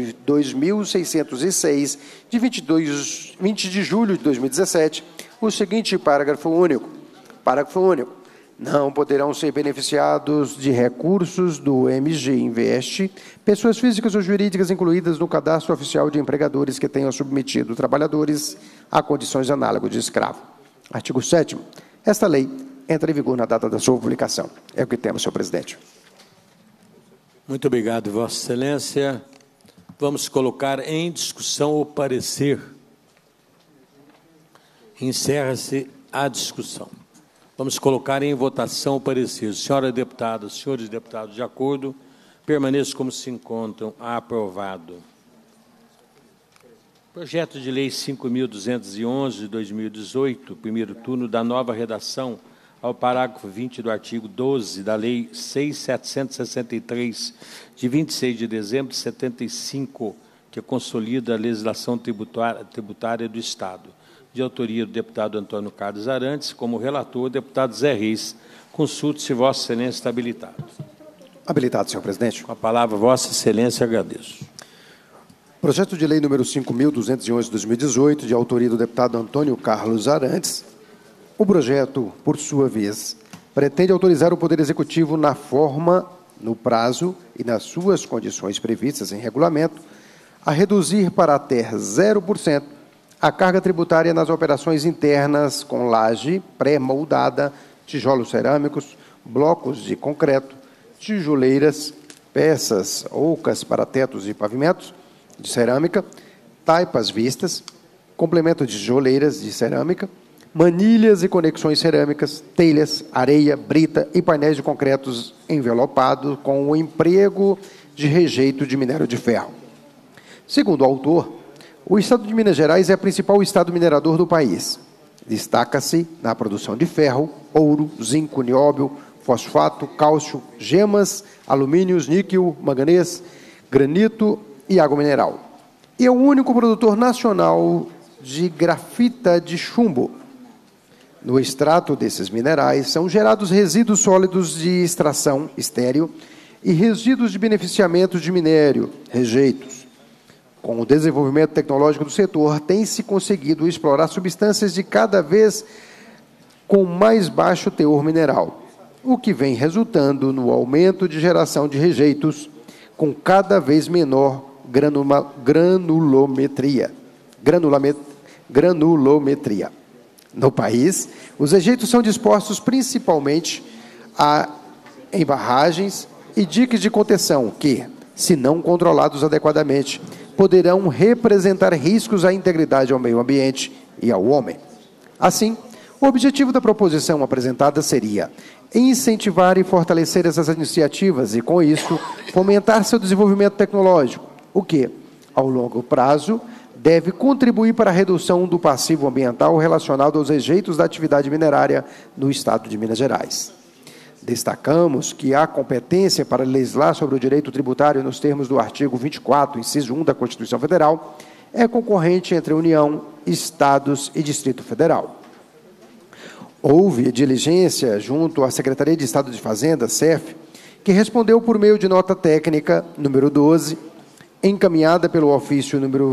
I: 22.606, de 20 de julho de 2017, o seguinte parágrafo único. Parágrafo único. Não poderão ser beneficiados de recursos do MG Invest pessoas físicas ou jurídicas incluídas no cadastro oficial de empregadores que tenham submetido trabalhadores a condições análogas de escravo. Artigo 7º. Esta lei entra em vigor na data da sua publicação. É o que temos, senhor presidente.
A: Muito obrigado, Vossa Excelência. Vamos colocar em discussão o parecer. Encerra-se a discussão. Vamos colocar em votação o parecer. Senhora deputada, senhores deputados, de acordo, permaneçam como se encontram. Aprovado. Projeto de Lei 5.211, de 2018, primeiro turno, da nova redação ao parágrafo 20 do artigo 12 da Lei 6.763, de 26 de dezembro de 75, que consolida a legislação tributária do Estado. De autoria do deputado Antônio Carlos Arantes, como relator, o deputado Zé Reis. Consulte-se, Vossa Excelência está habilitado.
I: Habilitado, senhor presidente.
A: Com a palavra, Vossa Excelência, agradeço.
I: Projeto de lei número 5.211 de 2018, de autoria do deputado Antônio Carlos Arantes. O projeto, por sua vez, pretende autorizar o Poder Executivo na forma, no prazo e nas suas condições previstas em regulamento, a reduzir para até 0% a carga tributária nas operações internas com laje pré-moldada, tijolos cerâmicos, blocos de concreto, tijoleiras, peças ocas para tetos e pavimentos de cerâmica, taipas vistas, complemento de tijoleiras de cerâmica, manilhas e conexões cerâmicas, telhas, areia, brita e painéis de concretos envelopados com o emprego de rejeito de minério de ferro. Segundo o autor, o Estado de Minas Gerais é o principal estado minerador do país. Destaca-se na produção de ferro, ouro, zinco, nióbio, fosfato, cálcio, gemas, alumínios, níquel, manganês, granito e água mineral. E é o único produtor nacional de grafita de chumbo. No extrato desses minerais são gerados resíduos sólidos de extração estéril e resíduos de beneficiamento de minério, rejeitos. Com o desenvolvimento tecnológico do setor, tem-se conseguido explorar substâncias de cada vez com mais baixo teor mineral, o que vem resultando no aumento de geração de rejeitos com cada vez menor granulometria. No país, os rejeitos são dispostos principalmente em barragens e diques de contenção que, se não controlados adequadamente, poderão representar riscos à integridade ao meio ambiente e ao homem. Assim, o objetivo da proposição apresentada seria incentivar e fortalecer essas iniciativas e, com isso, fomentar seu desenvolvimento tecnológico, o que, ao longo prazo, deve contribuir para a redução do passivo ambiental relacionado aos rejeitos da atividade minerária no Estado de Minas Gerais. Destacamos que a competência para legislar sobre o direito tributário nos termos do artigo 24, inciso 1 da Constituição Federal, é concorrente entre a União, Estados e Distrito Federal. Houve diligência junto à Secretaria de Estado de Fazenda, SEF, que respondeu por meio de nota técnica número 12, encaminhada pelo ofício número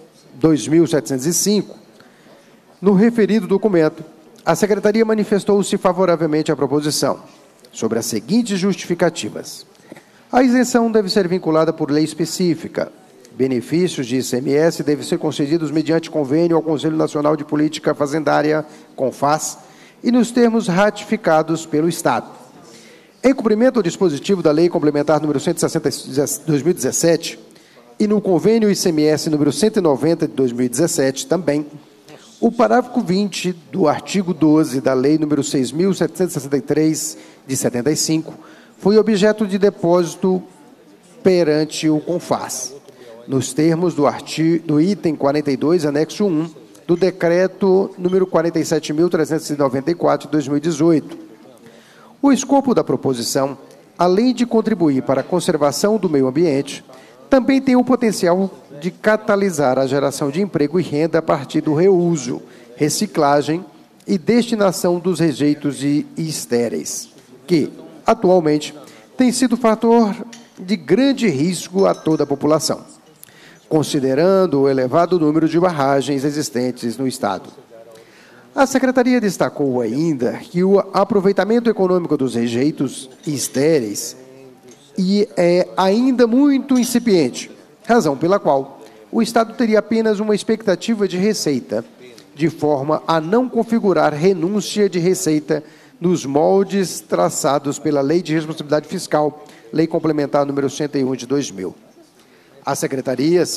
I: 2705. No referido documento, a Secretaria manifestou-se favoravelmente à proposição, sobre as seguintes justificativas. A isenção deve ser vinculada por lei específica. Benefícios de ICMS devem ser concedidos mediante convênio ao Conselho Nacional de Política Fazendária, CONFAS, e nos termos ratificados pelo Estado. Em cumprimento ao dispositivo da Lei Complementar número 160 de 2017 e no convênio ICMS número 190 de 2017 também, O parágrafo 20 do artigo 12 da Lei nº 6.763, de 75, foi objeto de depósito perante o CONFAS, nos termos do item 42, anexo 1, do Decreto número 47.394, de 2018. O escopo da proposição, além de contribuir para a conservação do meio ambiente, também tem o potencial de catalisar a geração de emprego e renda a partir do reuso, reciclagem e destinação dos rejeitos e estéreis, que, atualmente, tem sido fator de grande risco a toda a população, considerando o elevado número de barragens existentes no Estado. A Secretaria destacou ainda que o aproveitamento econômico dos rejeitos e estéreis é ainda muito incipiente, razão pela qual o Estado teria apenas uma expectativa de receita, de forma a não configurar renúncia de receita nos moldes traçados pela Lei de Responsabilidade Fiscal, Lei Complementar número 101 de 2000. A Secretaria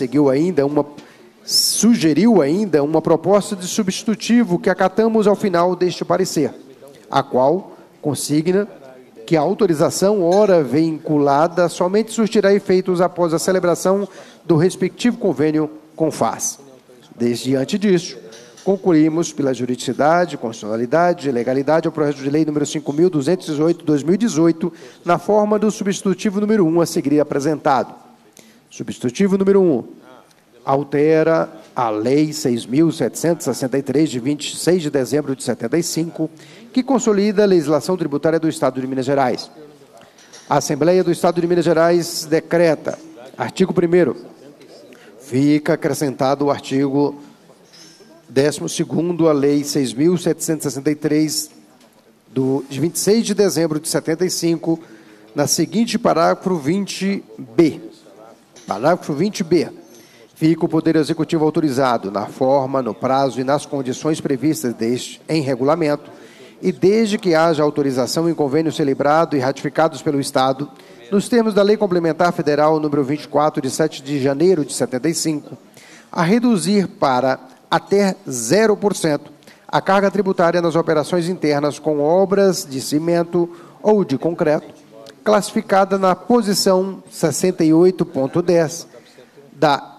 I: sugeriu ainda uma proposta de substitutivo que acatamos ao final deste parecer, a qual consigna que a autorização, ora vinculada, somente surtirá efeitos após a celebração do respectivo convênio CONFAS. Diante disso, concluímos pela juridicidade, constitucionalidade e legalidade ao projeto de lei número 5.218, de 2018, na forma do substitutivo número 1 a seguir apresentado. Substitutivo número 1. Altera a Lei 6.763, de 26 de dezembro de 75, que consolida a legislação tributária do Estado de Minas Gerais. A Assembleia do Estado de Minas Gerais decreta, artigo 1º, fica acrescentado o artigo 12º à Lei 6.763, de 26 de dezembro de 75, na seguinte parágrafo 20b. Parágrafo 20b. Fica o Poder Executivo autorizado, na forma, no prazo e nas condições previstas em regulamento, e desde que haja autorização em convênio celebrado e ratificados pelo Estado, nos termos da Lei Complementar Federal número 24, de 7 de janeiro de 75, a reduzir para até 0% a carga tributária nas operações internas com obras de cimento ou de concreto, classificada na posição 68.10 da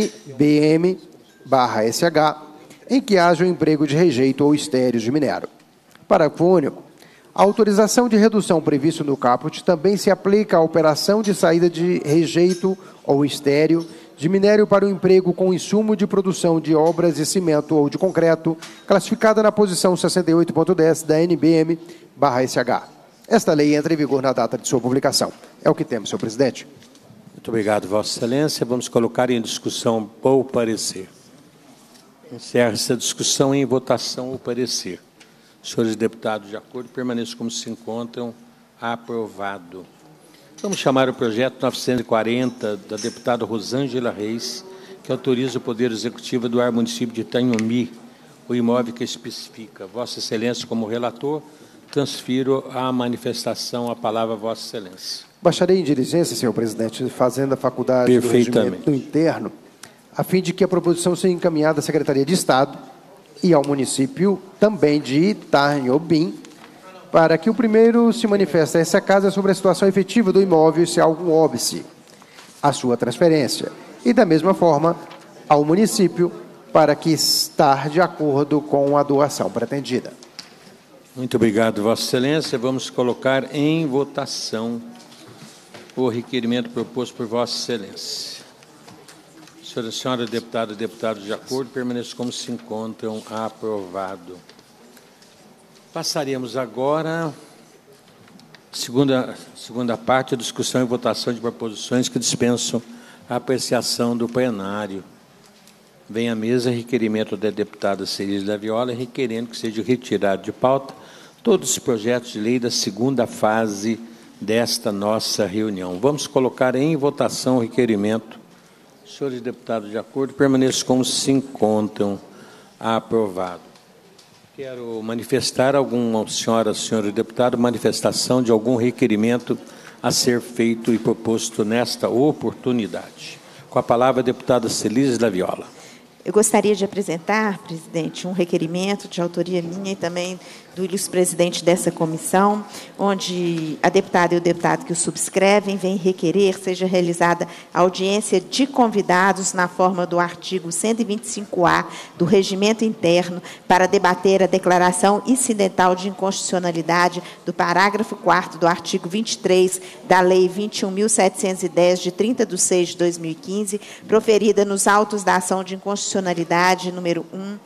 I: NBM/SH, em que haja o emprego de rejeito ou estéreos de minério. Parágrafo único. A autorização de redução prevista no caput também se aplica à operação de saída de rejeito ou estéreo de minério para o emprego com insumo de produção de obras de cimento ou de concreto, classificada na posição 68.10 da NBM/SH. Esta lei entra em vigor na data de sua publicação. É o que temos, senhor presidente.
A: Muito obrigado, Vossa Excelência. Vamos colocar em discussão o parecer. Encerra essa discussão em votação o parecer. Senhores deputados, de acordo, permaneçam como se encontram. Aprovado. Vamos chamar o projeto 940 da deputada Rosângela Reis, que autoriza o Poder Executivo do município de Itanhomi, o imóvel que especifica. Vossa Excelência, como relator, transfiro a manifestação a palavra a Vossa Excelência.
I: Baixarei em diligência, senhor presidente, fazendo a faculdade do regimento interno, a fim de que a proposição seja encaminhada à Secretaria de Estado e ao município também de Itanhomi, para que o primeiro se manifeste a essa casa sobre a situação efetiva do imóvel e se há algum óbice a sua transferência, e da mesma forma ao município, para que estar de acordo com a doação pretendida.
A: Muito obrigado, Vossa Excelência. Vamos colocar em votação o requerimento proposto por Vossa Excelência. Senhora e senhora deputada e deputados, de acordo, permaneçam como se encontram. Aprovado. Passaremos agora à segunda parte, a discussão e votação de proposições que dispensam a apreciação do plenário. Vem à mesa requerimento da deputada Celis da Viola, requerendo que seja retirado de pauta todos os projetos de lei da segunda fase desta nossa reunião. Vamos colocar em votação o requerimento. Senhores deputados, de acordo, permaneçam como se encontram. Aprovado. Quero manifestar senhora deputada, manifestação de algum requerimento a ser feito e proposto nesta oportunidade. Com a palavra, a deputada Celis da Viola.
E: Eu gostaria de apresentar, presidente, um requerimento de autoria minha e também do ilustre presidente dessa comissão, onde a deputada e o deputado que o subscrevem vêm requerer seja realizada audiência de convidados na forma do artigo 125A do Regimento Interno para debater a declaração incidental de inconstitucionalidade do parágrafo 4º do artigo 23 da Lei 21.710, de 30/6/2015, proferida nos autos da ação de inconstitucionalidade número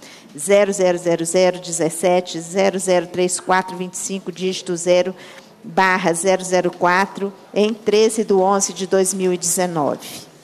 E: 1.00017/003425, dígito 0/004, em 13/11/2019.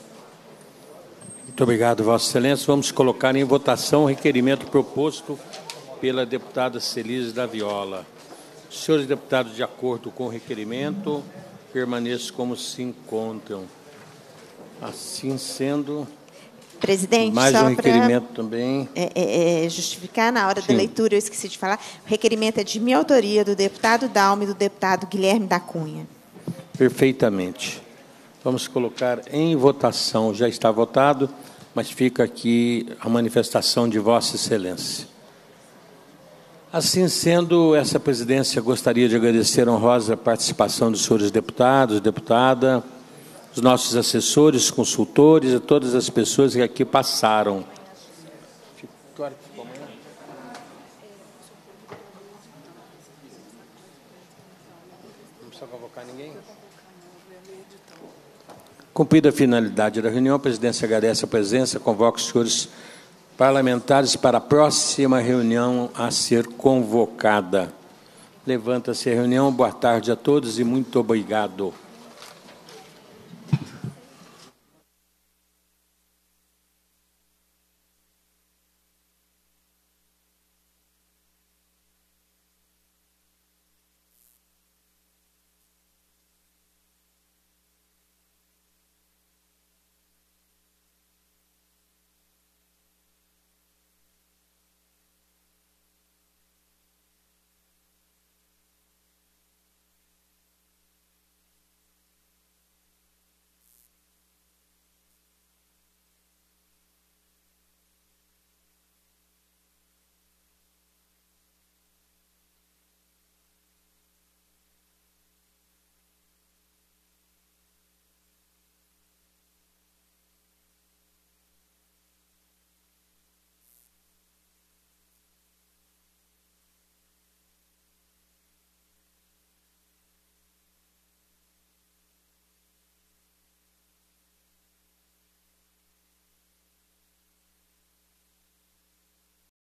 A: Muito obrigado, Vossa Excelência. Vamos colocar em votação o requerimento proposto pela deputada Celise da Viola. Senhores deputados, de acordo com o requerimento, permaneçam como se encontram. Assim sendo...
E: Presidente,
A: mais
E: só
A: um requerimento também.
E: Justificar, na hora
A: Sim.
E: da leitura, eu esqueci de falar, o requerimento é de minha autoria, do deputado Dalma e do deputado Guilherme da Cunha.
A: Perfeitamente. Vamos colocar em votação. Já está votado, mas fica aqui a manifestação de Vossa Excelência. Assim sendo, essa presidência gostaria de agradecer a honrosa participação dos senhores deputados, deputada, os nossos assessores, consultores e todas as pessoas que aqui passaram. Não precisa convocar ninguém? Cumprida a finalidade da reunião, a presidência agradece a presença, convoca os senhores parlamentares para a próxima reunião a ser convocada. Levanta-se a reunião. Boa tarde a todos e muito obrigado.